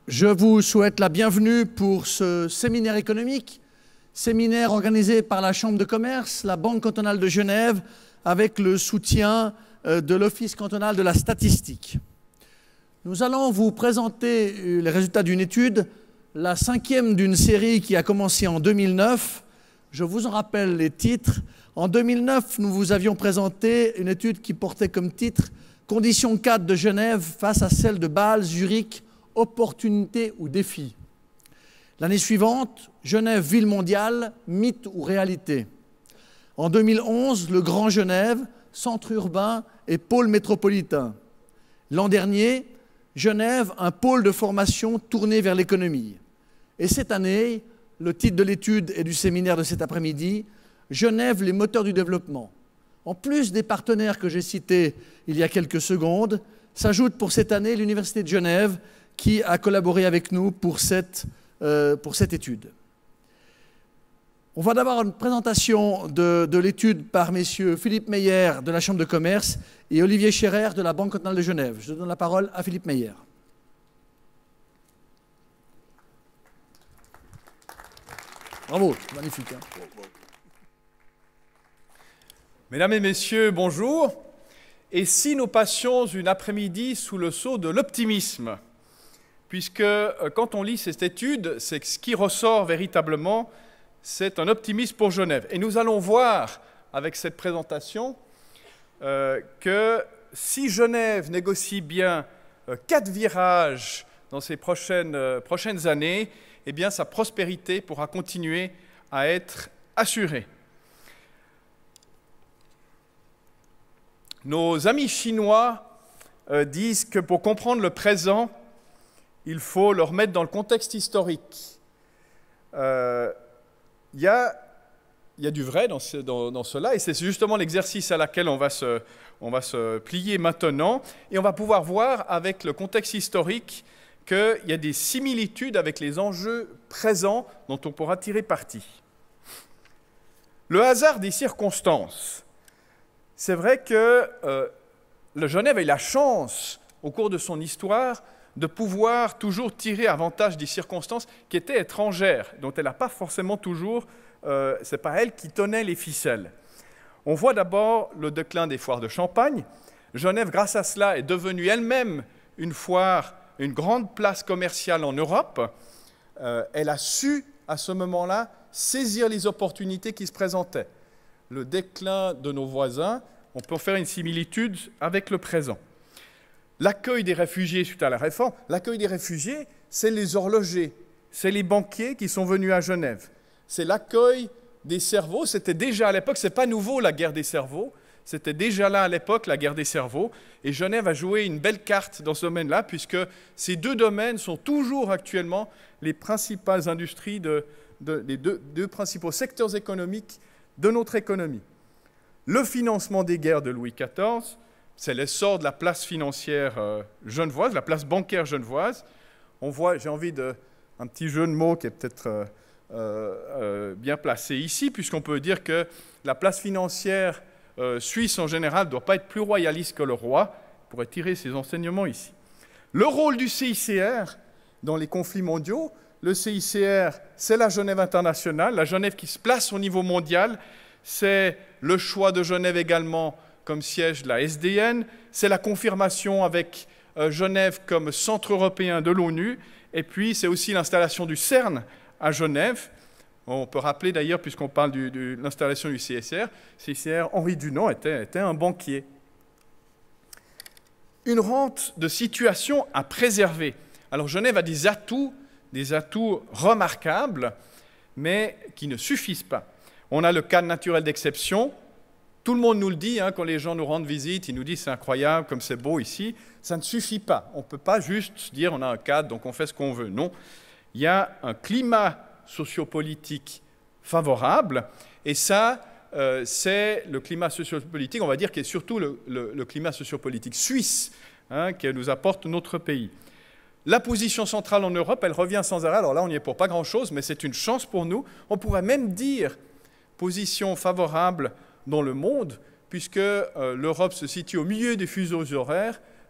Je vous souhaite la bienvenue pour ce séminaire économique, séminaire organisé par la Chambre de commerce, la Banque cantonale de Genève, avec le soutien de l'Office cantonal de la statistique. Nous allons vous présenter les résultats d'une étude, la 5e d'une série qui a commencé en 2009. Je vous en rappelle les titres. En 2009, nous vous avions présenté une étude qui portait comme titre « Conditions cadres de Genève face à celles de Bâle, Zurich, opportunités ou défis ». L'année suivante, Genève, ville mondiale, mythe ou réalité. En 2011, le Grand Genève, centre urbain et pôle métropolitain. L'an dernier, Genève, un pôle de formation tourné vers l'économie. Et cette année, le titre de l'étude et du séminaire de cet après-midi, Genève, les moteurs du développement. En plus des partenaires que j'ai cités il y a quelques secondes, s'ajoute pour cette année l'Université de Genève qui a collaboré avec nous pour cette étude. On va d'abord une présentation de l'étude par messieurs Philippe Meyer de la Chambre de commerce et Olivier Scherer de la Banque cantonale de Genève. Je donne la parole à Philippe Meyer. Bravo, magnifique. Hein. Mesdames et messieurs, bonjour. Et si nous passions une après-midi sous le sceau de l'optimisme, puisque quand on lit cette étude, c'est ce qui ressort véritablement, c'est un optimisme pour Genève. Et nous allons voir avec cette présentation que si Genève négocie bien 4 virages dans ces prochaines années, eh bien sa prospérité pourra continuer à être assurée. Nos amis chinois disent que pour comprendre le présent, il faut le remettre dans le contexte historique. Il y a du vrai dans cela, et c'est justement l'exercice à laquelle on va se plier maintenant, et on va pouvoir voir avec le contexte historique qu'il y a des similitudes avec les enjeux présents dont on pourra tirer parti. Le hasard des circonstances. C'est vrai que le Genève a eu la chance, au cours de son histoire, de pouvoir toujours tirer avantage des circonstances qui étaient étrangères, dont elle n'a pas forcément toujours, c'est pas elle qui tenait les ficelles. On voit d'abord le déclin des foires de Champagne. Genève, grâce à cela, est devenue elle-même une foire, une grande place commerciale en Europe. Elle a su, à ce moment-là, saisir les opportunités qui se présentaient. Le déclin de nos voisins, on peut faire une similitude avec le présent. L'accueil des réfugiés suite à la réforme, l'accueil des réfugiés, c'est les horlogers, c'est les banquiers qui sont venus à Genève. C'est l'accueil des cerveaux, c'était déjà à l'époque, ce n'est pas nouveau la guerre des cerveaux, c'était déjà là à l'époque la guerre des cerveaux, et Genève a joué une belle carte dans ce domaine-là, puisque ces deux domaines sont toujours actuellement les principales industries, les deux principaux secteurs économiques de notre économie. Le financement des guerres de Louis XIV, c'est l'essor de la place financière genevoise, la place bancaire genevoise. On voit, j'ai envie un petit jeu de mots qui est peut-être bien placé ici, puisqu'on peut dire que la place financière suisse en général ne doit pas être plus royaliste que le roi. On pourrait tirer ces enseignements ici. Le rôle du CICR dans les conflits mondiaux, le CICR, c'est la Genève internationale, la Genève qui se place au niveau mondial. C'est le choix de Genève également comme siège de la SDN. C'est la confirmation avec Genève comme centre européen de l'ONU. Et puis, c'est aussi l'installation du CERN à Genève. On peut rappeler d'ailleurs, puisqu'on parle de l'installation du CICR, Henri Dunant était un banquier. Une rente de situation à préserver. Alors, Genève a des atouts remarquables, mais qui ne suffisent pas. On a le cadre naturel d'exception. Tout le monde nous le dit, quand les gens nous rendent visite, ils nous disent c'est incroyable, comme c'est beau ici. Ça ne suffit pas. On ne peut pas juste dire on a un cadre, donc on fait ce qu'on veut. Non, il y a un climat sociopolitique favorable, et ça, c'est le climat sociopolitique, on va dire, qui est surtout le climat sociopolitique suisse, qui nous apporte notre pays. La position centrale en Europe, elle revient sans arrêt. Alors là, on n'y est pour pas grand-chose, mais c'est une chance pour nous. On pourrait même dire position favorable dans le monde, puisque l'Europe se situe au milieu des fuseaux horaires,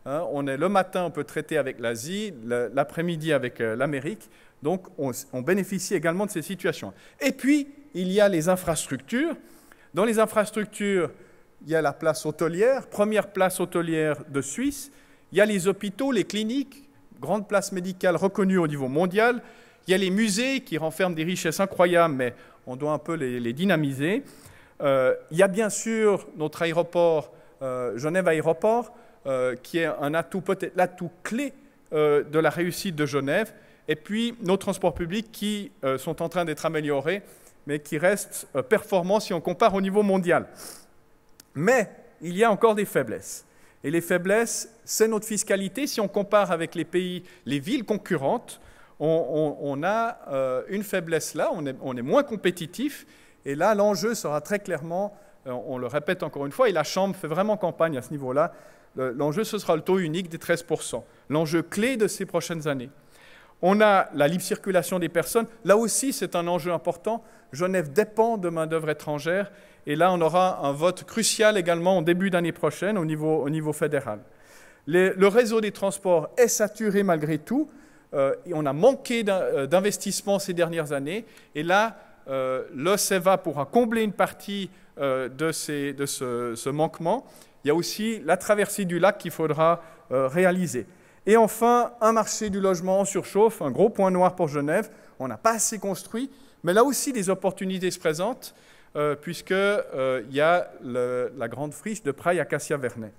Hein, le matin, on peut traiter avec l'Asie, l'après-midi avec l'Amérique. Donc, on bénéficie également de ces situations. Et puis, il y a les infrastructures. Dans les infrastructures, il y a la place hôtelière, première place hôtelière de Suisse. Il y a les hôpitaux, les cliniques, grande place médicale reconnue au niveau mondial. Il y a les musées qui renferment des richesses incroyables, mais on doit un peu les dynamiser. Il y a bien sûr notre aéroport, Genève Aéroport, qui est un atout, peut-être l'atout clé de la réussite de Genève. Et puis nos transports publics qui sont en train d'être améliorés, mais qui restent performants si on compare au niveau mondial. Mais il y a encore des faiblesses. Et les faiblesses, c'est notre fiscalité. Si on compare avec les pays, les villes concurrentes, on a une faiblesse là, on est moins compétitif. Et là, l'enjeu sera très clairement, on le répète encore une fois, et la Chambre fait vraiment campagne à ce niveau-là, l'enjeu, ce sera le taux unique des 13%. L'enjeu clé de ces prochaines années. On a la libre circulation des personnes. Là aussi, c'est un enjeu important. Genève dépend de main-d'œuvre étrangère. Et là, on aura un vote crucial également au début d'année prochaine au niveau fédéral. Le réseau des transports est saturé malgré tout. Et on a manqué d'investissement ces dernières années. Et là, le CEVA pourra combler une partie de ce manquement. Il y a aussi la traversée du lac qu'il faudra réaliser. Et enfin, un marché du logement en surchauffe, un gros point noir pour Genève. On n'a pas assez construit, mais là aussi, des opportunités se présentent, puisqu'il y a la grande friche de Praille à Cassia-Vernet.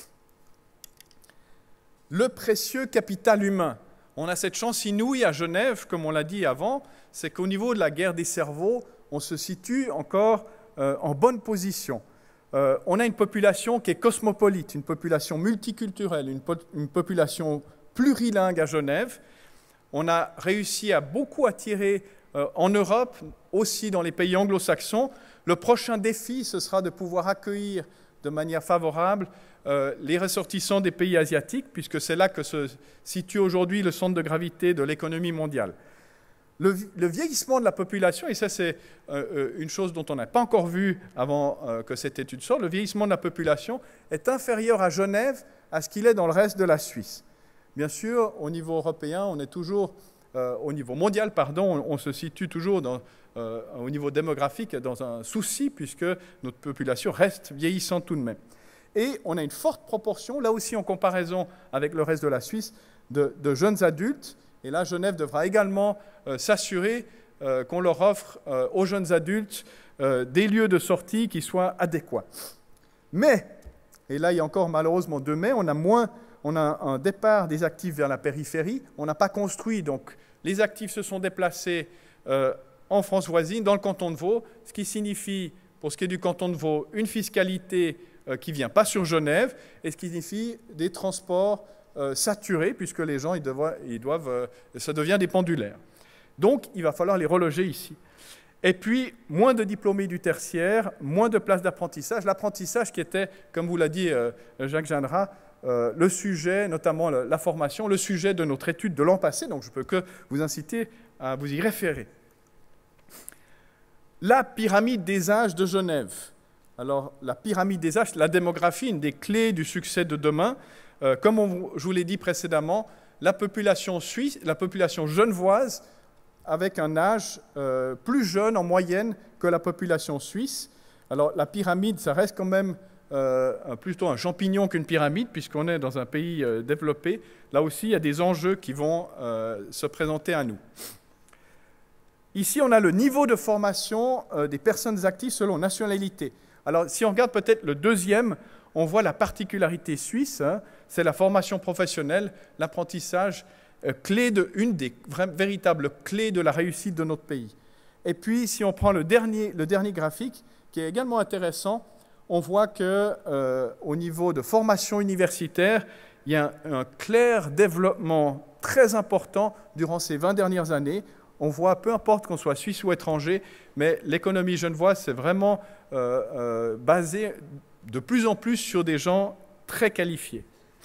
Le précieux capital humain. On a cette chance inouïe à Genève, comme on l'a dit avant, c'est qu'au niveau de la guerre des cerveaux, on se situe encore en bonne position. On a une population qui est cosmopolite, une population multiculturelle, une population plurilingue à Genève. On a réussi à beaucoup attirer en Europe, aussi dans les pays anglo-saxons. Le prochain défi, ce sera de pouvoir accueillir de manière favorable les ressortissants des pays asiatiques, puisque c'est là que se situe aujourd'hui le centre de gravité de l'économie mondiale. Le vieillissement de la population, et ça c'est une chose dont on n'a pas encore vu avant que cette étude sorte, le vieillissement de la population est inférieur à Genève à ce qu'il est dans le reste de la Suisse. Bien sûr, au niveau européen, on est toujours, au niveau mondial, pardon, on se situe toujours au niveau démographique dans un souci, puisque notre population reste vieillissante tout de même. Et on a une forte proportion, là aussi en comparaison avec le reste de la Suisse, de jeunes adultes. Et là, Genève devra également s'assurer qu'on leur offre aux jeunes adultes des lieux de sortie qui soient adéquats. Mais, et là il y a encore malheureusement 2 mais, on a un départ des actifs vers la périphérie, on n'a pas construit, donc les actifs se sont déplacés en France voisine, dans le canton de Vaud, ce qui signifie, pour ce qui est du canton de Vaud, une fiscalité qui ne vient pas sur Genève, et ce qui signifie des transports saturés, puisque les gens, ça devient des pendulaires. Donc, il va falloir les reloger ici. Et puis, moins de diplômés du tertiaire, moins de places d'apprentissage. L'apprentissage qui était, comme vous l'a dit Jacques Jeanneret, le sujet, notamment la formation, le sujet de notre étude de l'an passé, donc je ne peux que vous inciter à vous y référer. La pyramide des âges de Genève. Alors, la pyramide des âges, la démographie, une des clés du succès de demain. Comme je vous l'ai dit précédemment, la population suisse, la population genevoise, avec un âge plus jeune en moyenne que la population suisse. Alors la pyramide, ça reste quand même plutôt un champignon qu'une pyramide, puisqu'on est dans un pays développé. Là aussi, il y a des enjeux qui vont se présenter à nous. Ici, on a le niveau de formation des personnes actives selon nationalité. Alors, si on regarde peut-être le deuxième, on voit la particularité suisse, hein, c'est la formation professionnelle, l'apprentissage, une des véritables clés de la réussite de notre pays. Et puis, si on prend le dernier graphique, qui est également intéressant, on voit qu'au niveau de formation universitaire, il y a un clair développement très important durant ces 20 dernières années. On voit, peu importe qu'on soit suisse ou étranger, mais l'économie genevoise, c'est vraiment basé de plus en plus sur des gens très qualifiés.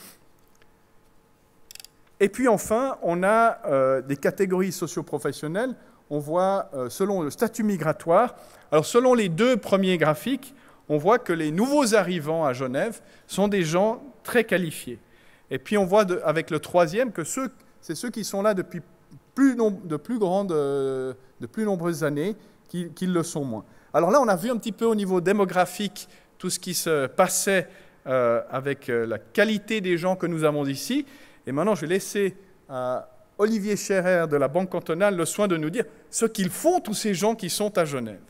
Et puis enfin, on a des catégories socio-professionnelles. On voit, selon le statut migratoire, alors selon les 2 premiers graphiques, on voit que les nouveaux arrivants à Genève sont des gens très qualifiés. Et puis on voit avec le troisième que c'est ceux qui sont là depuis de plus nombreuses années qui le sont moins. Alors là, on a vu un petit peu au niveau démographique tout ce qui se passait avec la qualité des gens que nous avons ici. Et maintenant, je vais laisser à Olivier Scherer de la Banque cantonale le soin de nous dire ce qu'ils font, tous ces gens qui sont à Genève.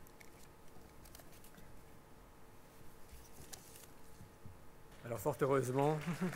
Alors, fort heureusement,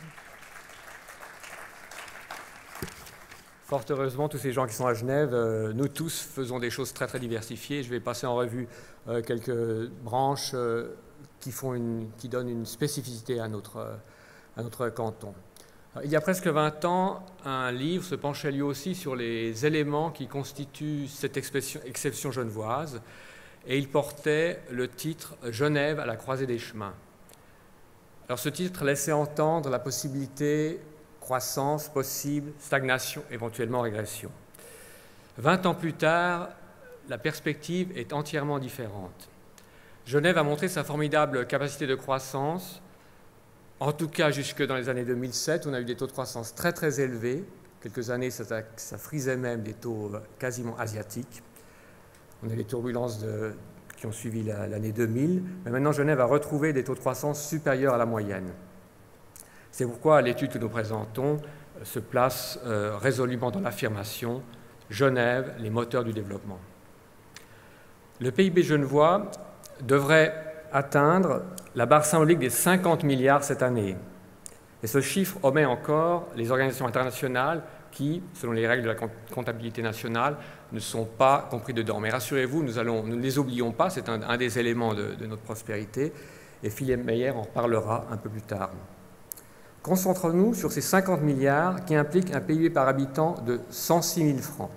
tous ces gens qui sont à Genève, nous tous faisons des choses très très diversifiées. Je vais passer en revue quelques branches qui donnent une spécificité à notre canton. Il y a presque 20 ans, un livre se penchait lui aussi sur les éléments qui constituent cette exception genevoise, et il portait le titre « Genève à la croisée des chemins ». Alors ce titre laissait entendre la possibilité croissance possible, stagnation, éventuellement régression. 20 ans plus tard, la perspective est entièrement différente. Genève a montré sa formidable capacité de croissance, en tout cas jusque dans les années 2007, on a eu des taux de croissance très très élevés. Quelques années, ça frisait même des taux quasiment asiatiques. On a eu les turbulences qui ont suivi l'année 2000, mais maintenant Genève a retrouvé des taux de croissance supérieurs à la moyenne. C'est pourquoi l'étude que nous présentons se place résolument dans l'affirmation « Genève, les moteurs du développement ». Le PIB genevois devrait atteindre la barre symbolique des 50 milliards cette année. Et ce chiffre omet encore les organisations internationales qui, selon les règles de la comptabilité nationale, ne sont pas compris dedans. Mais rassurez-vous, nous ne les oublions pas, c'est un des éléments de notre prospérité, et Philippe Meyer en parlera un peu plus tard. Concentrons-nous sur ces 50 milliards qui impliquent un PIB par habitant de 106 000 francs.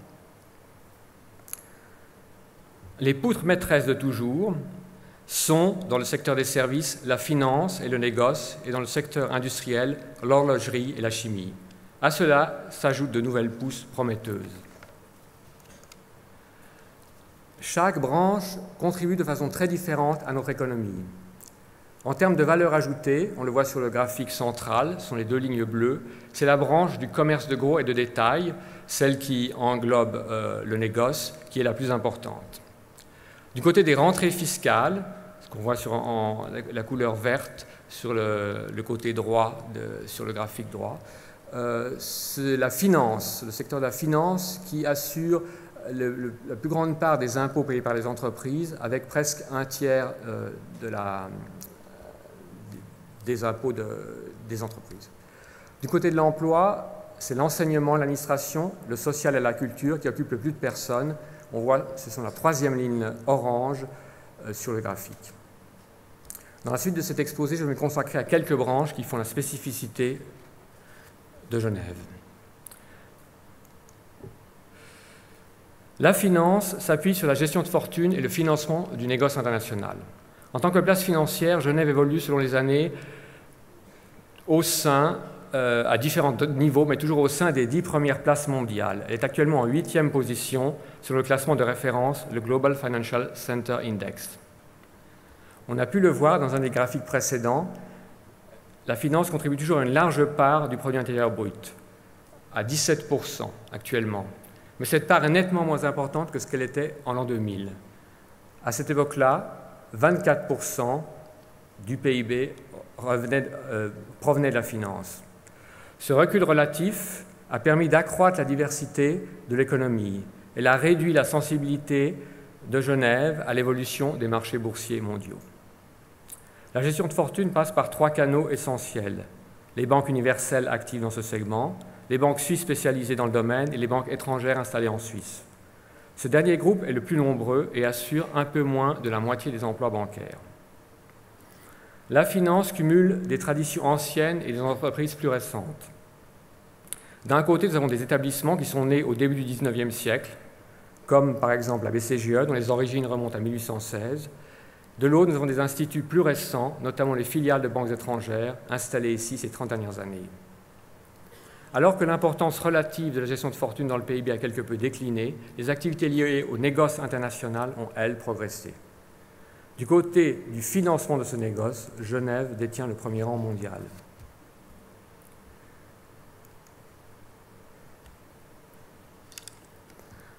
Les poutres maîtresses de toujours sont, dans le secteur des services, la finance et le négoce, et dans le secteur industriel, l'horlogerie et la chimie. À cela s'ajoutent de nouvelles pousses prometteuses. Chaque branche contribue de façon très différente à notre économie. En termes de valeur ajoutée, on le voit sur le graphique central, ce sont les deux lignes bleues, c'est la branche du commerce de gros et de détail, celle qui englobe le négoce, qui est la plus importante. Du côté des rentrées fiscales, ce qu'on voit en la couleur verte sur le côté droit, sur le graphique droit, c'est la finance, le secteur de la finance qui assure la plus grande part des impôts payés par les entreprises, avec presque un tiers des impôts des entreprises. Du côté de l'emploi, c'est l'enseignement, l'administration, le social et la culture qui occupent le plus de personnes. On voit, ce sont la troisième ligne orange sur le graphique. Dans la suite de cet exposé, je vais me consacrer à quelques branches qui font la spécificité de Genève. La finance s'appuie sur la gestion de fortune et le financement du négoce international. En tant que place financière, Genève évolue selon les années à différents niveaux, mais toujours au sein des 10 premières places mondiales. Elle est actuellement en 8e position sur le classement de référence, le Global Financial Center Index. On a pu le voir dans un des graphiques précédents, la finance contribue toujours à une large part du produit intérieur brut, à 17% actuellement. Mais cette part est nettement moins importante que ce qu'elle était en l'an 2000. À cette époque-là, 24% du PIB provenait de la finance. Ce recul relatif a permis d'accroître la diversité de l'économie. Elle a réduit la sensibilité de Genève à l'évolution des marchés boursiers mondiaux. La gestion de fortune passe par 3 canaux essentiels. Les banques universelles actives dans ce segment, les banques suisses spécialisées dans le domaine et les banques étrangères installées en Suisse. Ce dernier groupe est le plus nombreux et assure un peu moins de la moitié des emplois bancaires. La finance cumule des traditions anciennes et des entreprises plus récentes. D'un côté, nous avons des établissements qui sont nés au début du XIXe siècle, comme par exemple la BCGE, dont les origines remontent à 1816. De l'autre, nous avons des instituts plus récents, notamment les filiales de banques étrangères, installées ici ces 30 dernières années. Alors que l'importance relative de la gestion de fortune dans le PIB a quelque peu décliné, les activités liées au négoce international ont, elles, progressé. Du côté du financement de ce négoce, Genève détient le premier rang mondial.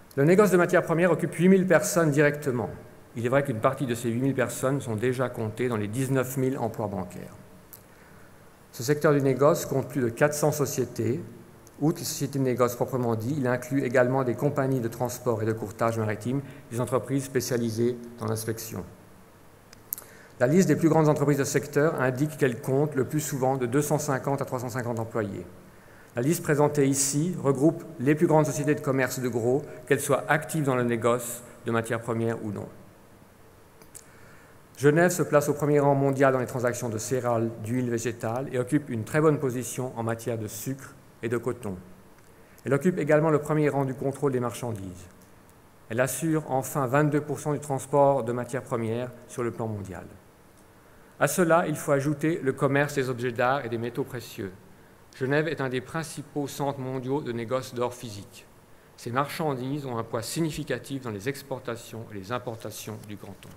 Le négoce de matières premières occupe 8000 personnes directement. Il est vrai qu'une partie de ces 8000 personnes sont déjà comptées dans les 19 000 emplois bancaires. Ce secteur du négoce compte plus de 400 sociétés. Outre les sociétés de négoce proprement dit, il inclut également des compagnies de transport et de courtage maritime, des entreprises spécialisées dans l'inspection. La liste des plus grandes entreprises de ce secteur indique qu'elles comptent le plus souvent de 250 à 350 employés. La liste présentée ici regroupe les plus grandes sociétés de commerce de gros, qu'elles soient actives dans le négoce de matières premières ou non. Genève se place au premier rang mondial dans les transactions de céréales, d'huile végétale et occupe une très bonne position en matière de sucre et de coton. Elle occupe également le premier rang du contrôle des marchandises. Elle assure enfin 22% du transport de matières premières sur le plan mondial. À cela, il faut ajouter le commerce des objets d'art et des métaux précieux. Genève est un des principaux centres mondiaux de négoce d'or physique. Ces marchandises ont un poids significatif dans les exportations et les importations du canton.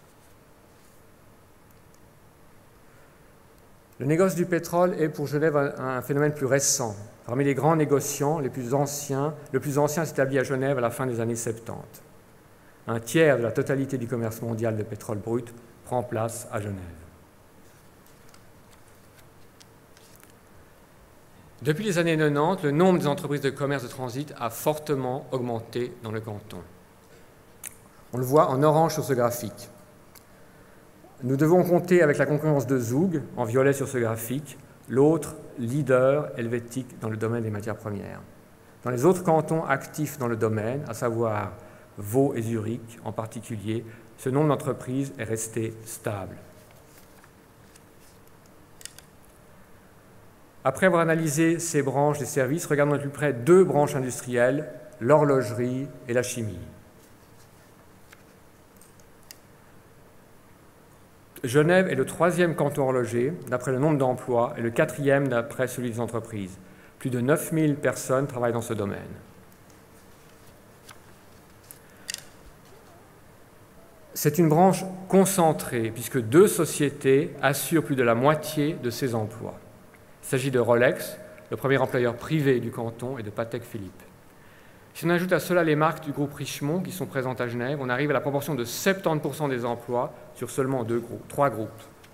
Le négoce du pétrole est pour Genève un phénomène plus récent. Parmi les grands négociants, le plus ancien s'établit à Genève à la fin des années 70. Un tiers de la totalité du commerce mondial de pétrole brut prend place à Genève. Depuis les années 90, le nombre des entreprises de commerce de transit a fortement augmenté dans le canton. On le voit en orange sur ce graphique. Nous devons compter avec la concurrence de Zug, en violet sur ce graphique, l'autre leader helvétique dans le domaine des matières premières. Dans les autres cantons actifs dans le domaine, à savoir Vaud et Zurich en particulier, ce nombre d'entreprises est resté stable. Après avoir analysé ces branches des services, regardons de plus près deux branches industrielles, l'horlogerie et la chimie. Genève est le 3e canton horloger, d'après le nombre d'emplois, et le 4e d'après celui des entreprises. Plus de 9000 personnes travaillent dans ce domaine. C'est une branche concentrée, puisque 2 sociétés assurent plus de la moitié de ces emplois. Il s'agit de Rolex, le premier employeur privé du canton, et de Patek Philippe. Si on ajoute à cela les marques du groupe Richemont qui sont présentes à Genève, on arrive à la proportion de 70% des emplois sur seulement 3 groupes.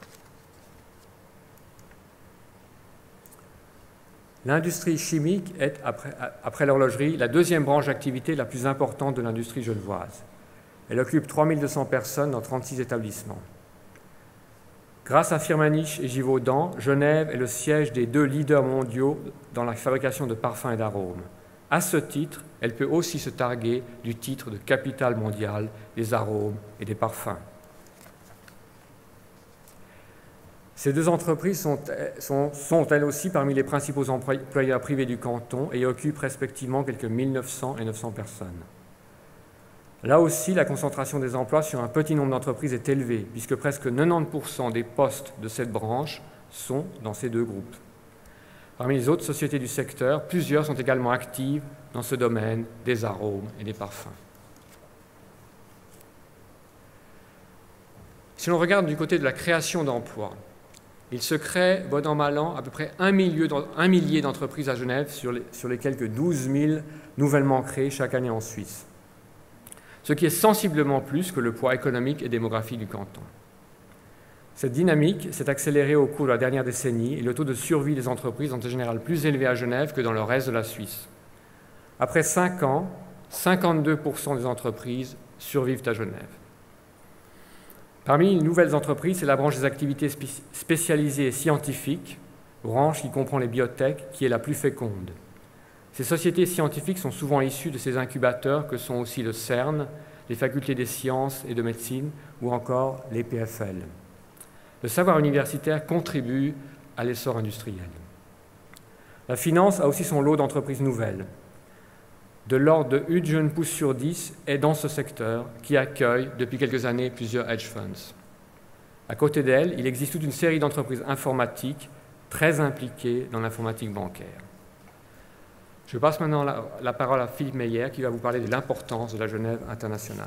L'industrie chimique est, après l'horlogerie, la 2e branche d'activité la plus importante de l'industrie genevoise. Elle occupe 3200 personnes dans 36 établissements. Grâce à Firmenich et Givaudan, Genève est le siège des 2 leaders mondiaux dans la fabrication de parfums et d'arômes. À ce titre, elle peut aussi se targuer du titre de capitale mondiale des arômes et des parfums. Ces 2 entreprises sont elles aussi parmi les principaux employeurs privés du canton et occupent respectivement quelques 1900 et 900 personnes. Là aussi, la concentration des emplois sur un petit nombre d'entreprises est élevée, puisque presque 90% des postes de cette branche sont dans ces 2 groupes. Parmi les autres sociétés du secteur, plusieurs sont également actives dans ce domaine des arômes et des parfums. Si l'on regarde du côté de la création d'emplois, il se crée, bon an mal an, à peu près 1 millier d'entreprises à Genève sur les quelques 12 000 nouvellement créées chaque année en Suisse, ce qui est sensiblement plus que le poids économique et démographique du canton. Cette dynamique s'est accélérée au cours de la dernière décennie et le taux de survie des entreprises est en général plus élevé à Genève que dans le reste de la Suisse. Après 5 ans, 52% des entreprises survivent à Genève. Parmi les nouvelles entreprises, c'est la branche des activités spécialisées et scientifiques, branche qui comprend les biotech, qui est la plus féconde. Ces sociétés scientifiques sont souvent issues de ces incubateurs que sont aussi le CERN, les facultés des sciences et de médecine ou encore les PFL. Le savoir universitaire contribue à l'essor industriel. La finance a aussi son lot d'entreprises nouvelles. De l'ordre de 1 jeune pousse sur 10 est dans ce secteur qui accueille depuis quelques années plusieurs hedge funds. À côté d'elle, il existe toute une série d'entreprises informatiques très impliquées dans l'informatique bancaire. Je passe maintenant la parole à Philippe Meyer qui va vous parler de l'importance de la Genève internationale.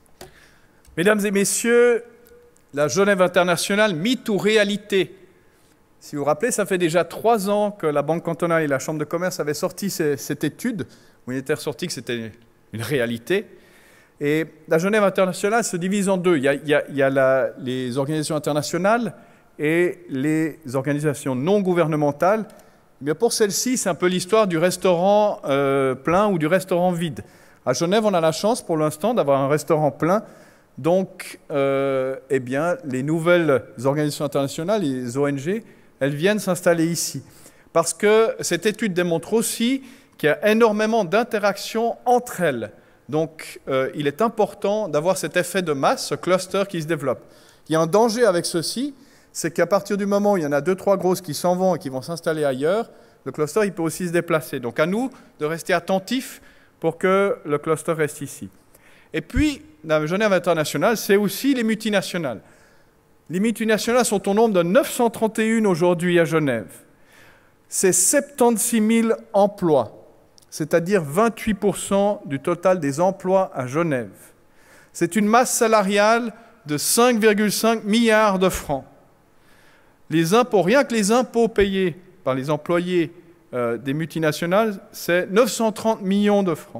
Mesdames et messieurs, la Genève internationale, mythe ou réalité? Si vous vous rappelez, ça fait déjà 3 ans que la Banque cantonale et la Chambre de commerce avaient sorti cette étude, où il était ressorti que c'était une réalité. Et la Genève internationale se divise en deux. Il y a les organisations internationales et les organisations non gouvernementales. Mais pour celle-ci, c'est un peu l'histoire du restaurant plein ou du restaurant vide. À Genève, on a la chance pour l'instant d'avoir un restaurant plein. Donc, eh bien, les nouvelles organisations internationales, les ONG, elles viennent s'installer ici. Parce que cette étude démontre aussi qu'il y a énormément d'interactions entre elles. Donc, il est important d'avoir cet effet de masse, ce cluster qui se développe. Il y a un danger avec ceci, c'est qu'à partir du moment où il y en a 2-3 grosses qui s'en vont et qui vont s'installer ailleurs, le cluster il peut aussi se déplacer. Donc, à nous de rester attentifs pour que le cluster reste ici. Et puis, la Genève internationale, c'est aussi les multinationales. Les multinationales sont au nombre de 931 aujourd'hui à Genève. C'est 76 000 emplois. C'est-à-dire 28% du total des emplois à Genève. C'est une masse salariale de 5,5 milliards de francs. Les impôts, rien que les impôts payés par les employés des multinationales, c'est 930 millions de francs.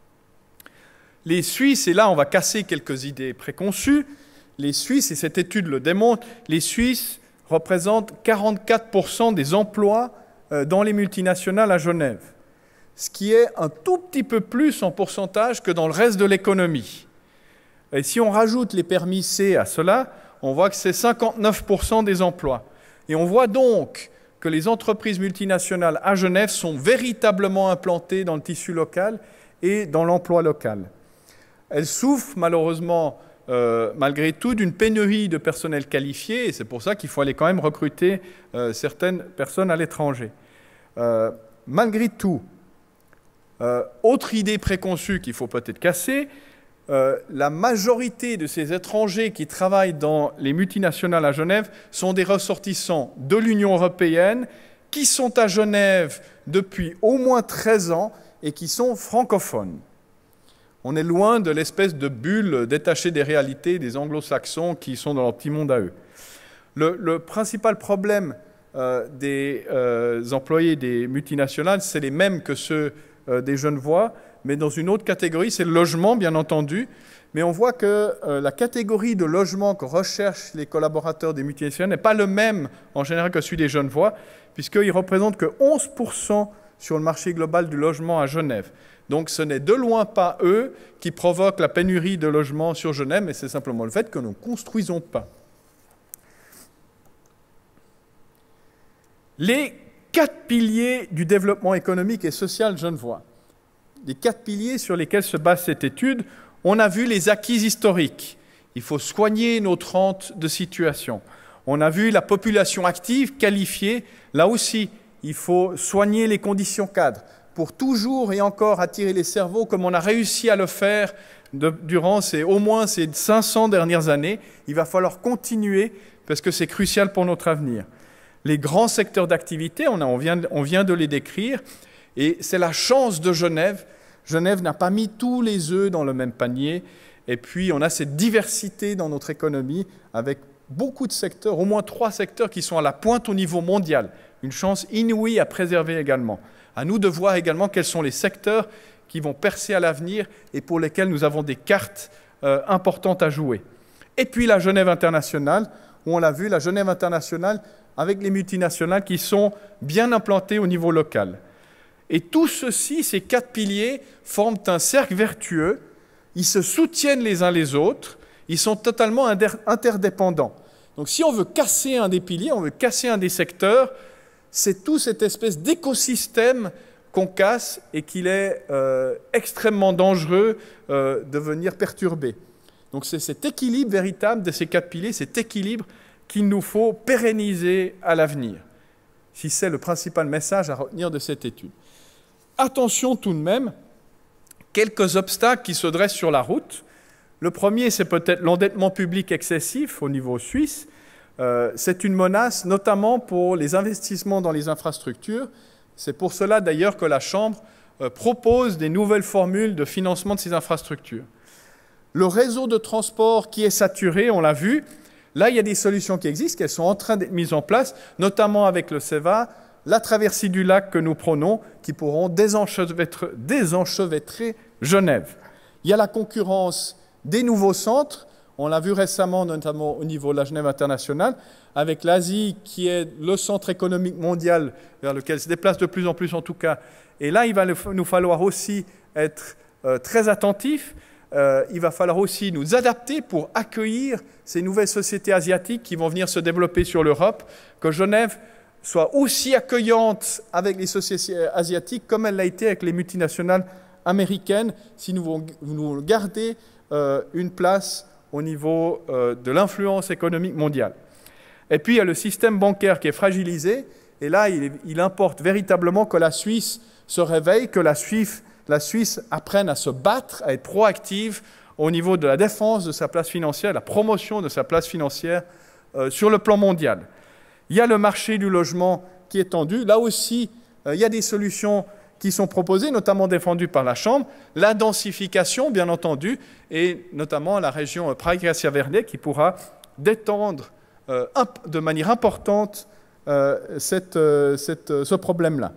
Les Suisses, et là on va casser quelques idées préconçues, les Suisses, et cette étude le démontre, les Suisses représentent 44% des emplois dans les multinationales à Genève, ce qui est un tout petit peu plus en pourcentage que dans le reste de l'économie. Et si on rajoute les permis C à cela, on voit que c'est 59% des emplois. Et on voit donc que les entreprises multinationales à Genève sont véritablement implantées dans le tissu local et dans l'emploi local. Elles souffrent malheureusement, malgré tout, d'une pénurie de personnel qualifié, et c'est pour ça qu'il faut aller quand même recruter certaines personnes à l'étranger. Malgré tout, autre idée préconçue qu'il faut peut-être casser, la majorité de ces étrangers qui travaillent dans les multinationales à Genève sont des ressortissants de l'Union européenne qui sont à Genève depuis au moins 13 ans et qui sont francophones. On est loin de l'espèce de bulle détachée des réalités des anglo-saxons qui sont dans leur petit monde à eux. Le principal problème des employés des multinationales, c'est les mêmes que ceux des Genevois, mais dans une autre catégorie, c'est le logement, bien entendu. Mais on voit que la catégorie de logement que recherchent les collaborateurs des multinationales n'est pas le même en général que celui des Genevois, puisqu'ils ne représentent que 11% sur le marché global du logement à Genève. Donc ce n'est de loin pas eux qui provoquent la pénurie de logements sur Genève, mais c'est simplement le fait que nous ne construisons pas. Les 4 piliers du développement économique et social genevois, les 4 piliers sur lesquels se base cette étude, on a vu les acquis historiques. Il faut soigner notre rente de situation. On a vu la population active, qualifiée. Là aussi, il faut soigner les conditions cadres pour toujours et encore attirer les cerveaux comme on a réussi à le faire durant au moins ces 500 dernières années. Il va falloir continuer parce que c'est crucial pour notre avenir. Les grands secteurs d'activité, on vient de les décrire, et c'est la chance de Genève. Genève n'a pas mis tous les œufs dans le même panier, et puis on a cette diversité dans notre économie avec beaucoup de secteurs, au moins 3 secteurs qui sont à la pointe au niveau mondial. Une chance inouïe à préserver également. À nous de voir également quels sont les secteurs qui vont percer à l'avenir et pour lesquels nous avons des cartes importantes à jouer. Et puis la Genève internationale, où on l'a vu, la Genève internationale avec les multinationales qui sont bien implantées au niveau local. Et tout ceci, ces 4 piliers, forment un cercle vertueux. Ils se soutiennent les uns les autres. Ils sont totalement interdépendants. Donc si on veut casser un des piliers, on veut casser un des secteurs, c'est tout cette espèce d'écosystème qu'on casse et qu'il est extrêmement dangereux de venir perturber. Donc c'est cet équilibre véritable de ces 4 piliers, cet équilibre qu'il nous faut pérenniser à l'avenir, si c'est le principal message à retenir de cette étude. Attention tout de même, quelques obstacles qui se dressent sur la route. Le premier, c'est peut-être l'endettement public excessif au niveau suisse. C'est une menace, notamment pour les investissements dans les infrastructures. C'est pour cela d'ailleurs que la Chambre propose des nouvelles formules de financement de ces infrastructures. Le réseau de transport qui est saturé, on l'a vu, Là, il y a des solutions qui existent, qu'elles sont en train d'être mises en place, notamment avec le CEVA, la traversée du lac que nous prenons, qui pourront désenchevêtrer Genève. Il y a la concurrence des nouveaux centres, on l'a vu récemment, notamment au niveau de la Genève internationale, avec l'Asie qui est le centre économique mondial vers lequel se déplace de plus en plus en tout cas. Et là, il va nous falloir aussi être très attentifs. Il va falloir aussi nous adapter pour accueillir ces nouvelles sociétés asiatiques qui vont venir se développer sur l'Europe, que Genève soit aussi accueillante avec les sociétés asiatiques comme elle l'a été avec les multinationales américaines, si nous voulons garder une place au niveau de l'influence économique mondiale. Et puis il y a le système bancaire qui est fragilisé, et là il importe véritablement que la Suisse se réveille, que la Suisse apprenne à se battre, à être proactive au niveau de la défense de sa place financière, la promotion de sa place financière sur le plan mondial. Il y a le marché du logement qui est tendu. Là aussi, il y a des solutions qui sont proposées, notamment défendues par la Chambre. La densification, bien entendu, et notamment la région Praia-Gracia Verde qui pourra détendre de manière importante ce problème-là.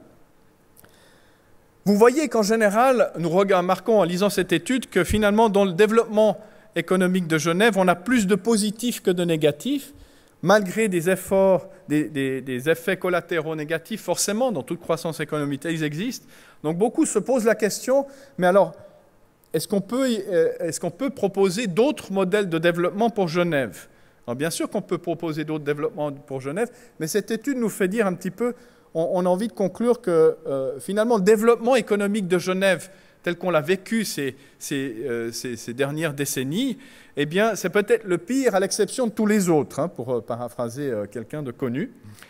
Vous voyez qu'en général, nous remarquons en lisant cette étude que finalement, dans le développement économique de Genève, on a plus de positifs que de négatifs, malgré des efforts, des effets collatéraux négatifs, forcément, dans toute croissance économique, ils existent. Donc beaucoup se posent la question, mais alors, est-ce qu'on peut proposer d'autres modèles de développement pour Genève? Alors, bien sûr qu'on peut proposer d'autres développements pour Genève, mais cette étude nous fait dire un petit peu, on a envie de conclure que finalement le développement économique de Genève, tel qu'on l'a vécu ces dernières décennies, eh bien, c'est peut-être le pire à l'exception de tous les autres, hein, pour paraphraser quelqu'un de connu.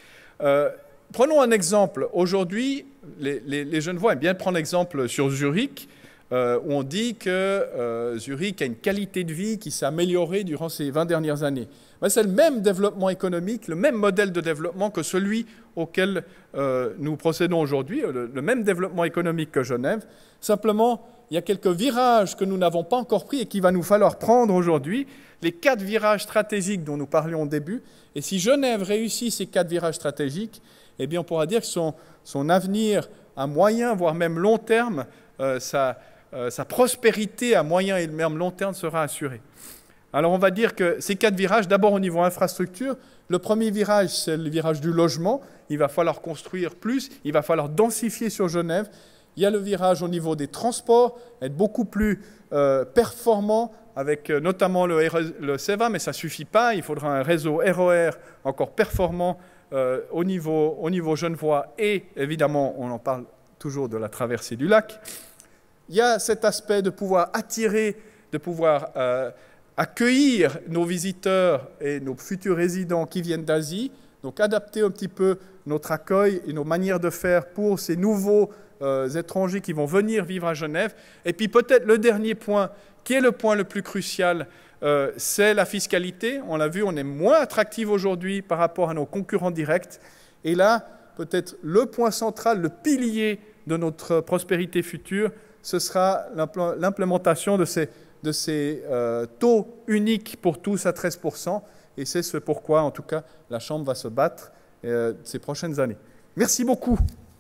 Prenons un exemple. Aujourd'hui, les Genevois aiment bien prendre l'exemple sur Zurich, où on dit que Zurich a une qualité de vie qui s'est améliorée durant ces 20 dernières années. Ben, c'est le même développement économique, le même modèle de développement que celui auquel nous procédons aujourd'hui, le même développement économique que Genève. Simplement, il y a quelques virages que nous n'avons pas encore pris et qu'il va nous falloir prendre aujourd'hui, les 4 virages stratégiques dont nous parlions au début. Et si Genève réussit ces 4 virages stratégiques, eh bien, on pourra dire que son avenir à moyen, voire même long terme, sa prospérité à moyen et même long terme sera assurée. Alors on va dire que ces 4 virages, d'abord au niveau infrastructure, le premier virage, c'est le virage du logement. Il va falloir construire plus, il va falloir densifier sur Genève. Il y a le virage au niveau des transports, être beaucoup plus performant, avec notamment le CEVA, mais ça ne suffit pas. Il faudra un réseau RER encore performant au niveau genevois et évidemment, on en parle toujours de la traversée du lac. Il y a cet aspect de pouvoir attirer, de pouvoir accueillir nos visiteurs et nos futurs résidents qui viennent d'Asie, donc adapter un petit peu notre accueil et nos manières de faire pour ces nouveaux étrangers qui vont venir vivre à Genève. Et puis peut-être le dernier point, qui est le point le plus crucial, c'est la fiscalité. On l'a vu, on est moins attractif aujourd'hui par rapport à nos concurrents directs. Et là, peut-être le point central, le pilier de notre prospérité future, ce sera l'implémentation de ces taux uniques pour tous à 13%. Et c'est ce pourquoi, en tout cas, la Chambre va se battre ces prochaines années. Merci beaucoup.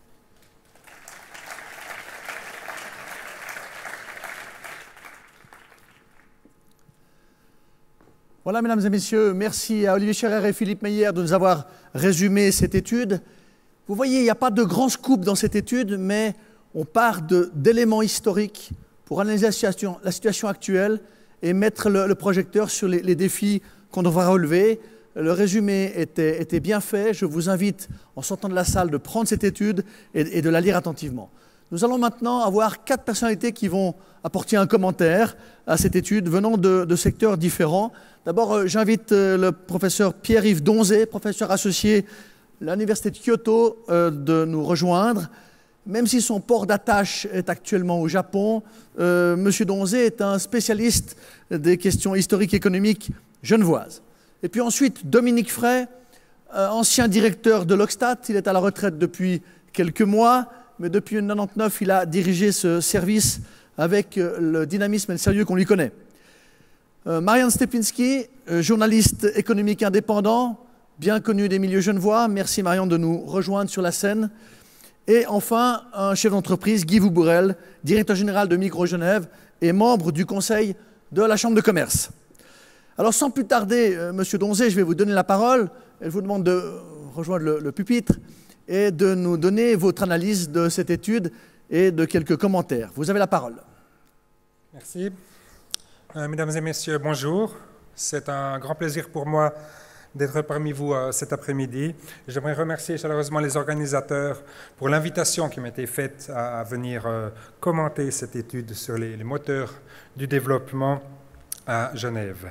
Voilà, mesdames et messieurs, merci à Olivier Scherer et Philippe Meyer de nous avoir résumé cette étude. Vous voyez, il n'y a pas de grand scoop dans cette étude, mais on part d'éléments historiques pour analyser la situation actuelle et mettre le projecteur sur les défis qu'on devra relever. Le résumé était bien fait. Je vous invite, en sortant de la salle, de prendre cette étude et de la lire attentivement. Nous allons maintenant avoir 4 personnalités qui vont apporter un commentaire à cette étude venant de secteurs différents. D'abord, j'invite le professeur Pierre-Yves Donzé, professeur associé à l'Université de Kyoto, de nous rejoindre. Même si son port d'attache est actuellement au Japon, M. Donzé est un spécialiste des questions historiques et économiques genevoises. Et puis ensuite, Dominique Frey, ancien directeur de l'Oxtat. Il est à la retraite depuis quelques mois, mais depuis 1999, il a dirigé ce service avec le dynamisme et le sérieux qu'on lui connaît. Marianne Stepinski, journaliste économique indépendant, bien connu des milieux genevois. Merci Marianne de nous rejoindre sur la scène. Et enfin, un chef d'entreprise, Guy Voubourel, directeur général de Migros Genève et membre du conseil de la Chambre de commerce. Alors sans plus tarder, Monsieur Donzé, je vais vous donner la parole. Je vous demande de rejoindre le pupitre et de nous donner votre analyse de cette étude et de quelques commentaires. Vous avez la parole. Merci. Mesdames et messieurs, bonjour. C'est un grand plaisir pour moi d'être parmi vous cet après-midi. J'aimerais remercier chaleureusement les organisateurs pour l'invitation qui m'a été faite à venir commenter cette étude sur les moteurs du développement à Genève.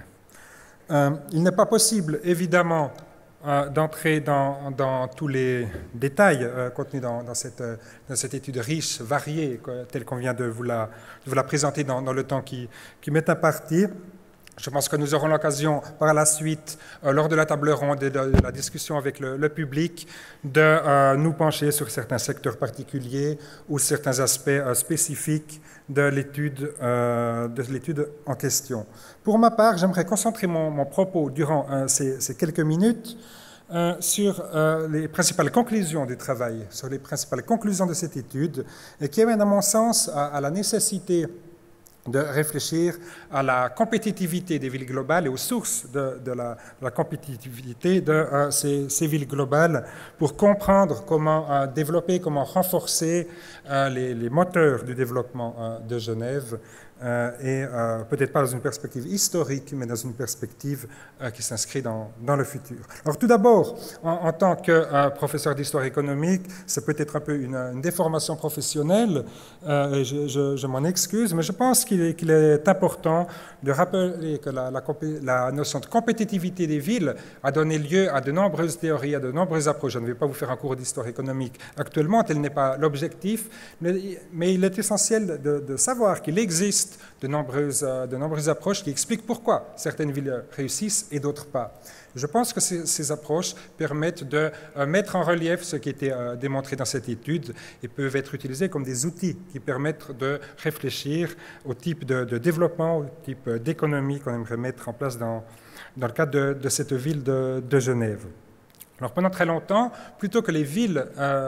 Il n'est pas possible, évidemment, d'entrer dans tous les détails contenus dans cette étude riche, variée, telle qu'on vient de vous la présenter dans le temps qui m'est imparti. Je pense que nous aurons l'occasion par la suite, lors de la table ronde et de la discussion avec le public, de nous pencher sur certains secteurs particuliers ou certains aspects spécifiques de l'étude en question. Pour ma part, j'aimerais concentrer mon propos durant ces quelques minutes sur les principales conclusions du travail, sur les principales conclusions de cette étude, qui amènent à mon sens à la nécessité de réfléchir à la compétitivité des villes globales et aux sources de la compétitivité de ces villes globales pour comprendre comment développer, comment renforcer les moteurs du développement de Genève et peut-être pas dans une perspective historique, mais dans une perspective qui s'inscrit dans le futur. Alors tout d'abord, en tant que professeur d'histoire économique, c'est peut-être un peu une déformation professionnelle, et je m'en excuse, mais je pense qu'il est important de rappeler que la notion de compétitivité des villes a donné lieu à de nombreuses théories, à de nombreuses approches. Je ne vais pas vous faire un cours d'histoire économique actuellement, tel n'est pas l'objectif, mais il est essentiel de savoir qu'il existe de nombreuses approches qui expliquent pourquoi certaines villes réussissent et d'autres pas. Je pense que ces approches permettent de mettre en relief ce qui a été démontré dans cette étude et peuvent être utilisées comme des outils qui permettent de réfléchir au type de développement, au type d'économie qu'on aimerait mettre en place dans le cadre de cette ville de Genève. Alors pendant très longtemps, plutôt que les villes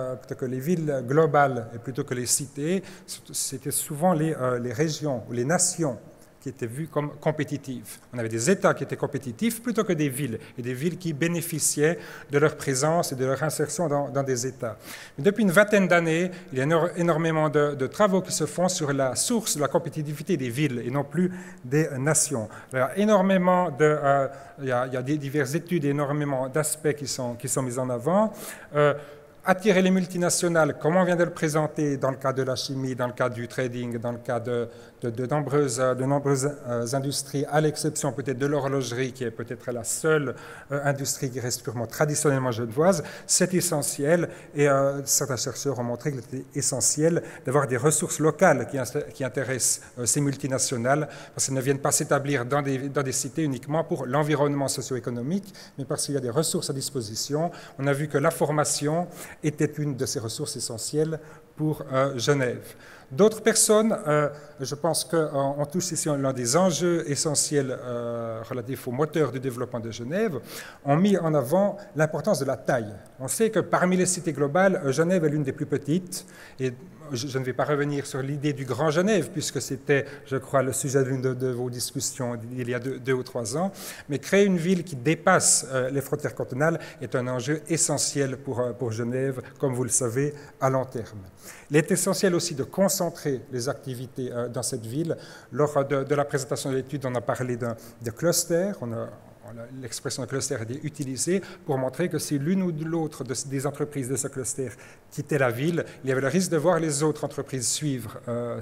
globales et plutôt que les cités, c'était souvent les régions ou les nations qui étaient vues comme compétitives. On avait des États qui étaient compétitifs plutôt que des villes, et des villes qui bénéficiaient de leur présence et de leur insertion dans des États. Mais depuis une vingtaine d'années, il y a énormément de travaux qui se font sur la source de la compétitivité des villes et non plus des nations. Il y a énormément il y a diverses études et énormément d'aspects qui sont mis en avant. Attirer les multinationales, comme on vient de le présenter dans le cas de la chimie, dans le cas du trading, dans le cas de nombreuses industries, à l'exception peut-être de l'horlogerie, qui est peut-être la seule industrie qui reste purement traditionnellement genevoise, c'est essentiel. Et certains chercheurs ont montré qu'il était essentiel d'avoir des ressources locales qui intéressent ces multinationales, parce qu'elles ne viennent pas s'établir dans des cités uniquement pour l'environnement socio-économique, mais parce qu'il y a des ressources à disposition. On a vu que la formation était une de ces ressources essentielles pour Genève. D'autres personnes, je pense qu'on touche ici l'un des enjeux essentiels relatifs au moteur du développement de Genève, ont mis en avant l'importance de la taille. On sait que parmi les cités globales, Genève est l'une des plus petites, et je ne vais pas revenir sur l'idée du Grand Genève, puisque c'était, je crois, le sujet d'une de vos discussions il y a 2 ou 3 ans, mais créer une ville qui dépasse les frontières cantonales est un enjeu essentiel pour Genève, comme vous le savez, à long terme. Il est essentiel aussi de concentrer les activités dans cette ville. Lors de la présentation de l'étude, on a parlé de cluster. L'expression de cluster a été utilisée pour montrer que si l'une ou l'autre des entreprises de ce cluster quittait la ville, il y avait le risque de voir les autres entreprises suivre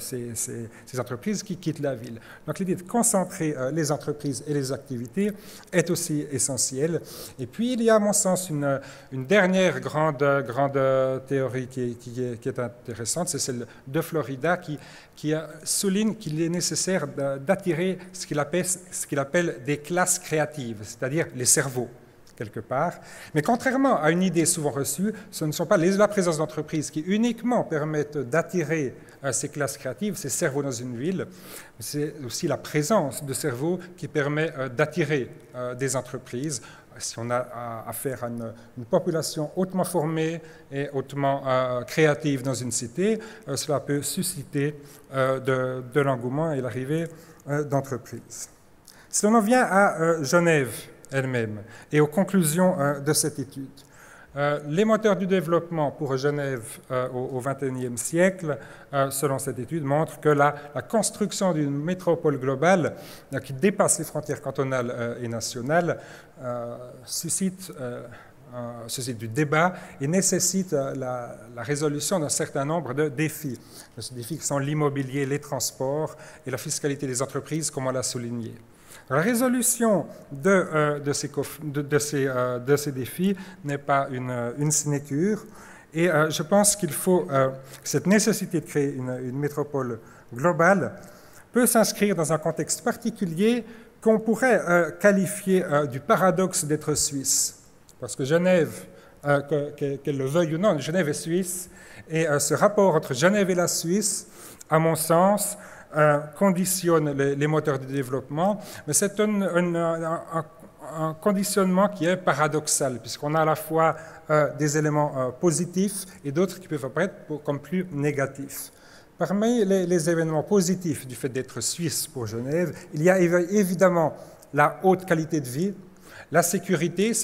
ces entreprises qui quittent la ville. Donc l'idée de concentrer les entreprises et les activités est aussi essentielle. Et puis il y a à mon sens une dernière grande théorie qui est intéressante, c'est celle de Florida qui souligne qu'il est nécessaire d'attirer ce qu'il appelle des classes créatives, c'est-à-dire les cerveaux. quelque part. Mais contrairement à une idée souvent reçue, ce ne sont pas la présence d'entreprises qui uniquement permettent d'attirer ces classes créatives, ces cerveaux dans une ville, c'est aussi la présence de cerveaux qui permet d'attirer des entreprises. Si on a affaire à une population hautement formée et hautement créative dans une cité, cela peut susciter de l'engouement et l'arrivée d'entreprises. Si l'on en vient à Genève elle-même et aux conclusions de cette étude, les moteurs du développement pour Genève au XXIe siècle, selon cette étude, montrent que la construction d'une métropole globale qui dépasse les frontières cantonales et nationales suscite du débat et nécessite la résolution d'un certain nombre de défis. Ces défis qui sont l'immobilier, les transports et la fiscalité des entreprises, comme on l'a souligné. La résolution de ces défis n'est pas une sinécure et je pense qu'il faut cette nécessité de créer une métropole globale peut s'inscrire dans un contexte particulier qu'on pourrait qualifier du paradoxe d'être suisse. Parce que Genève, qu'elle le veuille ou non, Genève est suisse et ce rapport entre Genève et la Suisse, à mon sens, conditionne les moteurs de développement, mais c'est un conditionnement qui est paradoxal, puisqu'on a à la fois des éléments positifs et d'autres qui peuvent apparaître comme plus négatifs. Parmi les événements positifs du fait d'être suisse pour Genève, il y a évidemment la haute qualité de vie, la sécurité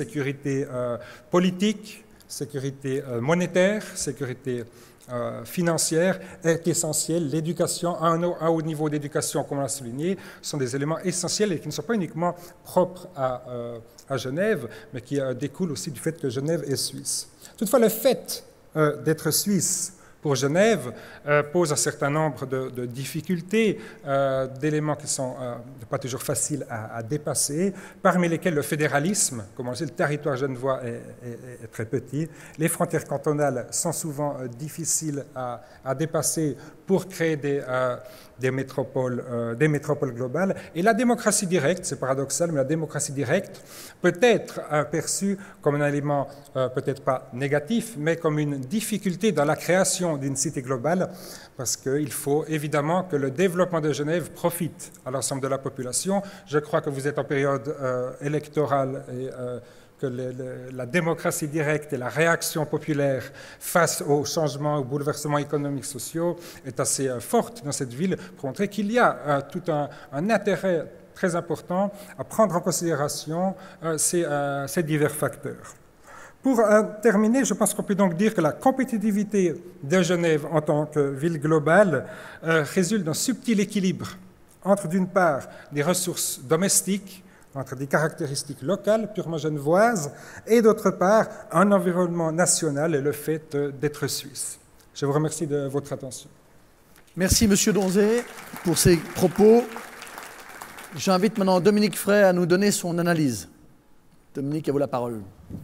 politique, sécurité monétaire, sécurité financière est essentielle. L'éducation, un haut niveau d'éducation, comme on l'a souligné, sont des éléments essentiels et qui ne sont pas uniquement propres à Genève, mais qui découlent aussi du fait que Genève est suisse. Toutefois, le fait d'être suisse pour Genève pose un certain nombre de difficultés, d'éléments qui ne sont pas toujours faciles à dépasser, parmi lesquels le fédéralisme, comme on le sait, le territoire genevois est très petit, les frontières cantonales sont souvent difficiles à dépasser pour créer des métropoles globales, et la démocratie directe, c'est paradoxal, mais la démocratie directe peut être perçue comme un élément peut-être pas négatif, mais comme une difficulté dans la création d'une cité globale, parce qu'il faut évidemment que le développement de Genève profite à l'ensemble de la population. Je crois que vous êtes en période électorale et que la démocratie directe et la réaction populaire face aux changements, aux bouleversements économiques sociaux est assez forte dans cette ville pour montrer qu'il y a tout un intérêt très important à prendre en considération ces divers facteurs. Pour terminer, je pense qu'on peut donc dire que la compétitivité de Genève en tant que ville globale résulte d'un subtil équilibre entre, d'une part, des ressources domestiques, entre des caractéristiques locales, purement genevoises, et d'autre part, un environnement national et le fait d'être suisse. Je vous remercie de votre attention. Merci, Monsieur Donzé, pour ces propos. J'invite maintenant Dominique Frey à nous donner son analyse. Dominique, à vous la parole.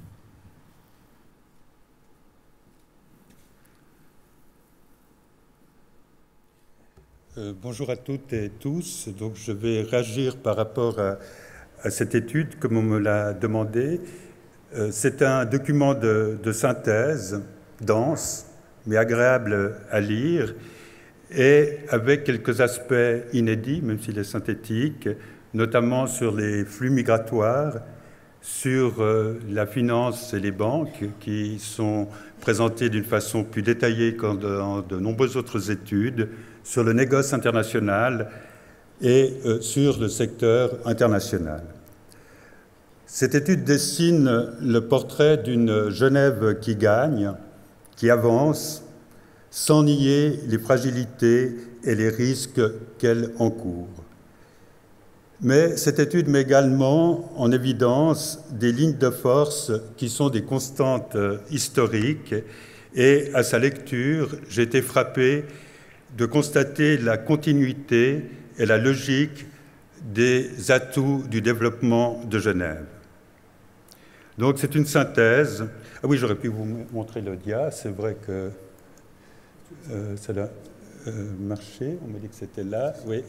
Bonjour à toutes et tous. Donc, je vais réagir par rapport à cette étude, comme on me l'a demandé. C'est un document de synthèse, dense, mais agréable à lire, et avec quelques aspects inédits, même s'il est synthétique, notamment sur les flux migratoires, sur la finance et les banques, qui sont présentés d'une façon plus détaillée que dans de nombreuses autres études, sur le négoce international et sur le secteur international. Cette étude dessine le portrait d'une Genève qui gagne, qui avance, sans nier les fragilités et les risques qu'elle encourt. Mais cette étude met également en évidence des lignes de force qui sont des constantes historiques, et à sa lecture, j'ai été frappé de constater la continuité et la logique des atouts du développement de Genève. Donc c'est une synthèse. Ah oui, j'aurais pu vous montrer le dia, c'est vrai que ça a marché, on m'a dit que c'était là, oui.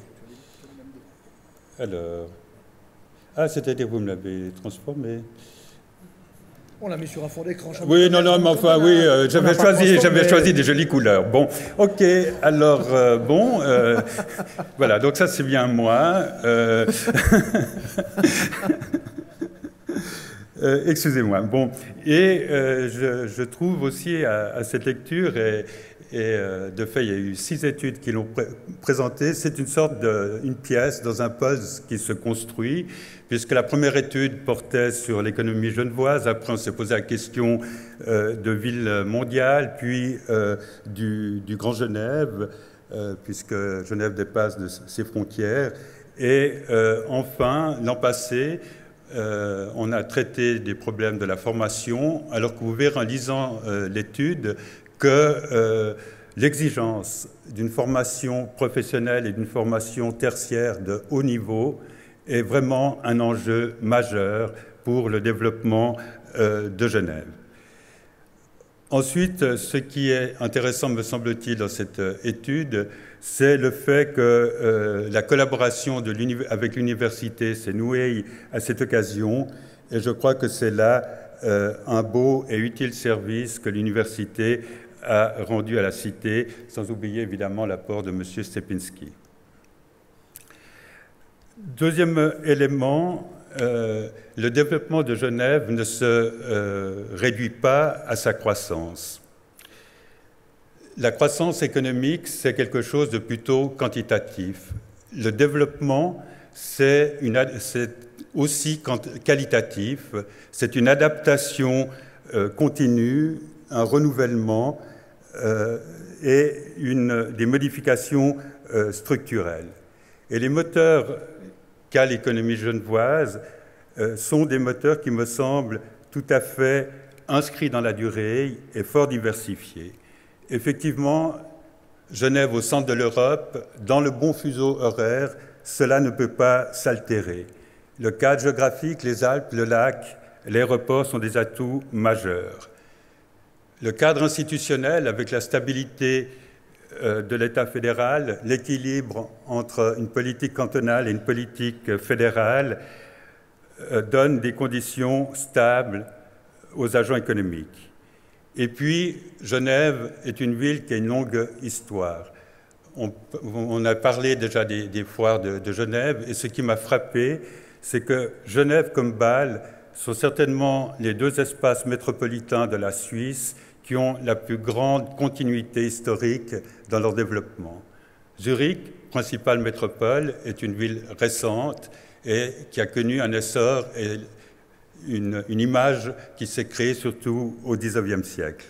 Alors, c'est-à-dire vous me l'avez transformé. On l'a mis sur un fond d'écran. Oui, non, mais enfin, oui, j'avais choisi des jolies couleurs. Bon, ok, alors, voilà, donc ça c'est bien moi. Excusez-moi. Bon, et je trouve aussi à cette lecture, de fait, il y a eu 6 études qui l'ont présentée. C'est une sorte une pièce dans un puzzle qui se construit, puisque la première étude portait sur l'économie genevoise. Après, on s'est posé la question de ville mondiale, puis du Grand Genève, puisque Genève dépasse ses frontières. Et enfin, l'an passé, on a traité des problèmes de la formation, alors que vous verrez en lisant l'étude que l'exigence d'une formation professionnelle et d'une formation tertiaire de haut niveau est vraiment un enjeu majeur pour le développement de Genève. Ensuite, ce qui est intéressant, me semble-t-il, dans cette étude, c'est le fait que la collaboration avec l'université s'est nouée à cette occasion, et je crois que c'est là un beau et utile service que l'université a rendu à la Cité, sans oublier évidemment l'apport de M. Stepinski. Deuxième élément, le développement de Genève ne se réduit pas à sa croissance. La croissance économique, c'est quelque chose de plutôt quantitatif. Le développement, c'est aussi qualitatif. C'est une adaptation continue, un renouvellement et des modifications structurelles. Et les moteurs qu'a l'économie genevoise sont des moteurs qui me semblent tout à fait inscrits dans la durée et fort diversifiés. Effectivement, Genève au centre de l'Europe, dans le bon fuseau horaire, cela ne peut pas s'altérer. Le cadre géographique, les Alpes, le lac, l'aéroport sont des atouts majeurs. Le cadre institutionnel, avec la stabilité de l'État fédéral, l'équilibre entre une politique cantonale et une politique fédérale, donne des conditions stables aux agents économiques. Et puis, Genève est une ville qui a une longue histoire. On a parlé déjà des foires de Genève, et ce qui m'a frappé, c'est que Genève comme Bâle sont certainement les 2 espaces métropolitains de la Suisse qui ont la plus grande continuité historique dans leur développement. Zurich, principale métropole, est une ville récente et qui a connu un essor et une image qui s'est créée surtout au XIXe siècle.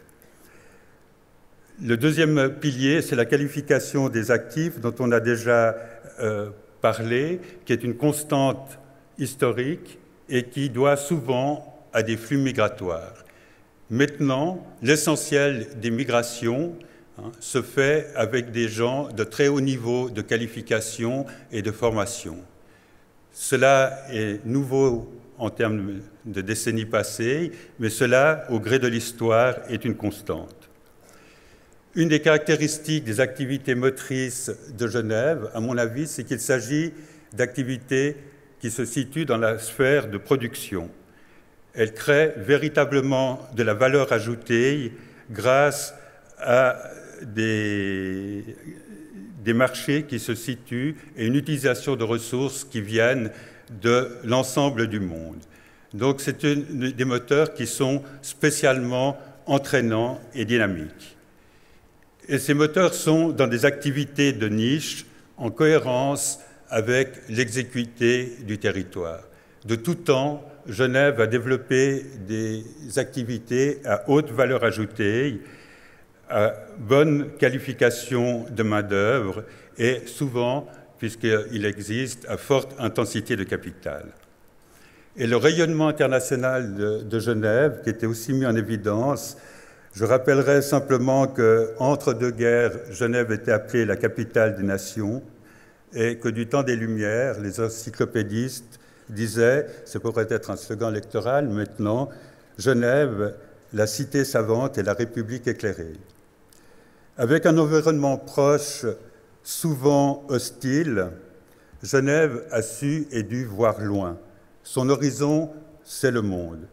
Le deuxième pilier, c'est la qualification des actifs dont on a déjà parlé, qui est une constante historique et qui doit souvent à des flux migratoires. Maintenant, l'essentiel des migrations se fait avec des gens de très haut niveau de qualification et de formation. Cela est nouveau en termes de décennies passées, mais cela, au gré de l'histoire, est une constante. Une des caractéristiques des activités motrices de Genève, à mon avis, c'est qu'il s'agit d'activités qui se situent dans la sphère de production. Elles créent véritablement de la valeur ajoutée grâce à des marchés qui se situent et une utilisation de ressources qui viennent de l'ensemble du monde. Donc c'est des moteurs qui sont spécialement entraînants et dynamiques. Et ces moteurs sont dans des activités de niche en cohérence avec l'exécuté du territoire. De tout temps, Genève a développé des activités à haute valeur ajoutée, à bonne qualification de main-d'œuvre et souvent, puisqu'il existe, à forte intensité de capital. Et le rayonnement international de Genève, qui était aussi mis en évidence, je rappellerai simplement qu'entre 2 guerres, Genève était appelée la capitale des nations et que du temps des Lumières, les encyclopédistes disaient, ce pourrait être un slogan électoral maintenant, Genève, la cité savante et la République éclairée. Avec un environnement proche, souvent hostile, Genève a su et dû voir loin. Son horizon, c'est le monde.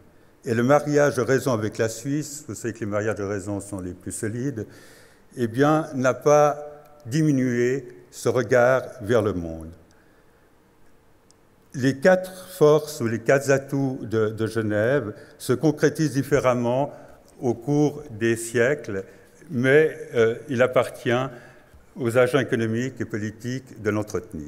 Et le mariage de raison avec la Suisse, vous savez que les mariages de raison sont les plus solides, eh bien, n'a pas diminué ce regard vers le monde. Les 4 forces ou les 4 atouts de Genève se concrétisent différemment au cours des siècles, mais il appartient aux agents économiques et politiques de l'entretenir.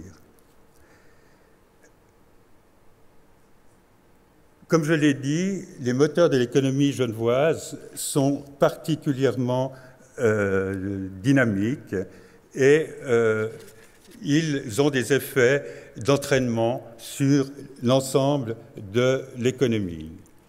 Comme je l'ai dit, les moteurs de l'économie genevoise sont particulièrement dynamiques et ils ont des effets d'entraînement sur l'ensemble de l'économie.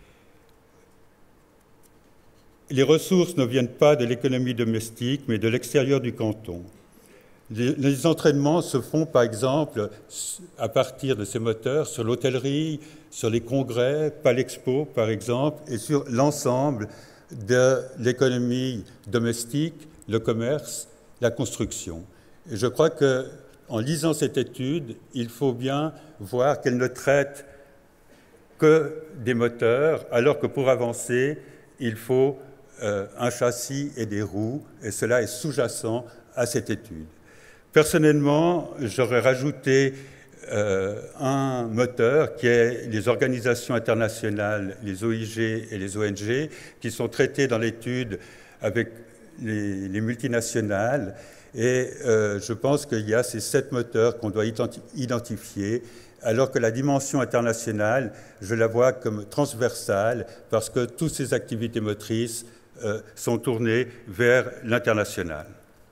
Les ressources ne viennent pas de l'économie domestique, mais de l'extérieur du canton. Les entraînements se font, par exemple, à partir de ces moteurs, sur l'hôtellerie, sur les congrès, Palexpo, par exemple, et sur l'ensemble de l'économie domestique, le commerce, la construction. Et je crois qu'en lisant cette étude, il faut bien voir qu'elle ne traite que des moteurs, alors que pour avancer, il faut un châssis et des roues, et cela est sous-jacent à cette étude. Personnellement, j'aurais rajouté un moteur qui est les organisations internationales, les OIG et les ONG, qui sont traitées dans l'étude avec les multinationales. Et je pense qu'il y a ces 7 moteurs qu'on doit identifier, alors que la dimension internationale, je la vois comme transversale, parce que toutes ces activités motrices sont tournées vers l'international.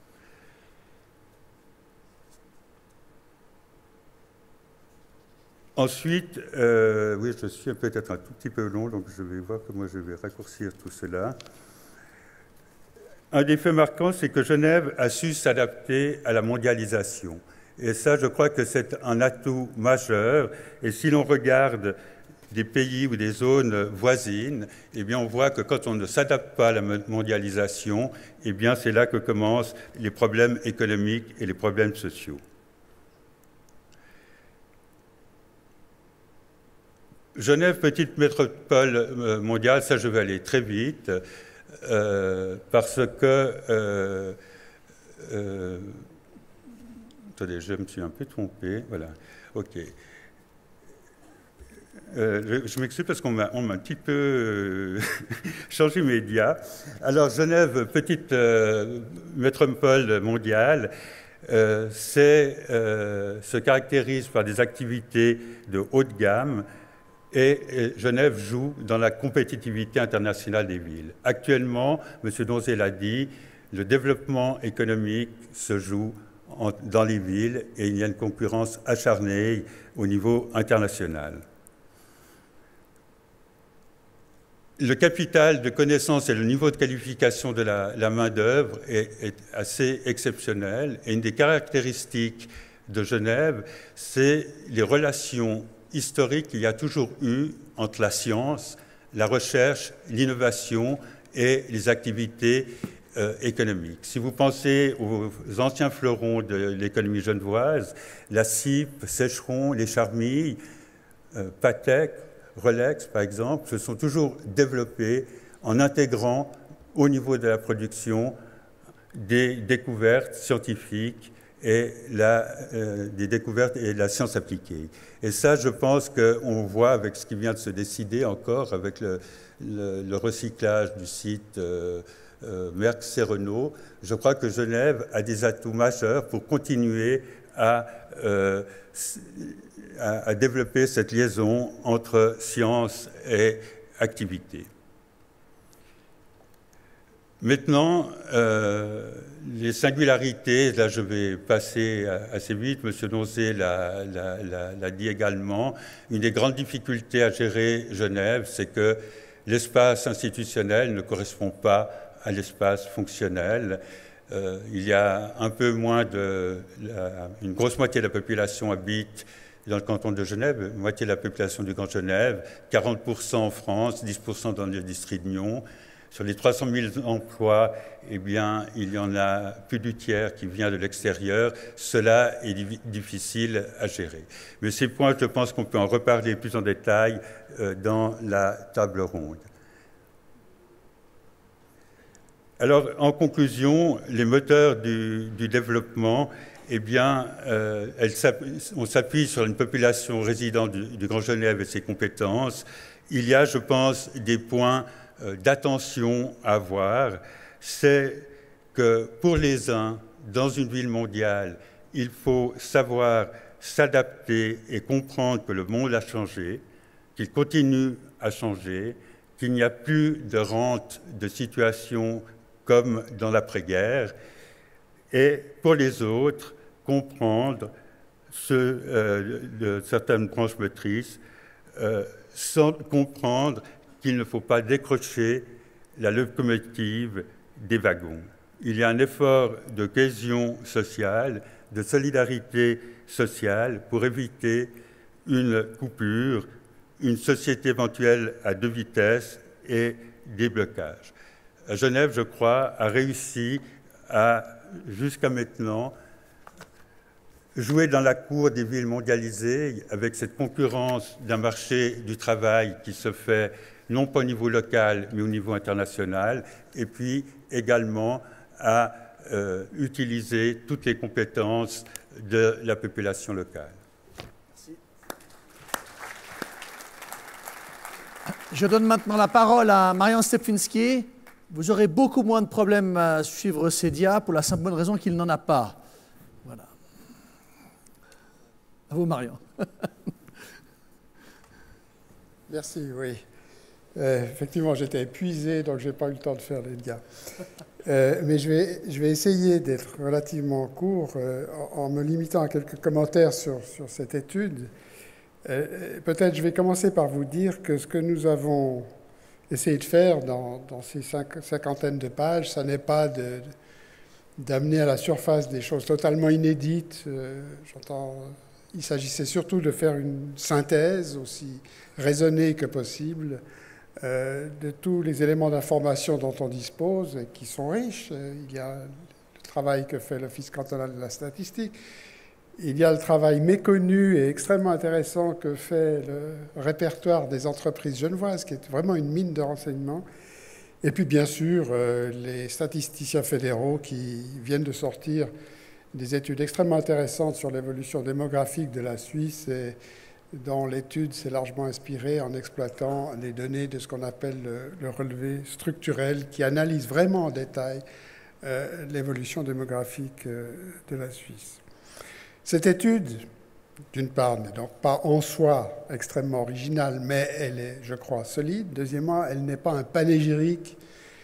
Ensuite, oui, je suis peut-être un tout petit peu long, donc je vais voir comment je vais raccourcir tout cela. Un des faits marquants, c'est que Genève a su s'adapter à la mondialisation. Et ça, je crois que c'est un atout majeur. Et si l'on regarde des pays ou des zones voisines, eh bien, on voit que quand on ne s'adapte pas à la mondialisation, eh bien, c'est là que commencent les problèmes économiques et les problèmes sociaux. Genève, petite métropole mondiale, ça je vais aller très vite, parce que... attendez, je me suis un peu trompé, voilà, ok. Je m'excuse parce qu'on m'a un petit peu changé mes dias. Alors, Genève, petite métropole mondiale, se caractérise par des activités de haut de gamme, et Genève joue dans la compétitivité internationale des villes. Actuellement, M. Donzé l'a dit, le développement économique se joue dans les villes et il y a une concurrence acharnée au niveau international. Le capital de connaissances et le niveau de qualification de la main-d'œuvre est assez exceptionnel. Et une des caractéristiques de Genève, c'est les relations historique qu'il y a toujours eu entre la science, la recherche, l'innovation et les activités économiques. Si vous pensez aux anciens fleurons de l'économie genevoise, la CIP, Sécheron, les Charmilles, Patek, Rolex par exemple, se sont toujours développés en intégrant au niveau de la production des découvertes scientifiques et des découvertes et la science appliquée. Et ça, je pense qu'on voit avec ce qui vient de se décider encore, avec le recyclage du site Merck-Renault, je crois que Genève a des atouts majeurs pour continuer à développer cette liaison entre science et activité. Maintenant, les singularités, là je vais passer assez vite, M. Donzé l'a dit également, une des grandes difficultés à gérer Genève, c'est que l'espace institutionnel ne correspond pas à l'espace fonctionnel. Il y a un peu moins une grosse moitié de la population habite dans le canton de Genève, moitié de la population du Grand Genève, 40% en France, 10% dans le district de Nyon. Sur les 300 000 emplois, eh bien, il y en a plus du tiers qui vient de l'extérieur. Cela est difficile à gérer. Mais ces points, je pense qu'on peut en reparler plus en détail dans la table ronde. Alors, en conclusion, les moteurs du développement, eh bien, on s'appuie sur une population résidente du Grand Genève et ses compétences. Il y a, je pense, des points d'attention à avoir. C'est que pour les uns, dans une ville mondiale, il faut savoir s'adapter et comprendre que le monde a changé, qu'il continue à changer, qu'il n'y a plus de rente de situation comme dans l'après-guerre, et pour les autres, comprendre certaines branches motrices, sans comprendre qu'il ne faut pas décrocher la locomotive des wagons. Il y a un effort de cohésion sociale, de solidarité sociale pour éviter une coupure, une société éventuelle à 2 vitesses et des blocages. Genève, je crois, a réussi à, jusqu'à maintenant, jouer dans la cour des villes mondialisées avec cette concurrence d'un marché du travail qui se fait non pas au niveau local, mais au niveau international, et puis également à utiliser toutes les compétences de la population locale. Merci. Je donne maintenant la parole à Marian Stepczynski. Vous aurez beaucoup moins de problèmes à suivre ces dias pour la simple bonne raison qu'il n'en a pas. Voilà. À vous, Marian. Merci, oui. Effectivement, j'étais épuisé, donc je n'ai pas eu le temps de faire les dias. Mais je vais essayer d'être relativement court en me limitant à quelques commentaires sur cette étude. Peut-être je vais commencer par vous dire que ce que nous avons essayé de faire dans ces cinquantaines de pages, ça n'est pas d'amener à la surface des choses totalement inédites. Il s'agissait surtout de faire une synthèse aussi raisonnée que possible de tous les éléments d'information dont on dispose et qui sont riches. Il y a le travail que fait l'Office cantonal de la statistique. Il y a le travail méconnu et extrêmement intéressant que fait le répertoire des entreprises genevoises, qui est vraiment une mine de renseignements. Et puis, bien sûr, les statisticiens fédéraux qui viennent de sortir des études extrêmement intéressantes sur l'évolution démographique de la Suisse et dont l'étude s'est largement inspirée en exploitant les données de ce qu'on appelle le relevé structurel, qui analyse vraiment en détail l'évolution démographique de la Suisse. Cette étude, d'une part, n'est donc pas en soi extrêmement originale, mais elle est, je crois, solide. Deuxièmement, elle n'est pas un panégyrique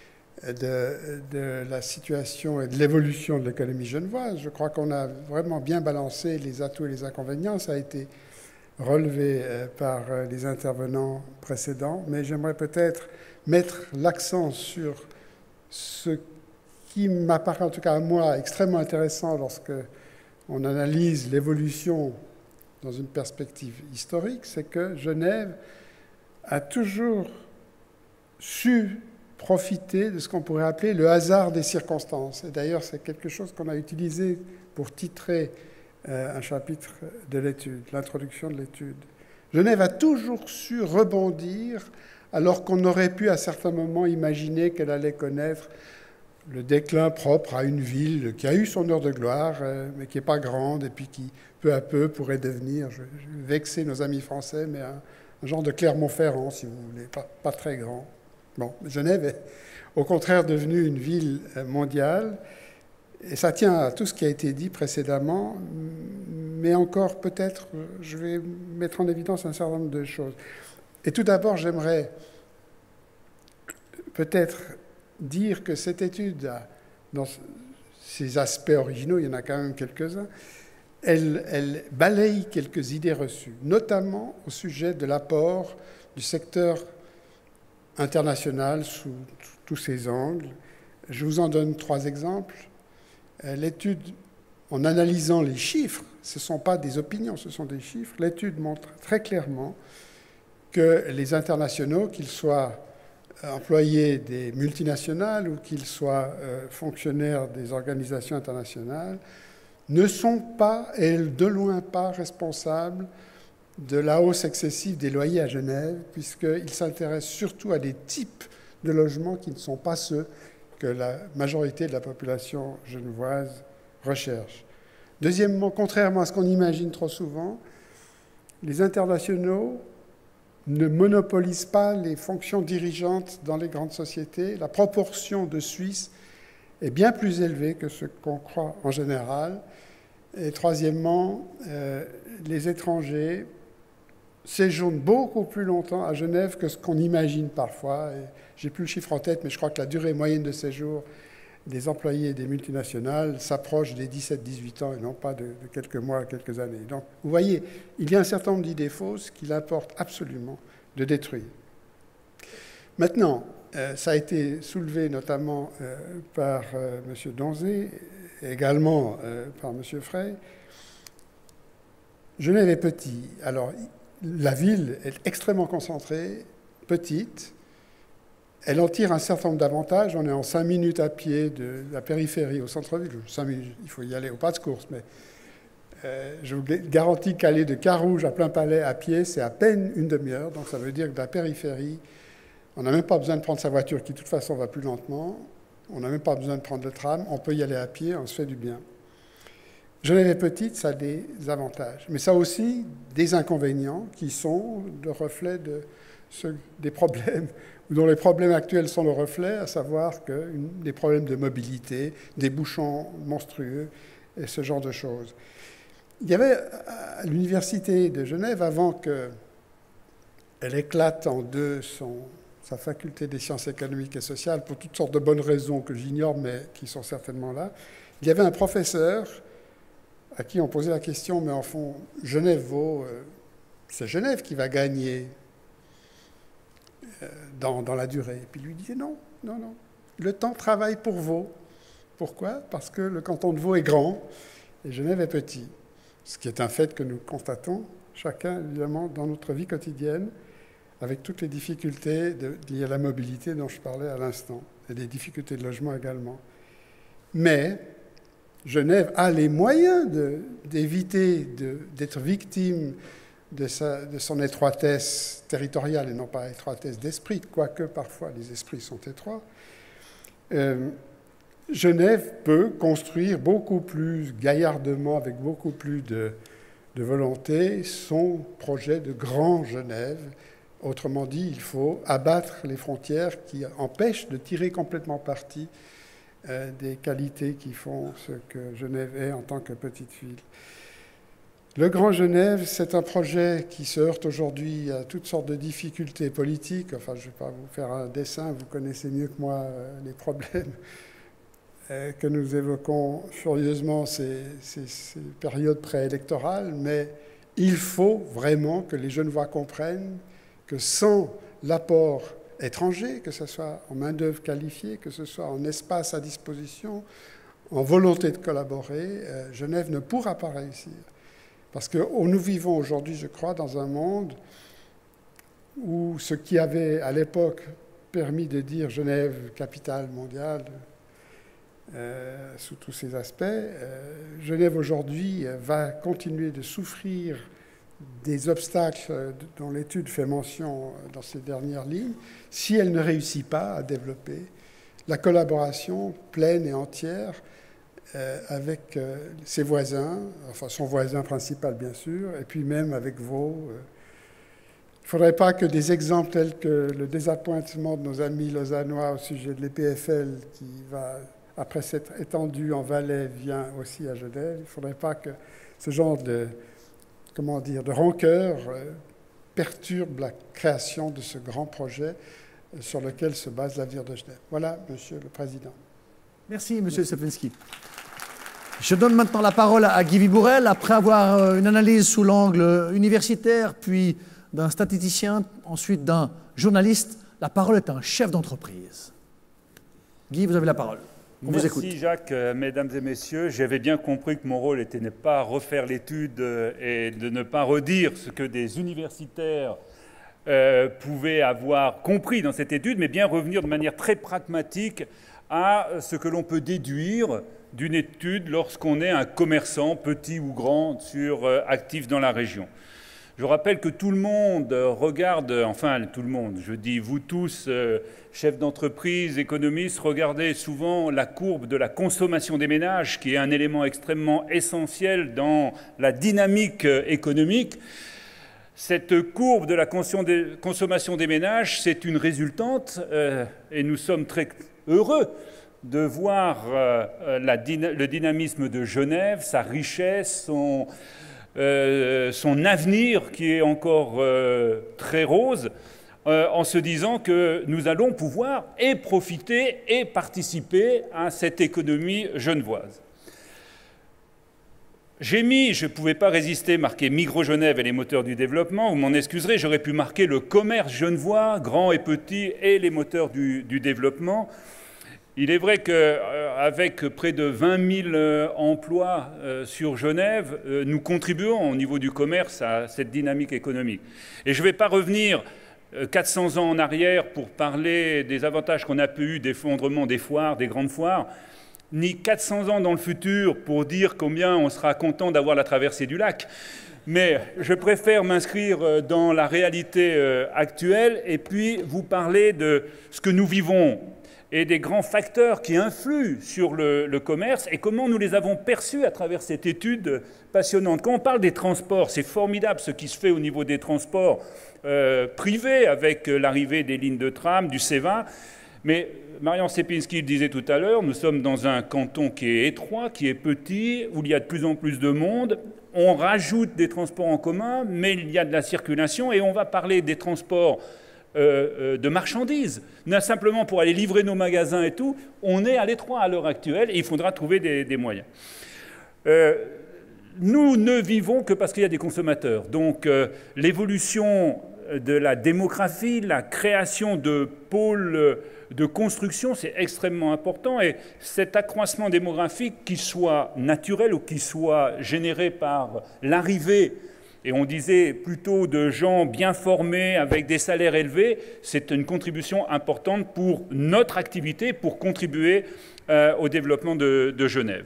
de la situation et de l'évolution de l'économie genevoise. Je crois qu'on a vraiment bien balancé les atouts et les inconvénients. Ça a été relevé par les intervenants précédents, mais j'aimerais peut-être mettre l'accent sur ce qui m'apparaît, en tout cas à moi, extrêmement intéressant lorsque on analyse l'évolution dans une perspective historique, c'est que Genève a toujours su profiter de ce qu'on pourrait appeler le hasard des circonstances. Et d'ailleurs, c'est quelque chose qu'on a utilisé pour titrer un chapitre de l'étude, l'introduction de l'étude. Genève a toujours su rebondir alors qu'on aurait pu à certains moments imaginer qu'elle allait connaître le déclin propre à une ville qui a eu son heure de gloire, mais qui n'est pas grande, et puis qui, peu à peu, pourrait devenir, je vais vexer nos amis français, mais un genre de Clermont-Ferrand, si vous voulez, pas très grand. Bon, Genève est au contraire devenue une ville mondiale, et ça tient à tout ce qui a été dit précédemment, mais encore peut-être, je vais mettre en évidence un certain nombre de choses. Et tout d'abord, j'aimerais peut-être dire que cette étude, dans ses aspects originaux, il y en a quand même quelques-uns, elle balaye quelques idées reçues, notamment au sujet de l'apport du secteur international sous tous ses angles. Je vous en donne 3 exemples. L'étude, en analysant les chiffres, ce ne sont pas des opinions, ce sont des chiffres, l'étude montre très clairement que les internationaux, qu'ils soient employés des multinationales ou qu'ils soient fonctionnaires des organisations internationales, ne sont pas, et de loin pas, responsables de la hausse excessive des loyers à Genève, puisqu'ils s'intéressent surtout à des types de logements qui ne sont pas ceux que la majorité de la population genevoise recherche. Deuxièmement, contrairement à ce qu'on imagine trop souvent, les internationaux ne monopolisent pas les fonctions dirigeantes dans les grandes sociétés. La proportion de Suisses est bien plus élevée que ce qu'on croit en général. Et troisièmement, les étrangers séjournent beaucoup plus longtemps à Genève que ce qu'on imagine parfois. Je n'ai plus le chiffre en tête, mais je crois que la durée moyenne de séjour des employés des multinationales s'approche des 17-18 ans et non pas de quelques mois, quelques années. Donc, vous voyez, il y a un certain nombre d'idées fausses qu'il importe absolument de détruire. Maintenant, ça a été soulevé notamment par M. Donzé, également par M. Frey. Genève est petit. Alors, la ville est extrêmement concentrée, petite. Elle en tire un certain nombre d'avantages. On est en 5 minutes à pied de la périphérie au centre-ville. 5 minutes, il faut y aller au pas de course, mais je vous garantis qu'aller de Carouge à Plainpalais à pied, c'est à peine une demi-heure. Donc ça veut dire que de la périphérie, on n'a même pas besoin de prendre sa voiture qui, de toute façon, va plus lentement. On n'a même pas besoin de prendre le tram. On peut y aller à pied, on se fait du bien. Genève est petite, ça a des avantages. Mais ça a aussi des inconvénients qui sont le reflet des problèmes, ou dont les problèmes actuels sont le reflet, à savoir des problèmes de mobilité, des bouchons monstrueux et ce genre de choses. Il y avait à l'Université de Genève, avant qu'elle éclate en deux sa faculté des sciences économiques et sociales, pour toutes sortes de bonnes raisons que j'ignore, mais qui sont certainement là, il y avait un professeur à qui on posait la question, mais en fond, Genève vaut... c'est Genève qui va gagner dans la durée. Et puis lui disait non, le temps travaille pour Vaud. Pourquoi? Parce que le canton de Vaud est grand et Genève est petit. Ce qui est un fait que nous constatons, chacun évidemment, dans notre vie quotidienne, avec toutes les difficultés liées à la mobilité dont je parlais à l'instant, et des difficultés de logement également. Mais Genève a les moyens d'éviter d'être victime de son étroitesse territoriale et non pas étroitesse d'esprit, quoique parfois les esprits sont étroits. Genève peut construire beaucoup plus gaillardement, avec beaucoup plus de volonté, son projet de Grand Genève. Autrement dit, il faut abattre les frontières qui empêchent de tirer complètement parti des qualités qui font ce que Genève est en tant que petite ville. Le Grand Genève, c'est un projet qui se heurte aujourd'hui à toutes sortes de difficultés politiques. Enfin, je ne vais pas vous faire un dessin, vous connaissez mieux que moi les problèmes que nous évoquons furieusement ces périodes préélectorales, mais il faut vraiment que les Genevois comprennent que sans l'apport étranger, que ce soit en main-d'œuvre qualifiée, que ce soit en espace à disposition, en volonté de collaborer, Genève ne pourra pas réussir. Parce que nous vivons aujourd'hui, je crois, dans un monde où ce qui avait à l'époque permis de dire Genève, capitale mondiale, sous tous ses aspects, Genève aujourd'hui va continuer de souffrir des obstacles dont l'étude fait mention dans ces dernières lignes, si elle ne réussit pas à développer la collaboration pleine et entière avec ses voisins, enfin son voisin principal bien sûr, et puis même avec Vaud. Il ne faudrait pas que des exemples tels que le désappointement de nos amis lausannois au sujet de l'EPFL, qui va, après s'être étendu en Valais, vient aussi à Genève. Il ne faudrait pas que ce genre de rancœur perturbe la création de ce grand projet sur lequel se base l'avenir de Genève. Voilà, Monsieur le Président. Merci, M. Stefensky. Je donne maintenant la parole à Guy Vibourel. Après avoir une analyse sous l'angle universitaire, puis d'un statisticien, ensuite d'un journaliste, la parole est à un chef d'entreprise. Guy, vous avez la parole. On vous écoute. Merci Jacques, mesdames et messieurs. J'avais bien compris que mon rôle était de ne pas refaire l'étude et de ne pas redire ce que des universitaires pouvait avoir compris dans cette étude, mais bien revenir de manière très pragmatique à ce que l'on peut déduire d'une étude lorsqu'on est un commerçant, petit ou grand, actif dans la région. Je rappelle que tout le monde regarde, enfin tout le monde, je dis vous tous, chefs d'entreprise, économistes, regardez souvent la courbe de la consommation des ménages, qui est un élément extrêmement essentiel dans la dynamique économique. Cette courbe de la consommation des ménages, c'est une résultante, et nous sommes très heureux de voir le dynamisme de Genève, sa richesse, son avenir qui est encore très rose, en se disant que nous allons pouvoir et profiter et participer à cette économie genevoise. J'ai mis, je ne pouvais pas résister, marqué Migros Genève et les moteurs du développement, vous m'en excuserez, j'aurais pu marquer le commerce genevois, grand et petit, et les moteurs du développement. Il est vrai qu'avec près de 20 000 emplois sur Genève, nous contribuons au niveau du commerce à cette dynamique économique. Et je ne vais pas revenir 400 ans en arrière pour parler des avantages qu'on a eu d'effondrement des foires, des grandes foires, ni 400 ans dans le futur pour dire combien on sera content d'avoir la traversée du lac. Mais je préfère m'inscrire dans la réalité actuelle et puis vous parler de ce que nous vivons et des grands facteurs qui influent sur le commerce et comment nous les avons perçus à travers cette étude passionnante. Quand on parle des transports, c'est formidable ce qui se fait au niveau des transports privés avec l'arrivée des lignes de tram, du CEVA. Mais Marian Scepinski le disait tout à l'heure, nous sommes dans un canton qui est étroit, qui est petit, où il y a de plus en plus de monde. On rajoute des transports en commun, mais il y a de la circulation et on va parler des transports de marchandises. Simplement pour aller livrer nos magasins et tout, on est à l'étroit à l'heure actuelle et il faudra trouver des moyens. Nous ne vivons que parce qu'il y a des consommateurs. Donc l'évolution de la démographie, la création de pôles de construction, c'est extrêmement important. Et cet accroissement démographique, qu'il soit naturel ou qu'il soit généré par l'arrivée, et on disait plutôt de gens bien formés avec des salaires élevés, c'est une contribution importante pour notre activité, pour contribuer au développement de Genève.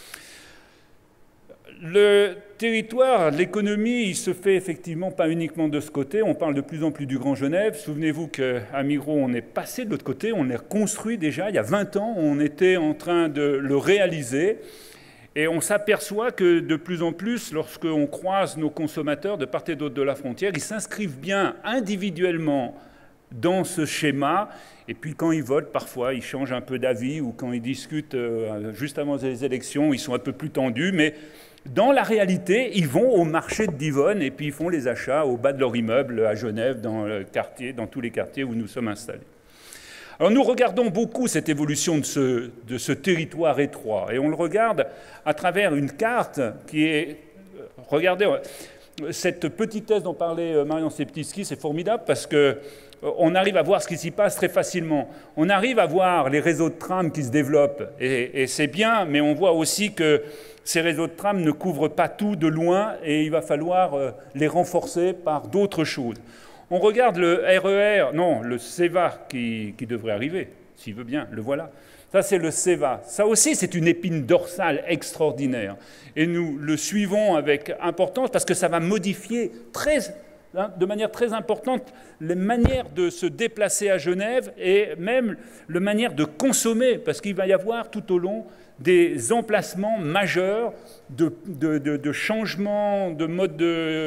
Le territoire, l'économie, il se fait effectivement pas uniquement de ce côté. On parle de plus en plus du Grand Genève. Souvenez-vous qu'à Migros, on est passé de l'autre côté, on l'a construit déjà. Il y a 20 ans, on était en train de le réaliser. Et on s'aperçoit que de plus en plus, lorsqu'on croise nos consommateurs de part et d'autre de la frontière, ils s'inscrivent bien individuellement dans ce schéma. Et puis quand ils votent, parfois, ils changent un peu d'avis ou quand ils discutent juste avant les élections, ils sont un peu plus tendus. Mais dans la réalité, ils vont au marché de Divonne et puis ils font les achats au bas de leur immeuble à Genève, dans le quartier, dans tous les quartiers où nous sommes installés. Alors nous regardons beaucoup cette évolution de ce territoire étroit et on le regarde à travers une carte qui est... Regardez, cette petitesse dont parlait Marian Scepinski, c'est formidable parce qu'on arrive à voir ce qui s'y passe très facilement. On arrive à voir les réseaux de tram qui se développent et c'est bien, mais on voit aussi que ces réseaux de tram ne couvrent pas tout de loin et il va falloir les renforcer par d'autres choses. On regarde le RER, non, le CEVA qui devrait arriver, s'il veut bien, le voilà. Ça, c'est le CEVA. Ça aussi, c'est une épine dorsale extraordinaire. Et nous le suivons avec importance parce que ça va modifier de manière très importante les manières de se déplacer à Genève et même la manière de consommer, parce qu'il va y avoir tout au long des emplacements majeurs de changements de mode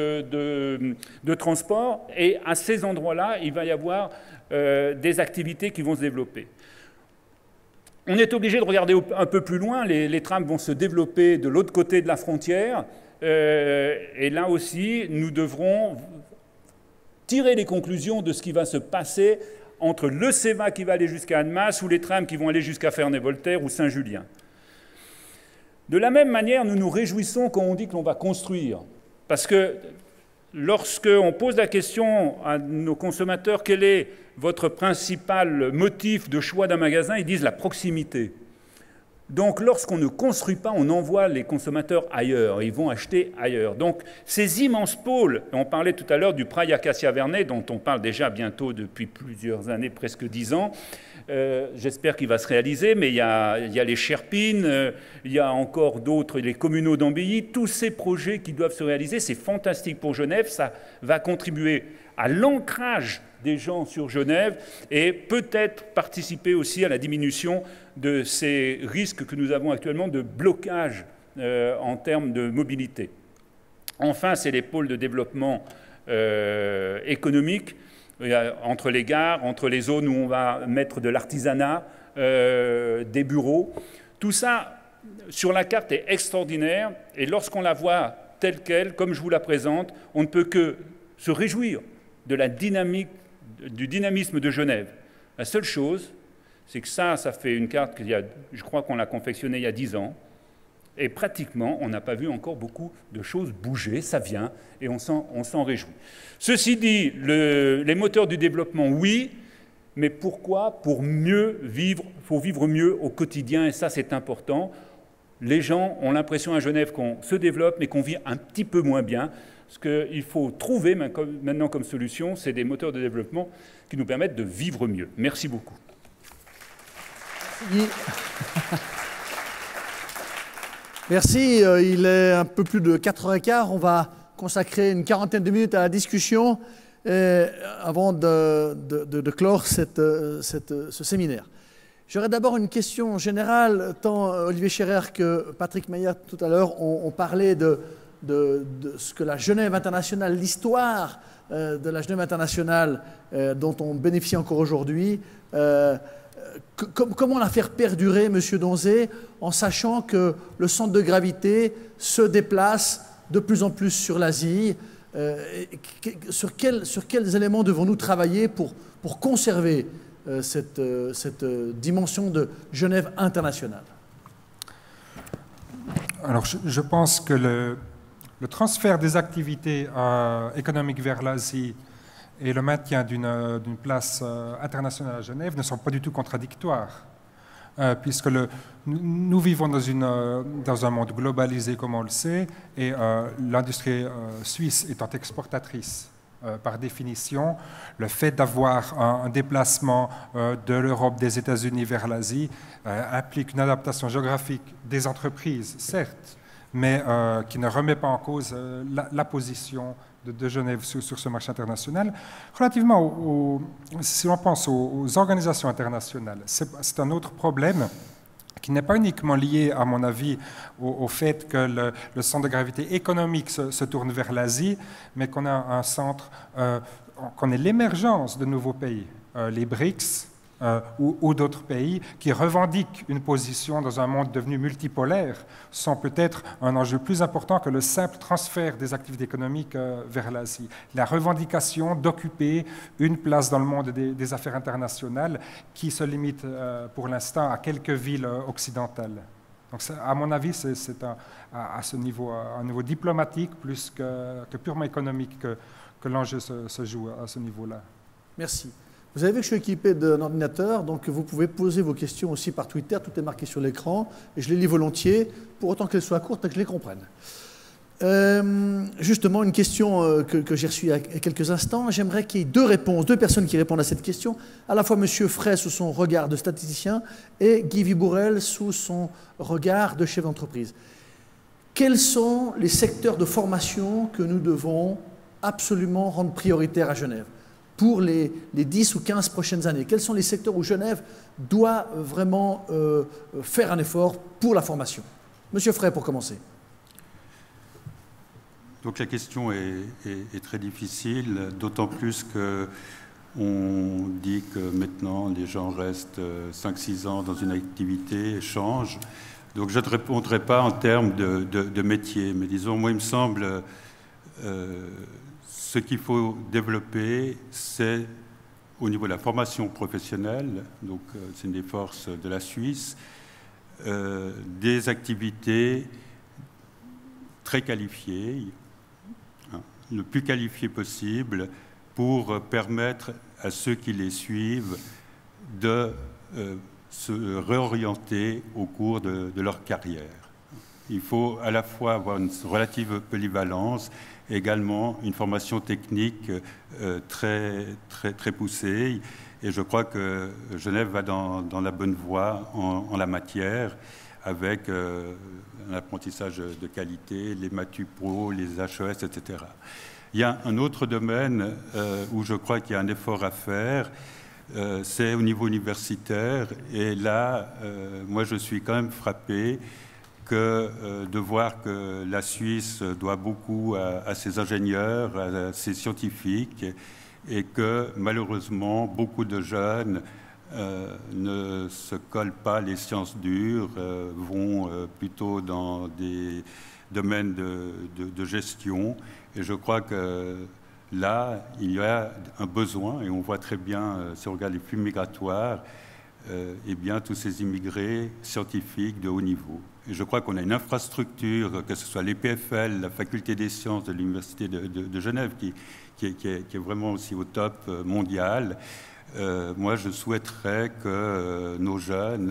de transport. Et à ces endroits-là, il va y avoir des activités qui vont se développer. On est obligé de regarder un peu plus loin. Les trams vont se développer de l'autre côté de la frontière. Et là aussi, nous devrons tirer les conclusions de ce qui va se passer entre le CEVA qui va aller jusqu'à Annemasse ou les trams qui vont aller jusqu'à Ferney-Voltaire ou Saint-Julien. De la même manière, nous nous réjouissons quand on dit que l'on va construire. Parce que lorsqu'on pose la question à nos consommateurs, quel est votre principal motif de choix d'un magasin, ils disent la proximité. Donc, lorsqu'on ne construit pas, on envoie les consommateurs ailleurs. Ils vont acheter ailleurs. Donc, ces immenses pôles, on parlait tout à l'heure du Praille Acacia Vernet, dont on parle déjà bientôt depuis plusieurs années, presque 10 ans. J'espère qu'il va se réaliser, mais il y a les Sherpines, il y a encore d'autres, les communaux d'Ambilly. Tous ces projets qui doivent se réaliser, c'est fantastique pour Genève. Ça va contribuer à l'ancrage des gens sur Genève et peut-être participer aussi à la diminution de ces risques que nous avons actuellement de blocage en termes de mobilité. Enfin, c'est les pôles de développement économique entre les gares, entre les zones où on va mettre de l'artisanat, des bureaux. Tout ça, sur la carte, est extraordinaire et lorsqu'on la voit telle qu'elle, comme je vous la présente, on ne peut que se réjouir de la dynamique, du dynamisme de Genève. La seule chose, c'est que ça fait une carte, je crois qu'on l'a confectionnée il y a 10 ans, et pratiquement, on n'a pas vu encore beaucoup de choses bouger, ça vient, et on s'en réjouit. Ceci dit, les moteurs du développement, oui, mais pourquoi? Pour mieux vivre, il faut vivre mieux au quotidien, et ça c'est important. Les gens ont l'impression à Genève qu'on se développe, mais qu'on vit un petit peu moins bien. Ce qu'il faut trouver maintenant comme solution, c'est des moteurs de développement qui nous permettent de vivre mieux. Merci beaucoup. Merci. Il est un peu plus de 4h15. On va consacrer une quarantaine de minutes à la discussion avant de clore ce séminaire. J'aurais d'abord une question générale. Tant Olivier Scherer que Patrick Meyer tout à l'heure ont parlé de ce que la Genève internationale, l'histoire de la Genève internationale dont on bénéficie encore aujourd'hui, comment la faire perdurer, Monsieur Donzé, en sachant que le centre de gravité se déplace de plus en plus sur l'Asie. Sur quels éléments devons-nous travailler pour conserver cette dimension de Genève internationale? Alors, je pense que le transfert des activités économiques vers l'Asie et le maintien d'une place internationale à Genève ne sont pas du tout contradictoires, puisque nous vivons dans un monde globalisé, comme on le sait, et l'industrie suisse étant exportatrice. Par définition, le fait d'avoir un déplacement de l'Europe, des États-Unis vers l'Asie implique une adaptation géographique des entreprises, certes, mais qui ne remet pas en cause la position de Genève sur ce marché international. Relativement si on pense aux organisations internationales, c'est un autre problème qui n'est pas uniquement lié, à mon avis, au fait que le centre de gravité économique se tourne vers l'Asie, mais qu'on a un centre, qu'on ait l'émergence de nouveaux pays, les BRICS ou d'autres pays qui revendiquent une position dans un monde devenu multipolaire, sont peut-être un enjeu plus important que le simple transfert des activités économiques vers l'Asie. La revendication d'occuper une place dans le monde des affaires internationales qui se limite pour l'instant à quelques villes occidentales. Donc, à mon avis, c'est à ce niveau, un niveau diplomatique plus que purement économique que l'enjeu se joue à ce niveau-là. Merci. Vous avez vu que je suis équipé d'un ordinateur, donc vous pouvez poser vos questions aussi par Twitter, tout est marqué sur l'écran, et je les lis volontiers, pour autant qu'elles soient courtes et que je les comprenne. Justement, une question que j'ai reçue il y a quelques instants, j'aimerais qu'il y ait deux personnes qui répondent à cette question, à la fois M. Frey sous son regard de statisticien et Guy Vibourel sous son regard de chef d'entreprise. Quels sont les secteurs de formation que nous devons absolument rendre prioritaires à Genève pour les 10 ou 15 prochaines années? Quels sont les secteurs où Genève doit vraiment faire un effort pour la formation? Monsieur Frey, pour commencer. Donc la question est très difficile, d'autant plus qu'on dit que maintenant les gens restent 5-6 ans dans une activité et changent. Donc je ne répondrai pas en termes de métier, mais disons, moi il me semble... ce qu'il faut développer, c'est au niveau de la formation professionnelle, donc c'est une des forces de la Suisse, des activités très qualifiées, le plus qualifiées possible, pour permettre à ceux qui les suivent de se réorienter au cours de leur carrière. Il faut à la fois avoir une relative polyvalence, également une formation technique très poussée. Et je crois que Genève va dans la bonne voie en la matière, avec un apprentissage de qualité, les Matu Pro, les HES, etc. Il y a un autre domaine où je crois qu'il y a un effort à faire, c'est au niveau universitaire. Et là, moi, je suis quand même frappé de voir que la Suisse doit beaucoup à ses ingénieurs, à ses scientifiques, et que malheureusement, beaucoup de jeunes ne se collent pas les sciences dures, vont plutôt dans des domaines de gestion. Et je crois que là, il y a un besoin, et on voit très bien, si on regarde les flux migratoires, eh bien, tous ces immigrés scientifiques de haut niveau. Et je crois qu'on a une infrastructure, que ce soit l'EPFL, la Faculté des sciences de l'Université de Genève, qui est vraiment aussi au top mondial. Moi, je souhaiterais que nos jeunes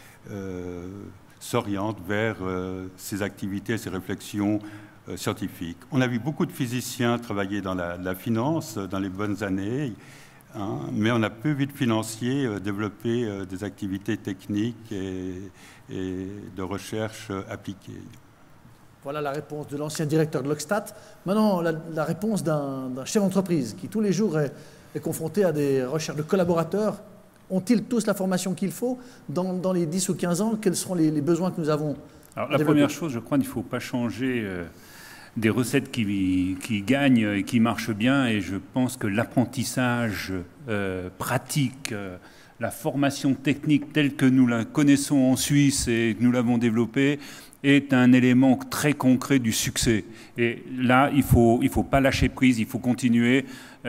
s'orientent vers ces activités, ces réflexions scientifiques. On a vu beaucoup de physiciens travailler dans la finance dans les bonnes années, hein, mais on a peu vu de financiers développer des activités techniques et de recherche appliquée. Voilà la réponse de l'ancien directeur de l'Oxtat. Maintenant, la réponse d'un chef d'entreprise qui tous les jours est confronté à des recherches de collaborateurs. Ont-ils tous la formation qu'il faut dans les 10 ou 15 ans? Quels seront les besoins que nous avons? Alors, la première chose, je crois qu'il ne faut pas changer des recettes qui gagnent et qui marchent bien. Et je pense que l'apprentissage pratique, la formation technique telle que nous la connaissons en Suisse et que nous l'avons développée, est un élément très concret du succès. Et là, il faut pas lâcher prise, il faut continuer.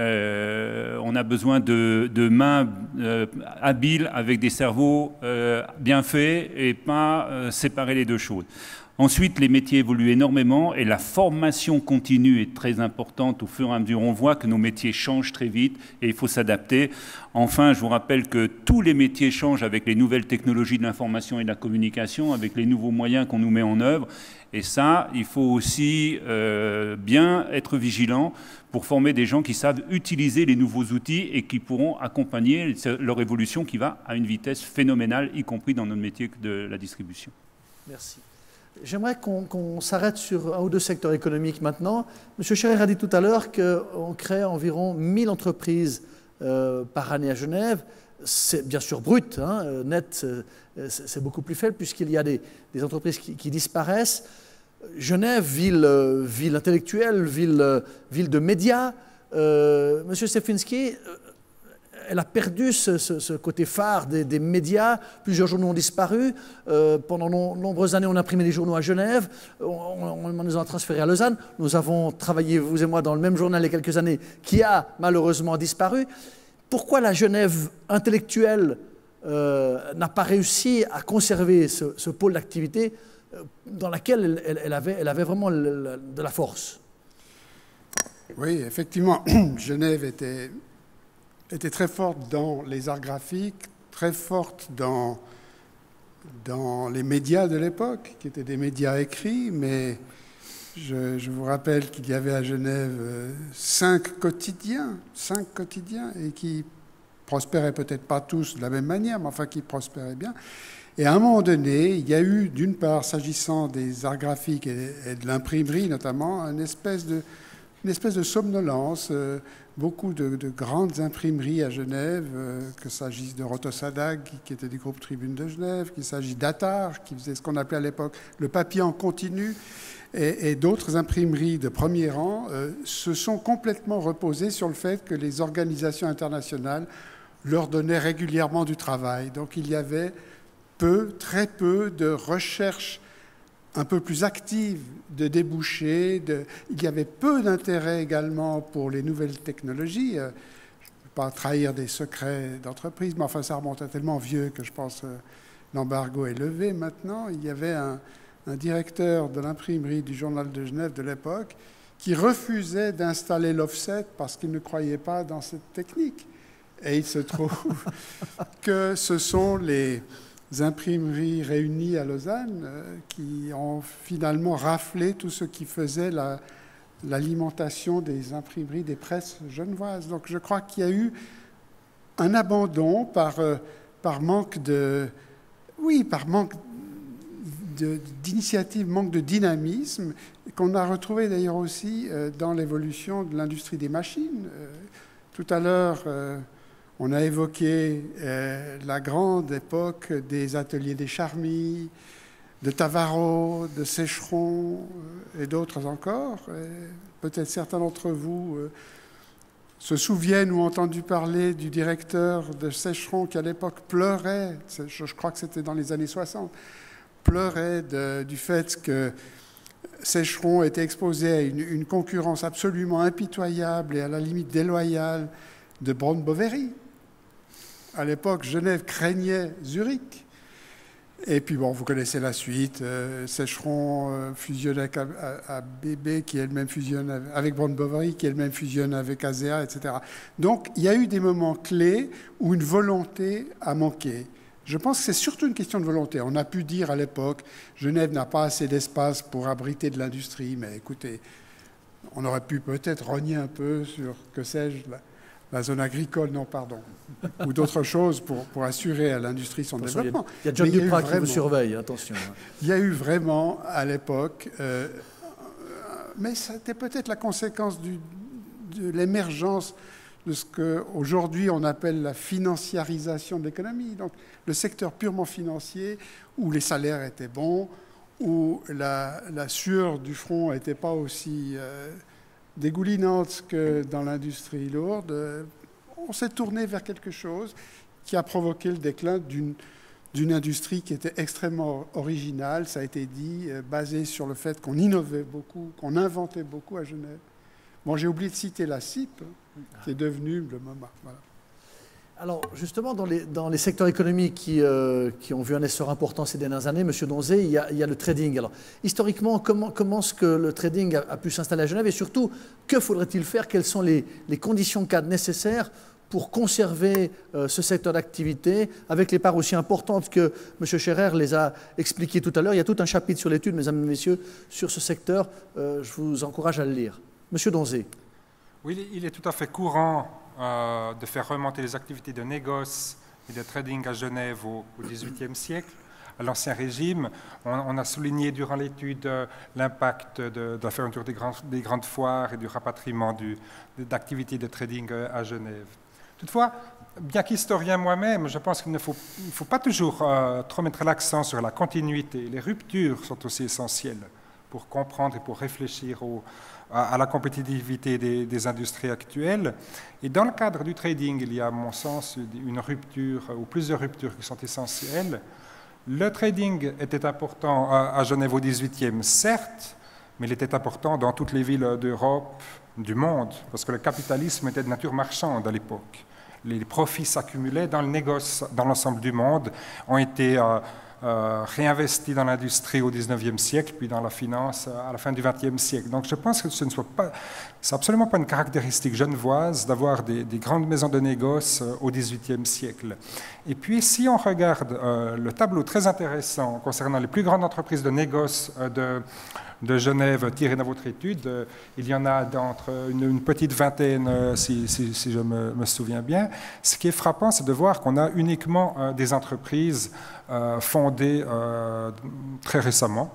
On a besoin de mains habiles avec des cerveaux bien faits et pas séparer les deux choses. Ensuite, les métiers évoluent énormément et la formation continue est très importante au fur et à mesure. On voit que nos métiers changent très vite et il faut s'adapter. Enfin, je vous rappelle que tous les métiers changent avec les nouvelles technologies de l'information et de la communication, avec les nouveaux moyens qu'on nous met en œuvre. Et ça, il faut aussi bien être vigilant pour former des gens qui savent utiliser les nouveaux outils et qui pourront accompagner leur évolution qui va à une vitesse phénoménale, y compris dans notre métier de la distribution. Merci. J'aimerais qu'on s'arrête sur un ou deux secteurs économiques maintenant. M. Scherer a dit tout à l'heure qu'on crée environ 1000 entreprises par année à Genève. C'est bien sûr brut, hein, net, c'est beaucoup plus faible puisqu'il y a des entreprises qui disparaissent. Genève, ville intellectuelle, ville de médias. Monsieur Stefinski, elle a perdu ce côté phare des médias. Plusieurs journaux ont disparu. Pendant nombreuses années, on imprimait des journaux à Genève. On nous a transférés à Lausanne. Nous avons travaillé, vous et moi, dans le même journal il y a quelques années, qui a malheureusement disparu. Pourquoi la Genève intellectuelle n'a pas réussi à conserver ce pôle d'activité dans laquelle elle avait vraiment de la force? Oui, effectivement, Genève était très forte dans les arts graphiques, très forte dans les médias de l'époque, qui étaient des médias écrits, mais je vous rappelle qu'il y avait à Genève 5 quotidiens, et qui prospéraient peut-être pas tous de la même manière, mais enfin qui prospéraient bien. Et à un moment donné, il y a eu, d'une part, s'agissant des arts graphiques et de l'imprimerie notamment, une espèce de somnolence. Beaucoup de grandes imprimeries à Genève, qu'il s'agisse de Rotosadag, qui était du groupe Tribune de Genève, qu'il s'agisse d'Attar, qui faisait ce qu'on appelait à l'époque le papier en continu, et d'autres imprimeries de premier rang, se sont complètement reposées sur le fait que les organisations internationales leur donnaient régulièrement du travail. Donc il y avait très peu de recherche un peu plus active de débouchés. Il y avait peu d'intérêt également pour les nouvelles technologies. Je ne veux pas trahir des secrets d'entreprise, mais enfin ça remonte à tellement vieux que je pense l'embargo est levé maintenant. Il y avait un directeur de l'imprimerie du Journal de Genève de l'époque qui refusait d'installer l'offset parce qu'il ne croyait pas dans cette technique. Et il se trouve que ce sont les imprimeries réunies à Lausanne qui ont finalement raflé tout ce qui faisait l'alimentation des imprimeries, des presses genevoises. Donc je crois qu'il y a eu un abandon par manque d'initiative, manque de dynamisme, qu'on a retrouvé d'ailleurs aussi dans l'évolution de l'industrie des machines. Tout à l'heure, on a évoqué la grande époque des ateliers des Charmilles, de Tavarot, de Sécheron et d'autres encore. Peut-être certains d'entre vous se souviennent ou ont entendu parler du directeur de Sécheron qui à l'époque pleurait, je crois que c'était dans les années 60, pleurait du fait que Sécheron était exposé à une concurrence absolument impitoyable et à la limite déloyale de Braun-Boveri. À l'époque, Genève craignait Zurich. Et puis, bon, vous connaissez la suite. Sécheron fusionne avec ABB, qui elle-même fusionne avec Braun-Boveri, qui elle-même fusionne avec ASEA, etc. Donc, il y a eu des moments clés où une volonté a manqué. Je pense que c'est surtout une question de volonté. On a pu dire à l'époque, Genève n'a pas assez d'espace pour abriter de l'industrie, mais écoutez, on aurait pu peut-être rogner un peu sur, que sais-je, la zone agricole, non, pardon, ou d'autres choses pour assurer à l'industrie son développement. Il y a John Duprat qui vous surveille, attention. Il y a eu vraiment, à l'époque, mais c'était peut-être la conséquence de l'émergence de ce qu'aujourd'hui on appelle la financiarisation de l'économie. Donc le secteur purement financier, où les salaires étaient bons, où la sueur du front n'était pas aussi dégoulinante que dans l'industrie lourde, on s'est tourné vers quelque chose qui a provoqué le déclin d'une industrie qui était extrêmement originale, ça a été dit, basée sur le fait qu'on innovait beaucoup, qu'on inventait beaucoup à Genève. Bon, j'ai oublié de citer la CIP, qui est devenue le MoMA. Voilà. Alors, justement, dans les secteurs économiques qui ont vu un essor important ces dernières années, M. Donzé, il y a le trading. Alors, historiquement, comment est-ce que le trading a pu s'installer à Genève et surtout, que faudrait-il faire? Quelles sont les conditions cadres nécessaires pour conserver ce secteur d'activité avec les parts aussi importantes que M. Scherer les a expliquées tout à l'heure? Il y a tout un chapitre sur l'étude, mesdames et messieurs, sur ce secteur. Je vous encourage à le lire. M. Donzé. Oui, il est tout à fait courant de faire remonter les activités de négoce et de trading à Genève au XVIIIe siècle. À l'Ancien Régime, on a souligné durant l'étude l'impact de la fermeture des grandes foires et du rapatriement d'activités de trading à Genève. Toutefois, bien qu'historien moi-même, je pense qu'il ne faut pas toujours trop mettre l'accent sur la continuité. Les ruptures sont aussi essentielles pour comprendre et pour réfléchir à la compétitivité des industries actuelles. Et dans le cadre du trading, il y a, à mon sens, une rupture ou plusieurs ruptures qui sont essentielles. Le trading était important à Genève au XVIIIe, certes, mais il était important dans toutes les villes d'Europe, du monde, parce que le capitalisme était de nature marchande à l'époque. Les profits s'accumulaient dans le négoce, dans l'ensemble du monde, ont été réinvestis dans l'industrie au XIXe siècle, puis dans la finance à la fin du XXe siècle. Donc je pense que c'est absolument pas une caractéristique genevoise d'avoir des grandes maisons de négoce au XVIIIe siècle. Et puis si on regarde le tableau très intéressant concernant les plus grandes entreprises de négoce de Genève tiré dans votre étude, il y en a d'entre une petite vingtaine, si je me souviens bien. Ce qui est frappant, c'est de voir qu'on a uniquement des entreprises fondées très récemment.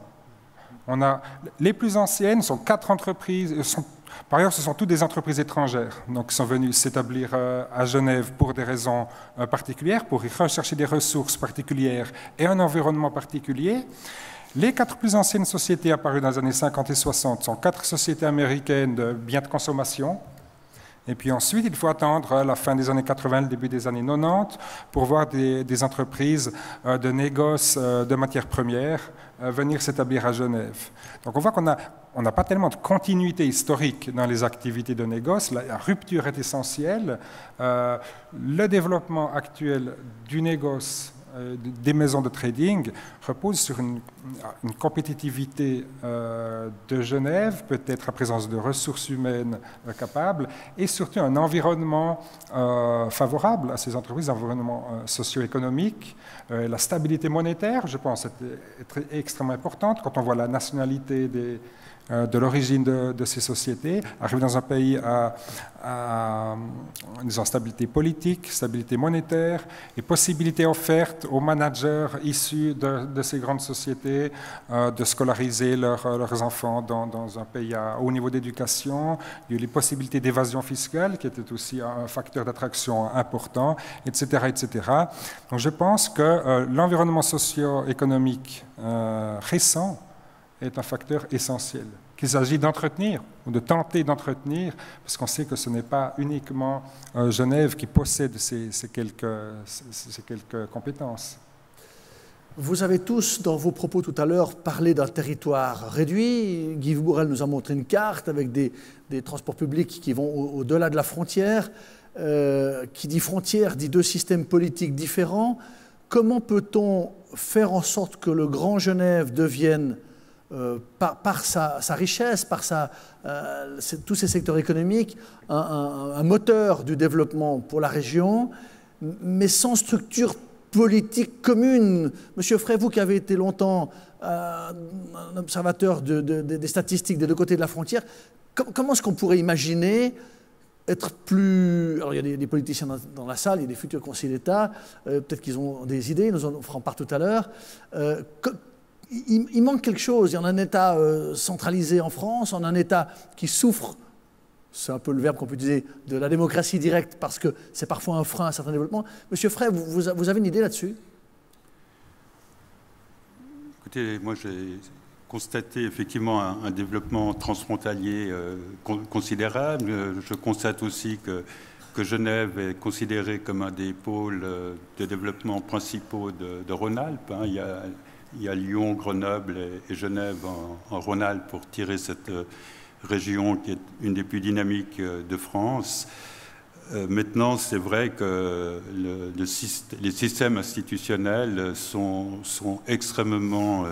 Les plus anciennes sont 4 entreprises. Par ailleurs, ce sont toutes des entreprises étrangères, donc qui sont venues s'établir à Genève pour des raisons particulières, pour y rechercher des ressources particulières et un environnement particulier. Les 4 plus anciennes sociétés apparues dans les années 50 et 60 sont 4 sociétés américaines de biens de consommation. Et puis ensuite, il faut attendre la fin des années 80, le début des années 90 pour voir des entreprises de négoce de matières premières venir s'établir à Genève. Donc on voit qu'on n'a pas tellement de continuité historique dans les activités de négoce. La rupture est essentielle. Le développement actuel du négoce des maisons de trading repose sur une compétitivité de Genève, peut-être la présence de ressources humaines capables, et surtout un environnement favorable à ces entreprises, un environnement socio-économique. La stabilité monétaire, je pense, est extrêmement importante quand on voit la nationalité de l'origine de ces sociétés. Arriver dans un pays à disons, stabilité politique, stabilité monétaire et possibilité offerte aux managers issus de ces grandes sociétés de scolariser leurs enfants dans un pays à haut niveau d'éducation. Il y a eu les possibilités d'évasion fiscale qui étaient aussi un facteur d'attraction important, etc., etc. Donc je pense que l'environnement socio-économique récent est un facteur essentiel, qu'il s'agit d'entretenir ou de tenter d'entretenir, parce qu'on sait que ce n'est pas uniquement Genève qui possède ces quelques compétences. Vous avez tous, dans vos propos tout à l'heure, parlé d'un territoire réduit. Guy Bourrel nous a montré une carte avec des transports publics qui vont au-delà de la frontière. Qui dit frontière, dit deux systèmes politiques différents. Comment peut-on faire en sorte que le Grand Genève devienne par sa richesse, par tous ces secteurs économiques, un moteur du développement pour la région, mais sans structure politique commune? Monsieur Frey, vous qui avez été longtemps un observateur des statistiques des deux côtés de la frontière, comment est-ce qu'on pourrait imaginer être plus... Alors il y a des politiciens dans la salle, il y a des futurs conseillers d'État, peut-être qu'ils ont des idées, nous en ferons part tout à l'heure. Il manque quelque chose. Il y a un État centralisé en France, on a un État qui souffre, c'est un peu le verbe qu'on peut utiliser, de la démocratie directe, parce que c'est parfois un frein à certains développements. Monsieur Frey, vous avez une idée là-dessus? Écoutez, moi j'ai constaté effectivement un développement transfrontalier considérable. Je constate aussi que Genève est considérée comme un des pôles de développement principaux de Rhône-Alpes. Il y a Lyon, Grenoble et Genève en Rhône-Alpes pour tirer cette région qui est une des plus dynamiques de France. Maintenant, c'est vrai que les systèmes institutionnels sont extrêmement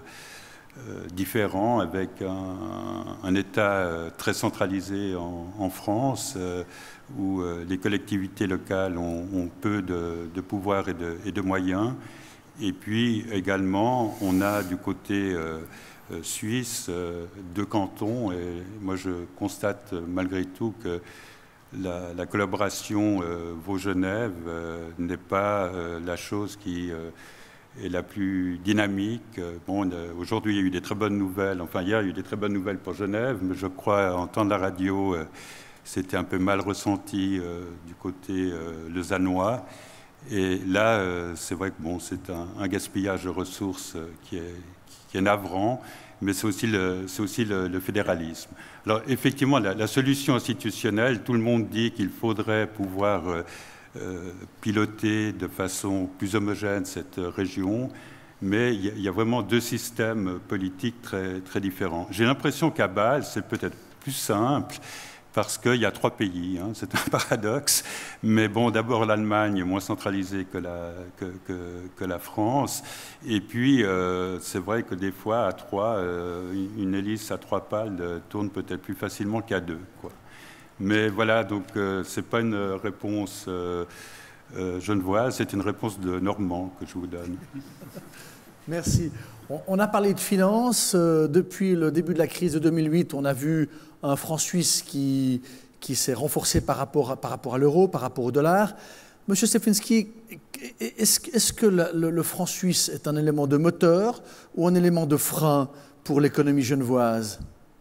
différents, avec un État très centralisé en France, où les collectivités locales ont peu de pouvoir et de moyens. Et puis également, on a du côté suisse deux cantons, et moi je constate malgré tout que la collaboration Vaud-Genève n'est pas la chose qui est la plus dynamique. Bon, aujourd'hui, il y a eu des très bonnes nouvelles, enfin hier, il y a eu des très bonnes nouvelles pour Genève, mais je crois entendre la radio, c'était un peu mal ressenti du côté lausannois. Et là, c'est vrai que bon, c'est un gaspillage de ressources qui est navrant, mais c'est aussi le fédéralisme. Alors effectivement, la solution institutionnelle, tout le monde dit qu'il faudrait pouvoir piloter de façon plus homogène cette région, mais il y a vraiment deux systèmes politiques très, très différents. J'ai l'impression qu'à Bâle, c'est peut-être plus simple, parce qu'il y a trois pays, hein, c'est un paradoxe. Mais bon, d'abord l'Allemagne est moins centralisée que la France. Et puis, c'est vrai que des fois, à trois, une hélice à trois pales tourne peut-être plus facilement qu'à deux, quoi. Mais voilà, donc ce n'est pas une réponse genevoise, c'est une réponse de Normand que je vous donne. Merci. On a parlé de finances. Depuis le début de la crise de 2008, on a vu un franc suisse qui s'est renforcé par rapport à l'euro, par rapport au dollar. Monsieur Stefanski, est-ce que le franc suisse est un élément de moteur ou un élément de frein pour l'économie genevoise?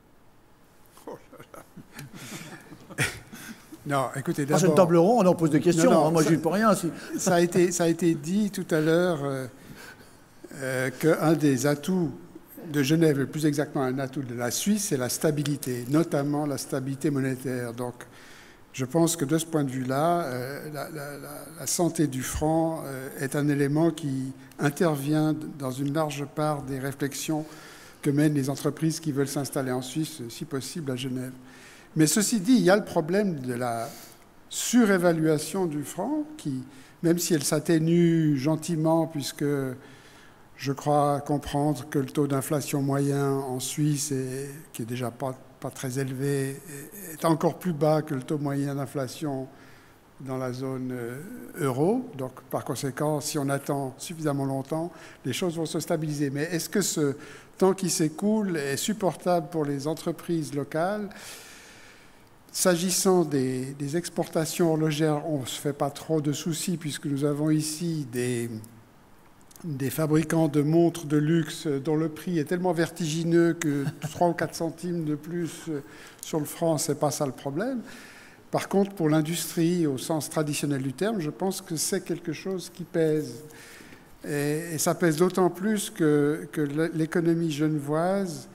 Non, écoutez, d'abord... C'est une table ronde, on pose des questions. Non, moi, je ne dis pas rien. Ça a été dit tout à l'heure qu'un des atouts de Genève, le plus exactement un atout de la Suisse, c'est la stabilité, notamment la stabilité monétaire. Donc, je pense que de ce point de vue-là, la santé du franc est un élément qui intervient dans une large part des réflexions que mènent les entreprises qui veulent s'installer en Suisse, si possible à Genève. Mais ceci dit, il y a le problème de la surévaluation du franc qui même si elle s'atténue gentiment, puisque je crois comprendre que le taux d'inflation moyen en Suisse, qui est déjà pas très élevé, est encore plus bas que le taux moyen d'inflation dans la zone euro. Donc, par conséquent, si on attend suffisamment longtemps, les choses vont se stabiliser. Mais est-ce que ce temps qui s'écoule est supportable pour les entreprises locales? S'agissant des exportations horlogères, on ne se fait pas trop de soucis puisque nous avons ici des fabricants de montres de luxe dont le prix est tellement vertigineux que 3 ou 4 centimes de plus sur le franc, ce n'est pas ça le problème. Par contre, pour l'industrie, au sens traditionnel du terme, je pense que c'est quelque chose qui pèse. Et ça pèse d'autant plus que l'économie genevoise,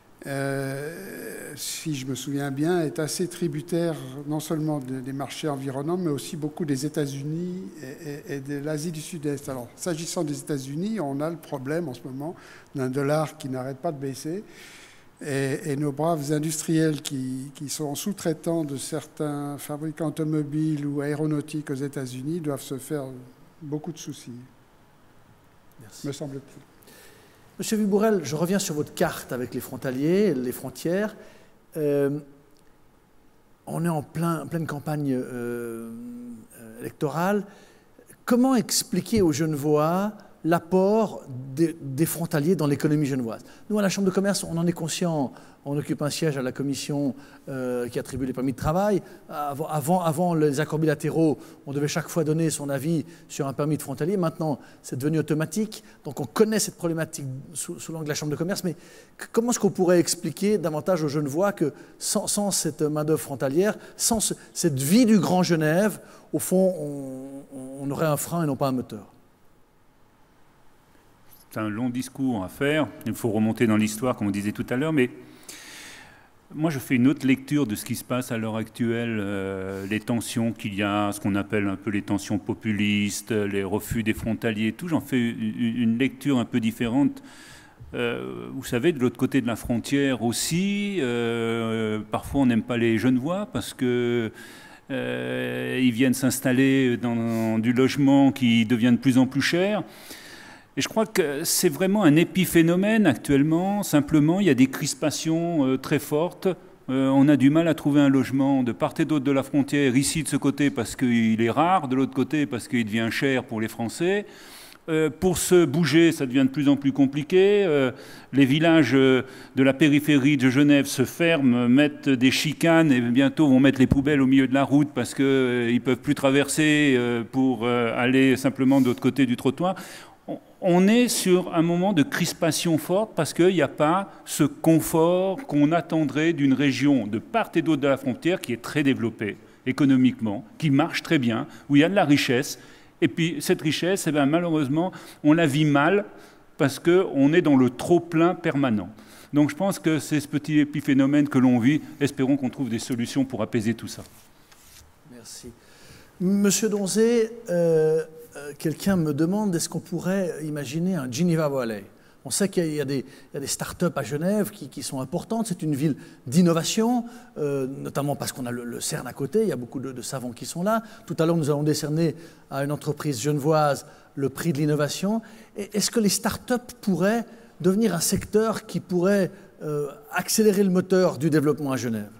si je me souviens bien, est assez tributaire non seulement des marchés environnants, mais aussi beaucoup des États-Unis et de l'Asie du Sud-Est. Alors, s'agissant des États-Unis, on a le problème en ce moment d'un dollar qui n'arrête pas de baisser. Et nos braves industriels qui sont sous-traitants de certains fabricants automobiles ou aéronautiques aux États-Unis doivent se faire beaucoup de soucis. Merci. Me semble-t-il. Monsieur Vibourel, je reviens sur votre carte avec les frontaliers, les frontières. On est en pleine campagne électorale. Comment expliquer aux Genevois l'apport des frontaliers dans l'économie genevoise? Nous, à la Chambre de commerce, on en est conscient. On occupe un siège à la commission qui attribue les permis de travail. Avant les accords bilatéraux, on devait chaque fois donner son avis sur un permis de frontalier. Maintenant, c'est devenu automatique. Donc, on connaît cette problématique sous l'angle de la Chambre de commerce. Mais comment est-ce qu'on pourrait expliquer davantage aux Genevois que sans cette main-d'œuvre frontalière, sans cette vie du Grand Genève, au fond, on aurait un frein et non pas un moteur? C'est un long discours à faire. Il faut remonter dans l'histoire, comme on disait tout à l'heure, mais moi, je fais une autre lecture de ce qui se passe à l'heure actuelle, les tensions qu'il y a, ce qu'on appelle un peu les tensions populistes, les refus des frontaliers, tout. J'en fais une lecture un peu différente. Vous savez, de l'autre côté de la frontière aussi, parfois on n'aime pas les Genevois parce que ils viennent s'installer dans du logement qui devient de plus en plus cher. Et je crois que c'est vraiment un épiphénomène actuellement. Simplement, il y a des crispations très fortes. On a du mal à trouver un logement de part et d'autre de la frontière, ici de ce côté parce qu'il est rare, de l'autre côté parce qu'il devient cher pour les Français. Pour se bouger, ça devient de plus en plus compliqué. Les villages de la périphérie de Genève se ferment, mettent des chicanes et bientôt vont mettre les poubelles au milieu de la route parce qu'ils ne peuvent plus traverser pour aller simplement de l'autre côté du trottoir. On est sur un moment de crispation forte parce qu'il n'y a pas ce confort qu'on attendrait d'une région de part et d'autre de la frontière qui est très développée économiquement, qui marche très bien, où il y a de la richesse. Et puis cette richesse, malheureusement, on la vit mal parce qu'on est dans le trop-plein permanent. Donc je pense que c'est ce petit épiphénomène que l'on vit. Espérons qu'on trouve des solutions pour apaiser tout ça. Merci. Monsieur Donzé, quelqu'un me demande, est-ce qu'on pourrait imaginer un Geneva Valley? On sait qu'il y a des start-up à Genève qui sont importantes. C'est une ville d'innovation, notamment parce qu'on a le CERN à côté. Il y a beaucoup de savants qui sont là. Tout à l'heure, nous allons décerner à une entreprise genevoise le prix de l'innovation. Est-ce que les start-up pourraient devenir un secteur qui pourrait accélérer le moteur du développement à Genève?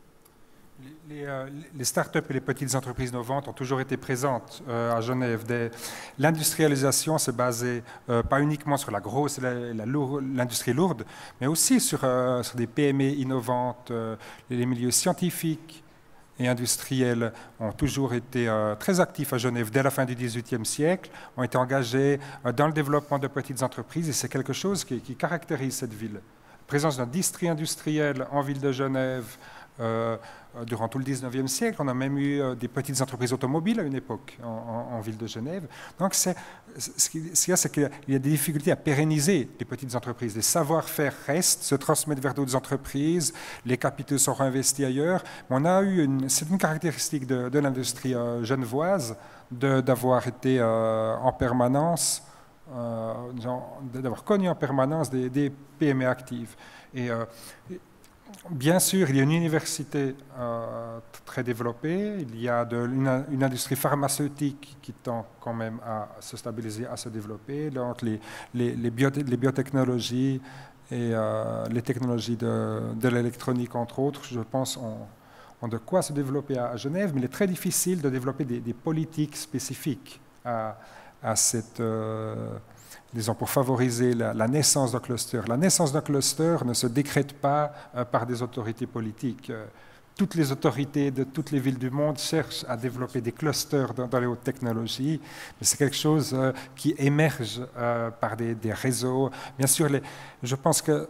Les start-up et les petites entreprises innovantes ont toujours été présentes à Genève. L'industrialisation s'est basée pas uniquement sur la grosse, l'industrie lourde, mais aussi sur des PME innovantes. Les milieux scientifiques et industriels ont toujours été très actifs à Genève dès la fin du XVIIIe siècle, ont été engagés dans le développement de petites entreprises et c'est quelque chose qui caractérise cette ville. La présence d'industrie industrielle en ville de Genève, durant tout le XIXe siècle, on a même eu des petites entreprises automobiles à une époque en ville de Genève. Donc, ce qu'il y a, c'est qu'il y a des difficultés à pérenniser les petites entreprises. Les savoir-faire restent, se transmettent vers d'autres entreprises, les capitaux sont réinvestis ailleurs. C'est une caractéristique de l'industrie genevoise d'avoir été en permanence, d'avoir connu en permanence des PME actives. Et bien sûr, il y a une université très développée, il y a une industrie pharmaceutique qui tend quand même à se stabiliser, à se développer. Donc les biotechnologies et les technologies de l'électronique, entre autres, je pense, ont de quoi se développer à Genève, mais il est très difficile de développer des politiques spécifiques à cette... disons, pour favoriser la naissance d'un cluster. La naissance d'un cluster ne se décrète pas par des autorités politiques. Toutes les autorités de toutes les villes du monde cherchent à développer des clusters dans les hautes technologies, mais c'est quelque chose qui émerge par des réseaux. Bien sûr, je pense que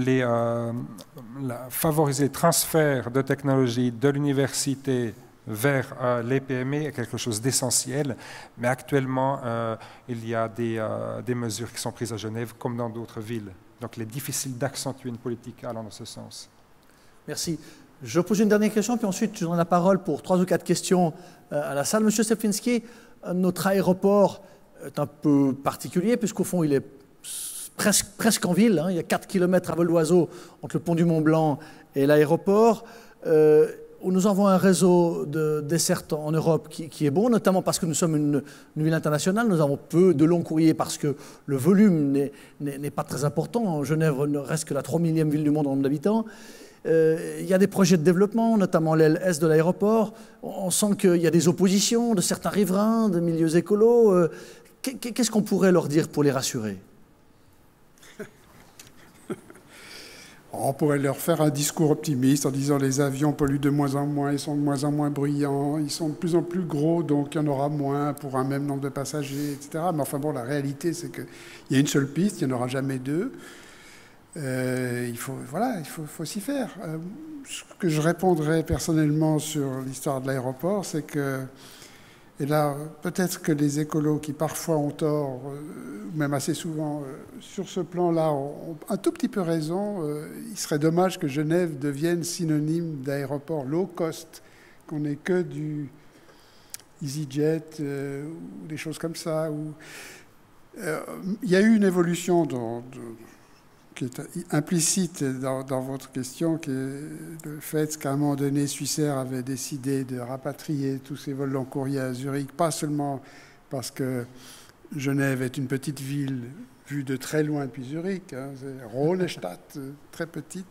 favoriser le transfert de technologies de l'université vers les PME est quelque chose d'essentiel, mais actuellement, il y a des mesures qui sont prises à Genève comme dans d'autres villes. Donc, il est difficile d'accentuer une politique allant dans ce sens. Merci. Je pose une dernière question, puis ensuite, je donne la parole pour 3 ou 4 questions à la salle. Monsieur Szczepiński, notre aéroport est un peu particulier, puisqu'au fond, il est presque en ville. Il y a 4 km à vol d'oiseau entre le pont du Mont-Blanc et l'aéroport. Nous avons un réseau de dessertes en Europe qui est bon, notamment parce que nous sommes une ville internationale. Nous avons peu de longs courriers parce que le volume n'est pas très important. Genève ne reste que la 3 millième ville du monde en nombre d'habitants. Il y a des projets de développement, notamment l'aile est de l'aéroport. On sent qu'il y a des oppositions de certains riverains, de milieux écolos. Qu'est-ce qu'on pourrait leur dire pour les rassurer ? On pourrait leur faire un discours optimiste en disant les avions polluent de moins en moins, ils sont de moins en moins bruyants, ils sont de plus en plus gros, donc il y en aura moins pour un même nombre de passagers, etc. Mais enfin bon, la réalité, c'est qu'il y a une seule piste, il n'y en aura jamais 2. Il faut s'y faire. Ce que je répondrais personnellement sur l'histoire de l'aéroport, c'est que, et là, peut-être que les écolos qui parfois ont tort, même assez souvent, sur ce plan-là, ont un tout petit peu raison. Il serait dommage que Genève devienne synonyme d'aéroport low cost, qu'on n'ait que du EasyJet ou des choses comme ça. Il y a eu une évolution qui est implicite dans votre question, qui est le fait qu'à un moment donné, Swissair avait décidé de rapatrier tous ses vols long courrier à Zurich, pas seulement parce que Genève est une petite ville vue de très loin depuis Zurich, c'est Rhônestadt, très petite.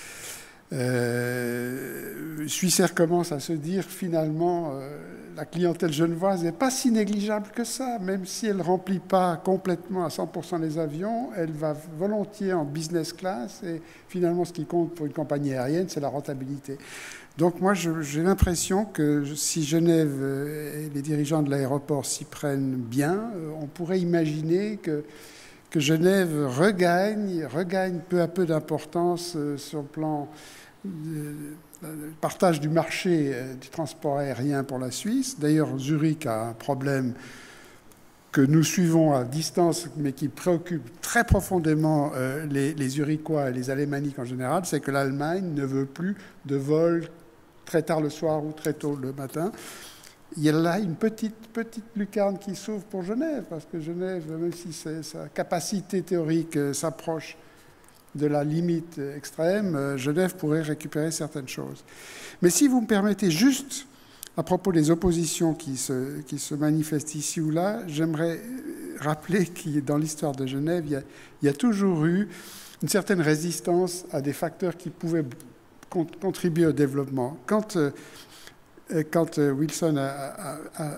Swissair commence à se dire finalement la clientèle genevoise n'est pas si négligeable que ça, même si elle ne remplit pas complètement à 100% les avions, elle va volontiers en business class et finalement ce qui compte pour une compagnie aérienne, c'est la rentabilité. Donc moi j'ai l'impression que si Genève et les dirigeants de l'aéroport s'y prennent bien, on pourrait imaginer que Genève regagne peu à peu d'importance sur le plan du partage du marché du transport aérien pour la Suisse. D'ailleurs, Zurich a un problème que nous suivons à distance, mais qui préoccupe très profondément les Zurichois et les Alémaniques en général, c'est que l'Allemagne ne veut plus de vols très tard le soir ou très tôt le matin. Il y a là une petite lucarne qui s'ouvre pour Genève, parce que Genève, même si sa capacité théorique s'approche de la limite extrême, Genève pourrait récupérer certaines choses. Mais si vous me permettez, juste à propos des oppositions qui se manifestent ici ou là, j'aimerais rappeler que dans l'histoire de Genève, il y a toujours eu une certaine résistance à des facteurs qui pouvaient contribuer au développement. Quand Wilson a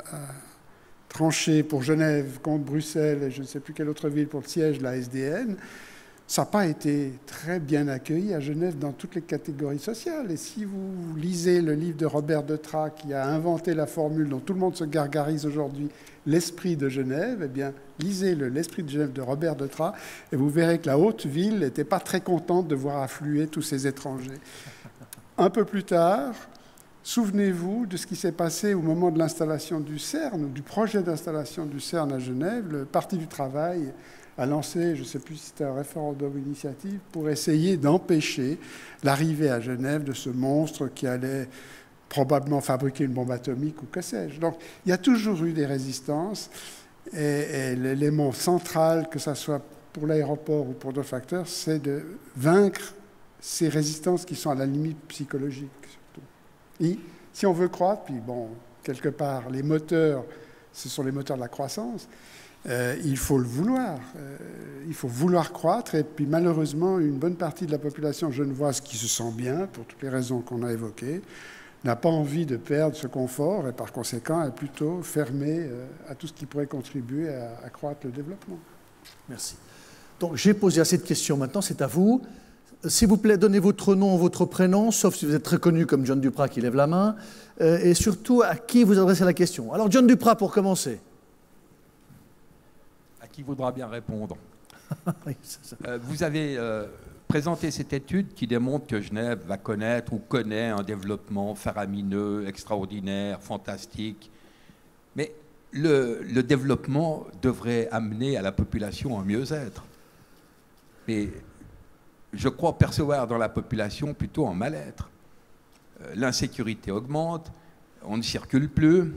tranché pour Genève contre Bruxelles et je ne sais plus quelle autre ville pour le siège de la SDN, ça n'a pas été très bien accueilli à Genève dans toutes les catégories sociales. Et si vous lisez le livre de Robert Detrat qui a inventé la formule dont tout le monde se gargarise aujourd'hui, l'esprit de Genève, eh bien, lisez l'esprit de Genève de Robert Detrat et vous verrez que la haute ville n'était pas très contente de voir affluer tous ces étrangers. Un peu plus tard, souvenez-vous de ce qui s'est passé au moment de l'installation du CERN, ou du projet d'installation du CERN à Genève. Le Parti du Travail a lancé, je ne sais plus si c'était un référendum initiative, pour essayer d'empêcher l'arrivée à Genève de ce monstre qui allait probablement fabriquer une bombe atomique ou que sais-je. Donc il y a toujours eu des résistances et l'élément central, que ce soit pour l'aéroport ou pour d'autres facteurs, c'est de vaincre ces résistances qui sont à la limite psychologique, surtout. Et si on veut croître, puis bon, quelque part, les moteurs, ce sont les moteurs de la croissance, il faut le vouloir. Il faut vouloir croître, et puis malheureusement, une bonne partie de la population genevoise qui se sent bien, pour toutes les raisons qu'on a évoquées, n'a pas envie de perdre ce confort, et par conséquent est plutôt fermée à tout ce qui pourrait contribuer à accroître le développement. Merci. Donc j'ai posé assez de questions, maintenant c'est à vous. S'il vous plaît, donnez votre nom, votre prénom, sauf si vous êtes très connu comme John Duprat qui lève la main, et surtout à qui vous adressez la question. Alors John Duprat, pour commencer. À qui voudra bien répondre. Vous avez présenté cette étude qui démontre que Genève va connaître ou connaît un développement faramineux, extraordinaire, fantastique. Mais le développement devrait amener à la population un mieux-être. Mais je crois percevoir dans la population plutôt un mal-être. L'insécurité augmente, on ne circule plus,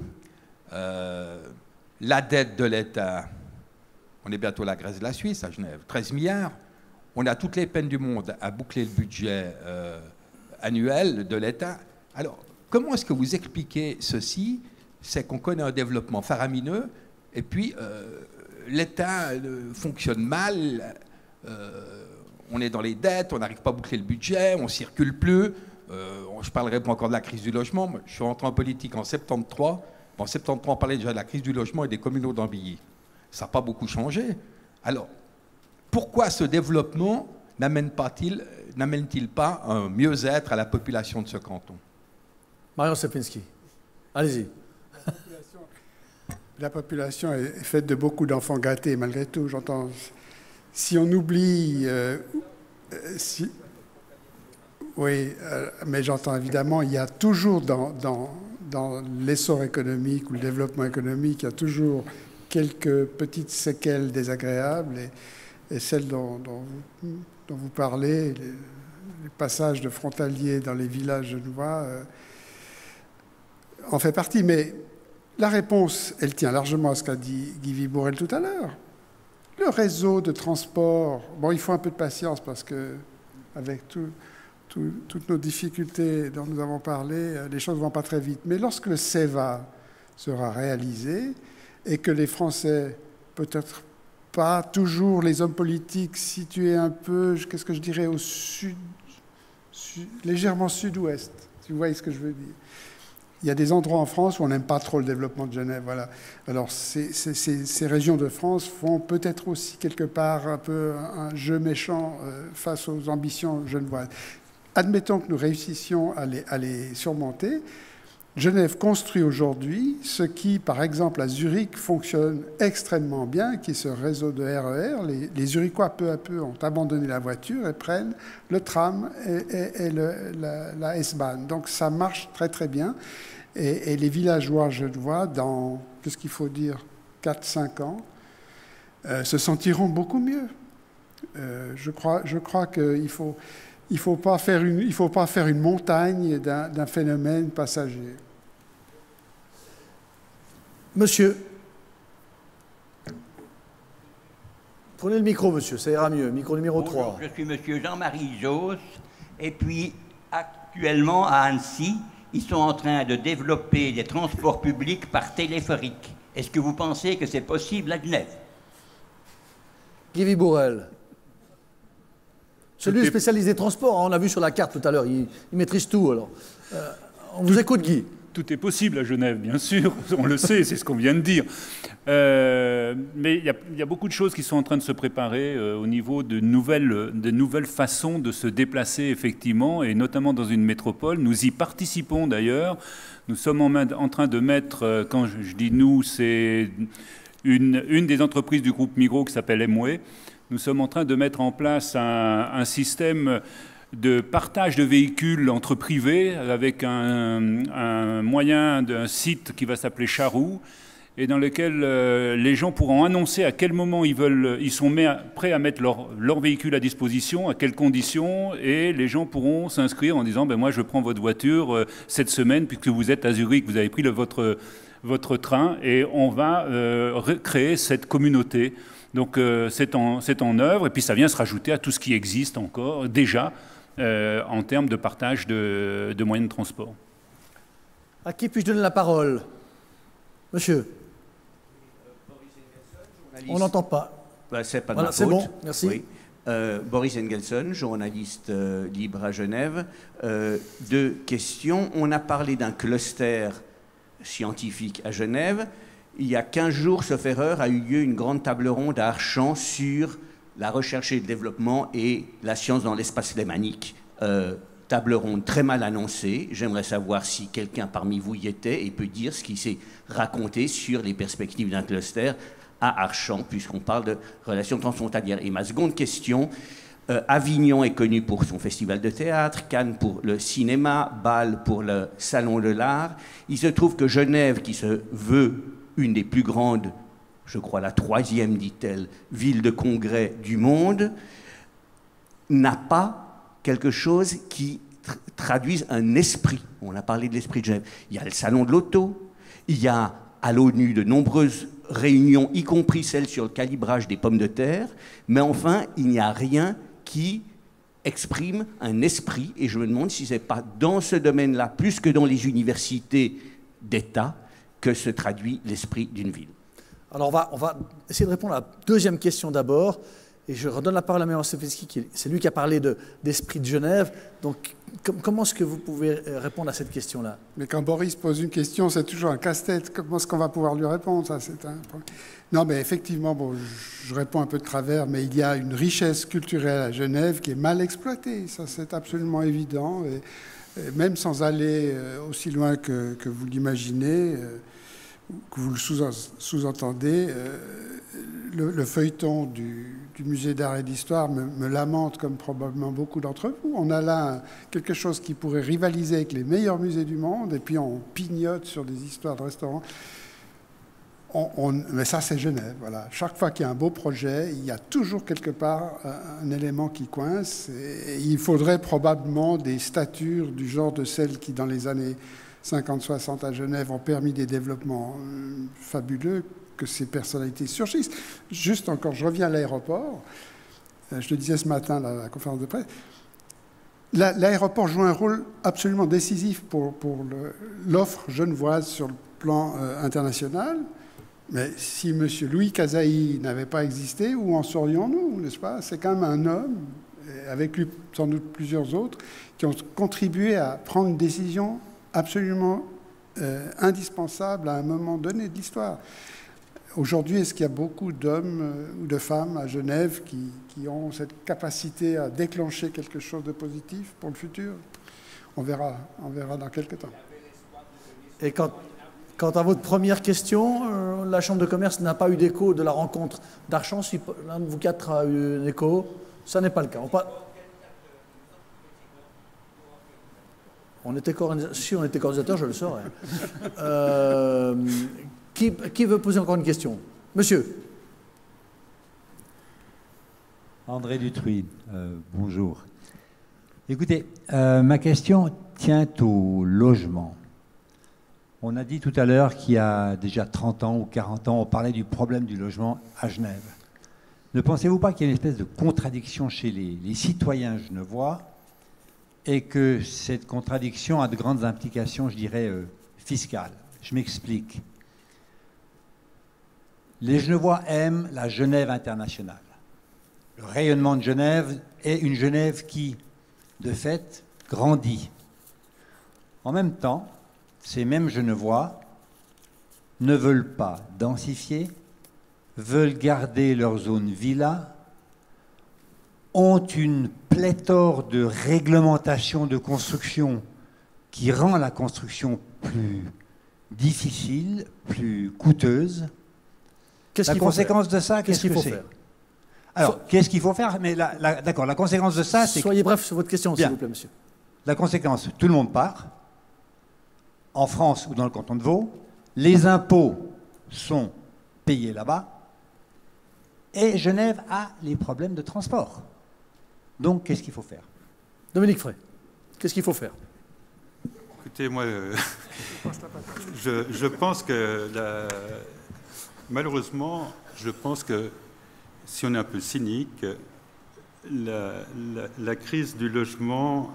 la dette de l'État, on est bientôt la Grèce de la Suisse à Genève, 13 milliards. On a toutes les peines du monde à boucler le budget annuel de l'État. Alors, comment est-ce que vous expliquez ceci? C'est qu'on connaît un développement faramineux, et puis l'État fonctionne mal, on est dans les dettes, on n'arrive pas à boucler le budget, on ne circule plus. Je ne parlerai pas encore de la crise du logement. Je suis rentré en politique en 73. En 73, on parlait déjà de la crise du logement et des communaux d'Ambilly. Ça n'a pas beaucoup changé. Alors, pourquoi ce développement n'amène-t-il pas un mieux-être à la population de ce canton? Marion Szepiński, allez-y. La population est faite de beaucoup d'enfants gâtés, malgré tout, j'entends. Si on oublie... oui, mais j'entends évidemment, il y a toujours dans l'essor économique ou le développement économique, il y a toujours quelques petites séquelles désagréables, et celles dont vous parlez, les passages de frontaliers dans les villages genevois, en fait partie. Mais la réponse, elle tient largement à ce qu'a dit Guy Vibourel tout à l'heure. Le réseau de transport, bon, il faut un peu de patience parce que, avec toutes nos difficultés dont nous avons parlé, les choses ne vont pas très vite. Mais lorsque le CEVA sera réalisé et que les Français, peut-être pas toujours les hommes politiques situés un peu, qu'est-ce que je dirais, au sud, légèrement sud-ouest, si vous voyez ce que je veux dire. Il y a des endroits en France où on n'aime pas trop le développement de Genève. Voilà. Alors ces régions de France font peut-être aussi quelque part un peu un jeu méchant face aux ambitions genevoises. Admettons que nous réussissions à les surmonter. Genève construit aujourd'hui ce qui, par exemple, à Zurich, fonctionne extrêmement bien, qui est ce réseau de RER. Les Zurichois, peu à peu, ont abandonné la voiture et prennent le tram et la S-Bahn. Donc ça marche très très bien. Et les villageois genevois, dans, qu'est-ce qu'il faut dire, 4-5 ans, se sentiront beaucoup mieux. Je crois qu'il faut... Il ne faut pas faire une montagne d'un phénomène passager. Monsieur, prenez le micro, monsieur, ça ira mieux. Micro numéro 3. Bonjour, je suis monsieur Jean-Marie Josse, et puis actuellement à Annecy, ils sont en train de développer des transports publics par téléphérique. Est-ce que vous pensez que c'est possible à Genève? Guy Vibourel. Celui spécialisé des transports, on l'a vu sur la carte tout à l'heure, il maîtrise tout. Alors, on vous écoute, Guy. Tout est possible à Genève, bien sûr, on le sait, c'est ce qu'on vient de dire. Mais il y a beaucoup de choses qui sont en train de se préparer au niveau de nouvelles façons de se déplacer, effectivement, et notamment dans une métropole. Nous y participons d'ailleurs. Nous sommes en train de mettre, quand je dis nous, c'est une des entreprises du groupe Migros qui s'appelle Emway. Nous sommes en train de mettre en place un système de partage de véhicules entre privés avec un moyen d'un site qui va s'appeler Charroux et dans lequel les gens pourront annoncer à quel moment ils sont prêts à mettre leur véhicule à disposition, à quelles conditions, et les gens pourront s'inscrire en disant moi je prends votre voiture cette semaine puisque vous êtes à Zurich, vous avez pris votre train, et on va créer cette communauté. Donc c'est en œuvre, et puis ça vient se rajouter à tout ce qui existe encore déjà en termes de partage de moyens de transport. À qui puis-je donner la parole? Monsieur. On n'entend pas. C'est pas de voilà, ma c'est faute. bon, merci. Oui. Boris Engelson, journaliste libre à Genève. Deux questions. On a parlé d'un cluster scientifique à Genève. Il y a 15 jours, sauf erreur, a eu lieu une grande table ronde à Archamps sur la recherche et le développement et la science dans l'espace lémanique. Table ronde très mal annoncée. J'aimerais savoir si quelqu'un parmi vous y était et peut dire ce qui s'est raconté sur les perspectives d'un cluster à Archamps, puisqu'on parle de relations transfrontalières. Et ma seconde question, Avignon est connu pour son festival de théâtre, Cannes pour le cinéma, Bâle pour le salon de l'art. Il se trouve que Genève, qui se veut une des plus grandes, je crois la 3e, dit-elle, ville de congrès du monde, n'a pas quelque chose qui traduise un esprit. On a parlé de l'esprit de Genève. Il y a le salon de l'auto, il y a à l'ONU de nombreuses réunions, y compris celles sur le calibrage des pommes de terre, mais enfin, il n'y a rien qui exprime un esprit, et je me demande si ce n'est pas dans ce domaine-là, plus que dans les universités d'État, que se traduit l'esprit d'une ville. Alors on va essayer de répondre à la deuxième question d'abord, et je redonne la parole à M. Stefensky, c'est lui qui a parlé d'esprit de Genève. Donc comment est-ce que vous pouvez répondre à cette question-là? Mais quand Boris pose une question, c'est toujours un casse-tête. Comment est-ce qu'on va pouvoir lui répondre? Ça, non, mais effectivement, bon, je réponds un peu de travers, mais il y a une richesse culturelle à Genève qui est mal exploitée. Ça, c'est absolument évident. Et même sans aller aussi loin que vous l'imaginez, que vous le sous-entendez, le feuilleton du musée d'art et d'histoire me lamente, comme probablement beaucoup d'entre vous. On a là quelque chose qui pourrait rivaliser avec les meilleurs musées du monde, et puis on pignote sur des histoires de restaurants. Mais ça, c'est Genève. Voilà. Chaque fois qu'il y a un beau projet, il y a toujours quelque part un élément qui coince. Et il faudrait probablement des statures du genre de celles qui, dans les années 50-60 à Genève, ont permis des développements fabuleux, que ces personnalités surgissent. Juste encore, je reviens à l'aéroport. Je le disais ce matin à la conférence de presse. L'aéroport joue un rôle absolument décisif pour l'offre genevoise sur le plan international. Mais si M. Louis Cazaï n'avait pas existé, où en serions-nous, n'est-ce pas? C'est quand même un homme, avec lui sans doute plusieurs autres, qui ont contribué à prendre une décision absolument indispensable à un moment donné de l'histoire. Aujourd'hui, est-ce qu'il y a beaucoup d'hommes ou de femmes à Genève qui ont cette capacité à déclencher quelque chose de positif pour le futur? On verra dans quelques temps. Et quant à votre première question, la Chambre de commerce n'a pas eu d'écho de la rencontre d'Archamps. Si l'un de vous quatre a eu un écho, ça n'est pas le cas. Si on était coordinateur, je le saurais. Qui veut poser encore une question? Monsieur. André Dutruy, bonjour. Écoutez, ma question tient au logement. On a dit tout à l'heure qu'il y a déjà 30 ans ou 40 ans, on parlait du problème du logement à Genève. Ne pensez-vous pas qu'il y a une espèce de contradiction chez les citoyens genevois et que cette contradiction a de grandes implications, je dirais, fiscales? Je m'explique. Les Genevois aiment la Genève internationale. Le rayonnement de Genève est une Genève qui, de fait, grandit. En même temps, ces mêmes Genevois ne veulent pas densifier, veulent garder leur zone villa, ont une pléthore de réglementations de construction qui rend la construction plus difficile, plus coûteuse. La conséquence de ça, qu'est-ce qu'il faut faire? Alors, qu'est-ce qu'il faut faire? Mais d'accord, la conséquence de ça, c'est... Soyez bref sur votre question, s'il vous plaît, monsieur. La conséquence, tout le monde part, en France ou dans le canton de Vaud, les impôts sont payés là-bas, et Genève a les problèmes de transport. Donc, qu'est-ce qu'il faut faire? Dominique Frey, qu'est-ce qu'il faut faire? Écoutez, moi, je pense que... Malheureusement, je pense que si on est un peu cynique, la crise du logement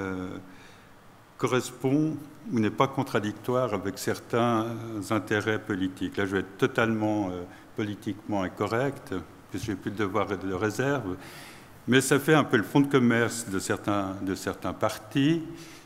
correspond ou n'est pas contradictoire avec certains intérêts politiques. Là, je vais être totalement politiquement incorrect, puisque je n'ai plus de devoir de réserve, mais ça fait un peu le fonds de commerce de certains partis,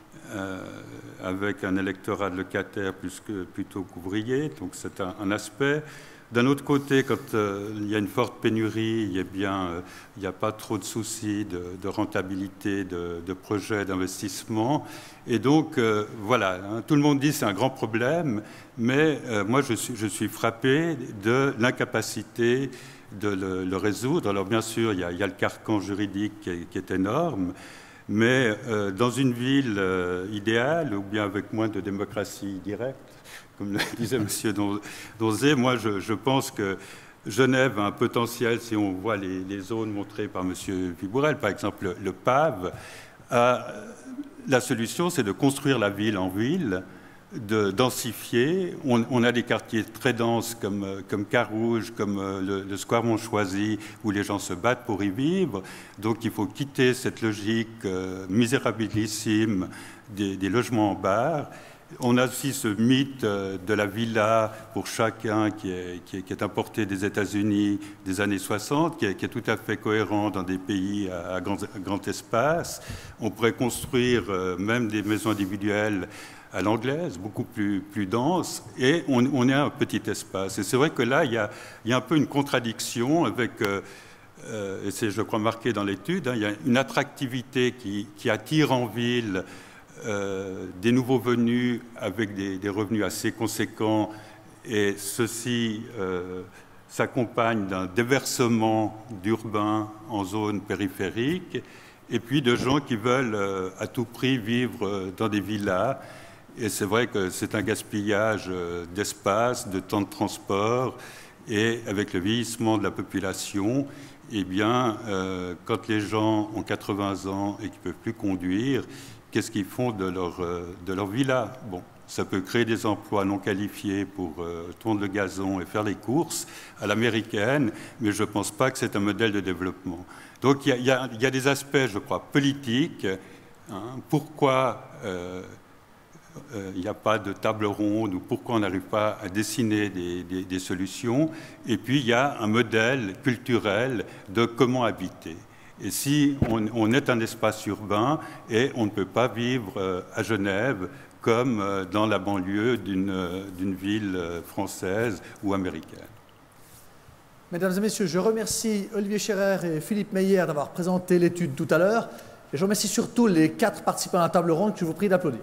avec un électorat de locataires plutôt qu'ouvrier, donc c'est un aspect. D'un autre côté, quand il y a une forte pénurie, il n'y a pas trop de soucis de rentabilité de projets d'investissement. Et donc, voilà, hein, tout le monde dit que c'est un grand problème, mais moi, je suis frappé de l'incapacité de le résoudre. Alors, bien sûr, il y a le carcan juridique qui est énorme, mais dans une ville idéale, ou bien avec moins de démocratie directe, comme le disait M. Donzé, moi je pense que Genève a un potentiel, si on voit les zones montrées par M. Vibourel, par exemple le PAV, la solution c'est de construire la ville en ville, de densifier. On a des quartiers très denses comme Carouge, comme le Square Montchoisy, où les gens se battent pour y vivre. Donc il faut quitter cette logique misérabilissime des logements en barre. On a aussi ce mythe de la villa pour chacun qui est importé des États-Unis des années 60, qui est tout à fait cohérent dans des pays à grand espace. On pourrait construire même des maisons individuelles à l'anglaise, beaucoup plus denses, et on est un petit espace. Et c'est vrai que là, il y a un peu une contradiction avec, et c'est, je crois, marqué dans l'étude, hein, il y a une attractivité qui attire en ville des nouveaux venus avec des revenus assez conséquents, et ceci s'accompagne d'un déversement d'urbains en zone périphérique, et puis de gens qui veulent à tout prix vivre dans des villas. Et c'est vrai que c'est un gaspillage d'espace, de temps de transport, et avec le vieillissement de la population, eh bien, quand les gens ont 80 ans et qu'ils ne peuvent plus conduire, qu'est-ce qu'ils font de leur villa? Bon, ça peut créer des emplois non qualifiés pour tondre le gazon et faire les courses à l'américaine, mais je ne pense pas que c'est un modèle de développement. Donc il y a des aspects, je crois, politiques. Hein, pourquoi il n'y a pas de table ronde, ou pourquoi on n'arrive pas à dessiner des solutions. Et puis il y a un modèle culturel de comment habiter. Et si on est un espace urbain, et on ne peut pas vivre à Genève comme dans la banlieue d'une ville française ou américaine. Mesdames et messieurs, je remercie Olivier Scherrer et Philippe Meyer d'avoir présenté l'étude tout à l'heure. Et je remercie surtout les 4 participants à la table ronde que je vous prie d'applaudir.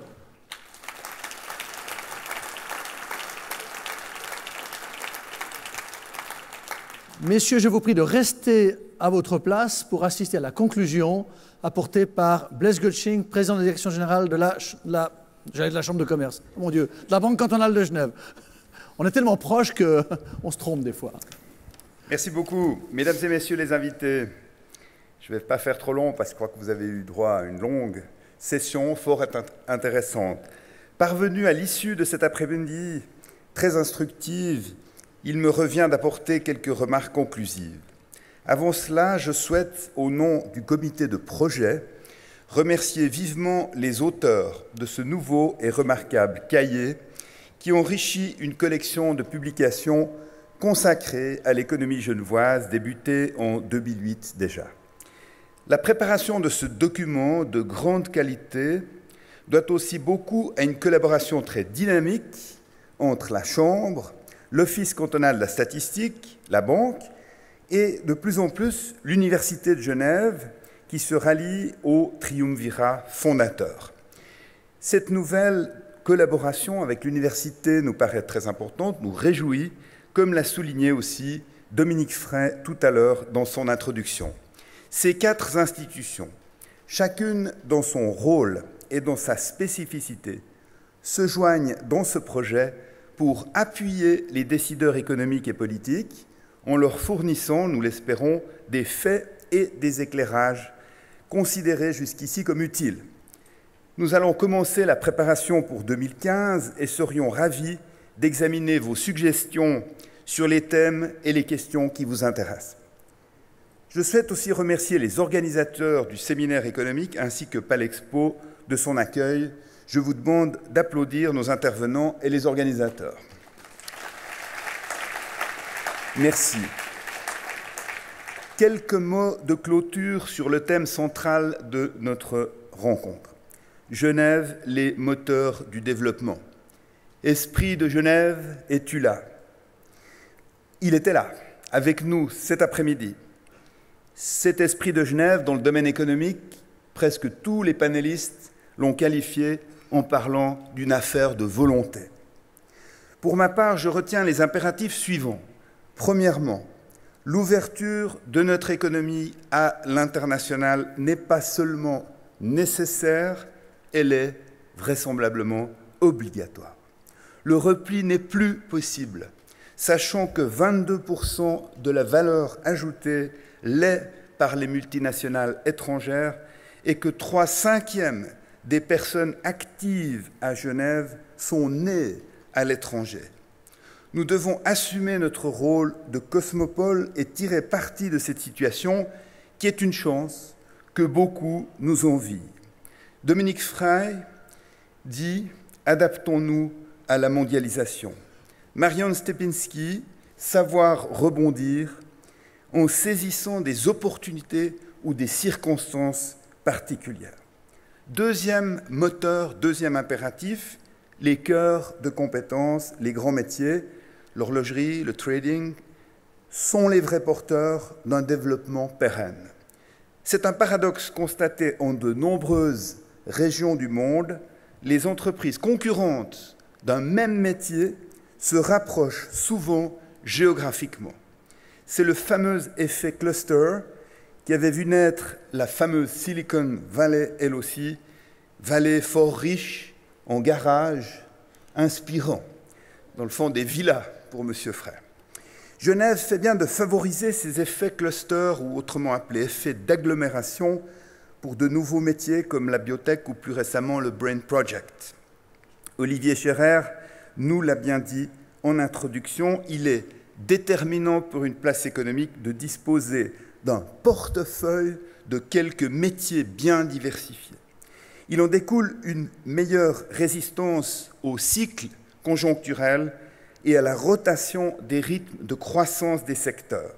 Messieurs, je vous prie de rester à votre place pour assister à la conclusion apportée par Blaise Göltsching, président de la direction générale de la Chambre de commerce, oh mon Dieu, de la Banque cantonale de Genève. On est tellement proches qu'on se trompe des fois. Merci beaucoup. Mesdames et messieurs les invités, je ne vais pas faire trop long parce que je crois que vous avez eu droit à une longue session fort intéressante. Parvenu à l'issue de cet après-midi très instructive, il me revient d'apporter quelques remarques conclusives. Avant cela, je souhaite, au nom du comité de projet, remercier vivement les auteurs de ce nouveau et remarquable cahier qui enrichit une collection de publications consacrées à l'économie genevoise débutée en 2008 déjà. La préparation de ce document de grande qualité doit aussi beaucoup à une collaboration très dynamique entre la Chambre, l'Office cantonal de la statistique, la Banque, et de plus en plus l'Université de Genève, qui se rallie au triumvirat fondateur. Cette nouvelle collaboration avec l'université nous paraît très importante, nous réjouit, comme l'a souligné aussi Dominique Frey tout à l'heure dans son introduction. Ces 4 institutions, chacune dans son rôle et dans sa spécificité, se joignent dans ce projet pour appuyer les décideurs économiques et politiques en leur fournissant, nous l'espérons, des faits et des éclairages considérés jusqu'ici comme utiles. Nous allons commencer la préparation pour 2015 et serions ravis d'examiner vos suggestions sur les thèmes et les questions qui vous intéressent. Je souhaite aussi remercier les organisateurs du séminaire économique ainsi que Palexpo de son accueil. Je vous demande d'applaudir nos intervenants et les organisateurs. Merci. Quelques mots de clôture sur le thème central de notre rencontre. Genève, les moteurs du développement. Esprit de Genève, es-tu là? Il était là, avec nous cet après-midi. Cet esprit de Genève, dans le domaine économique, presque tous les panélistes l'ont qualifié en parlant d'une affaire de volonté. Pour ma part, je retiens les impératifs suivants. Premièrement, l'ouverture de notre économie à l'international n'est pas seulement nécessaire, elle est vraisemblablement obligatoire. Le repli n'est plus possible, sachant que 22% de la valeur ajoutée l'est par les multinationales étrangères et que 3/5 des personnes actives à Genève sont nées à l'étranger. Nous devons assumer notre rôle de cosmopole et tirer parti de cette situation qui est une chance que beaucoup nous envient. Dominique Frey dit « Adaptons-nous à la mondialisation ». Marion Stepinski, savoir rebondir en saisissant des opportunités ou des circonstances particulières. Deuxième moteur, deuxième impératif, les cœurs de compétences, les grands métiers, l'horlogerie, le trading, sont les vrais porteurs d'un développement pérenne. C'est un paradoxe constaté en de nombreuses régions du monde. Les entreprises concurrentes d'un même métier se rapprochent souvent géographiquement. C'est le fameux effet cluster qui avait vu naître la fameuse Silicon Valley, elle aussi, vallée fort riche en garages inspirants, dans le fond des villas pour M. Frey. Genève fait bien de favoriser ces effets cluster, ou autrement appelés effets d'agglomération, pour de nouveaux métiers comme la biotech ou plus récemment le Brain Project. Olivier Scherrer nous l'a bien dit en introduction, il est déterminant pour une place économique de disposer d'un portefeuille de quelques métiers bien diversifiés. Il en découle une meilleure résistance aux cycles conjoncturels et à la rotation des rythmes de croissance des secteurs.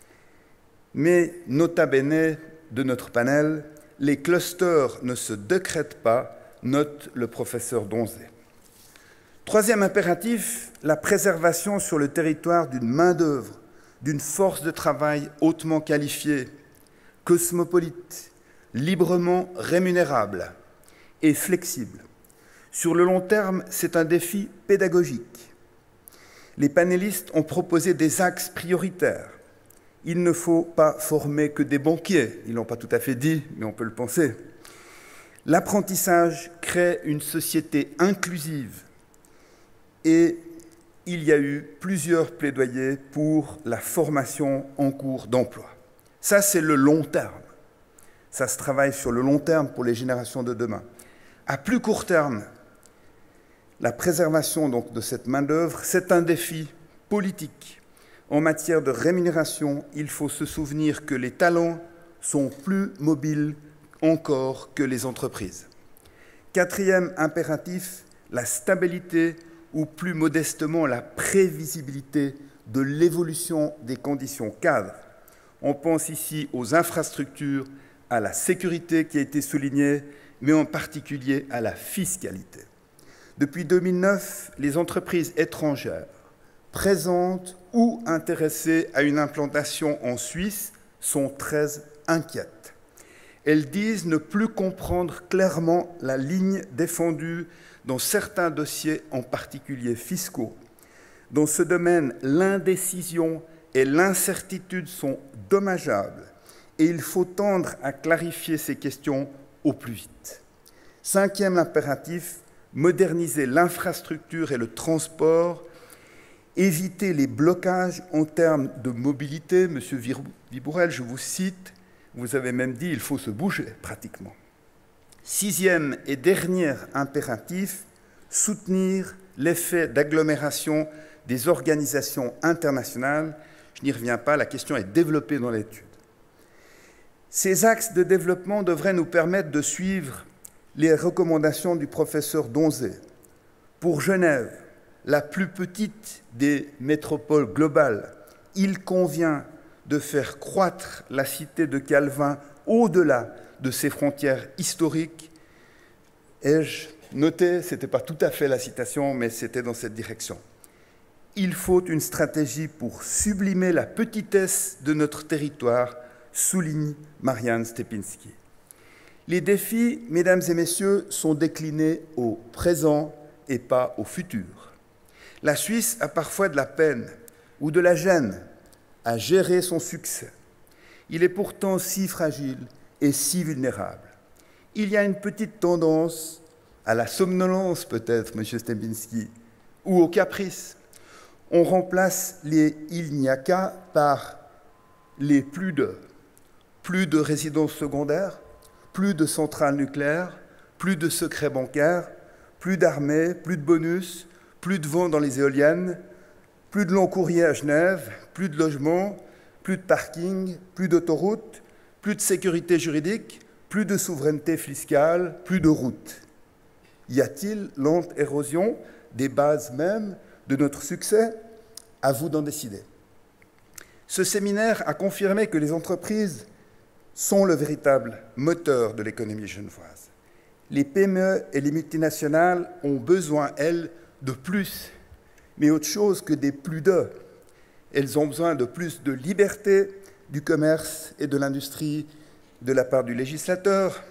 Mais, nota bene de notre panel, les clusters ne se décrètent pas, note le professeur Donzé. Troisième impératif, la préservation sur le territoire d'une main-d'œuvre, d'une force de travail hautement qualifiée, cosmopolite, librement rémunérable et flexible. Sur le long terme, c'est un défi pédagogique. Les panélistes ont proposé des axes prioritaires. Il ne faut pas former que des banquiers. Ils ne l'ont pas tout à fait dit, mais on peut le penser. L'apprentissage crée une société inclusive et il y a eu plusieurs plaidoyers pour la formation en cours d'emploi. Ça, c'est le long terme. Ça se travaille sur le long terme pour les générations de demain. À plus court terme, la préservation donc, de cette main-d'œuvre, c'est un défi politique. En matière de rémunération, il faut se souvenir que les talents sont plus mobiles encore que les entreprises. Quatrième impératif, la stabilité ou plus modestement la prévisibilité de l'évolution des conditions cadres. On pense ici aux infrastructures, à la sécurité qui a été soulignée, mais en particulier à la fiscalité. Depuis 2009, les entreprises étrangères présentes ou intéressées à une implantation en Suisse sont très inquiètes. Elles disent ne plus comprendre clairement la ligne défendue dans certains dossiers, en particulier fiscaux. Dans ce domaine, l'indécision et l'incertitude sont dommageables et il faut tendre à clarifier ces questions au plus vite. Cinquième impératif, moderniser l'infrastructure et le transport, éviter les blocages en termes de mobilité. Monsieur Vibourel, je vous cite, vous avez même dit qu'il faut se bouger pratiquement. Sixième et dernier impératif, soutenir l'effet d'agglomération des organisations internationales. Je n'y reviens pas, la question est développée dans l'étude. Ces axes de développement devraient nous permettre de suivre les recommandations du professeur Donzé. Pour Genève, la plus petite des métropoles globales, il convient de faire croître la cité de Calvin au-delà de ses frontières historiques. Ai-je noté, ce n'était pas tout à fait la citation, mais c'était dans cette direction. Il faut une stratégie pour sublimer la petitesse de notre territoire, souligne Marianne Stepinski. Les défis, mesdames et messieurs, sont déclinés au présent et pas au futur. La Suisse a parfois de la peine ou de la gêne à gérer son succès. Il est pourtant si fragile et si vulnérable. Il y a une petite tendance à la somnolence peut-être, M. Stepinski, ou au caprice. On remplace les « il n'y a qu'à » par les « plus de ». Plus de résidences secondaires, plus de centrales nucléaires, plus de secrets bancaires, plus d'armées, plus de bonus, plus de vent dans les éoliennes, plus de long courrier à Genève, plus de logements, plus de parking, plus d'autoroutes, plus de sécurité juridique, plus de souveraineté fiscale, plus de routes. Y a-t-il lente érosion des bases mêmes de notre succès? À vous d'en décider. Ce séminaire a confirmé que les entreprises sont le véritable moteur de l'économie genevoise. Les PME et les multinationales ont besoin, elles, de plus, mais autre chose que des plus de. Elles ont besoin de plus de liberté du commerce et de l'industrie de la part du législateur,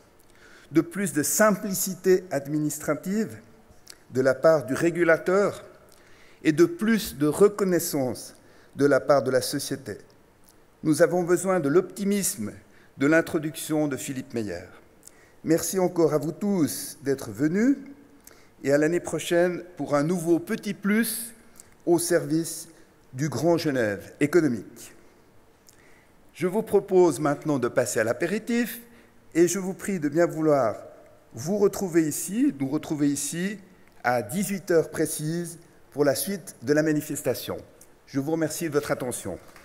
de plus de simplicité administrative de la part du régulateur et de plus de reconnaissance de la part de la société. Nous avons besoin de l'optimisme de l'introduction de Philippe Meyer. Merci encore à vous tous d'être venus et à l'année prochaine pour un nouveau petit plus au service du Grand Genève économique. Je vous propose maintenant de passer à l'apéritif et je vous prie de bien vouloir nous retrouver ici à 18 heures précises pour la suite de la manifestation. Je vous remercie de votre attention.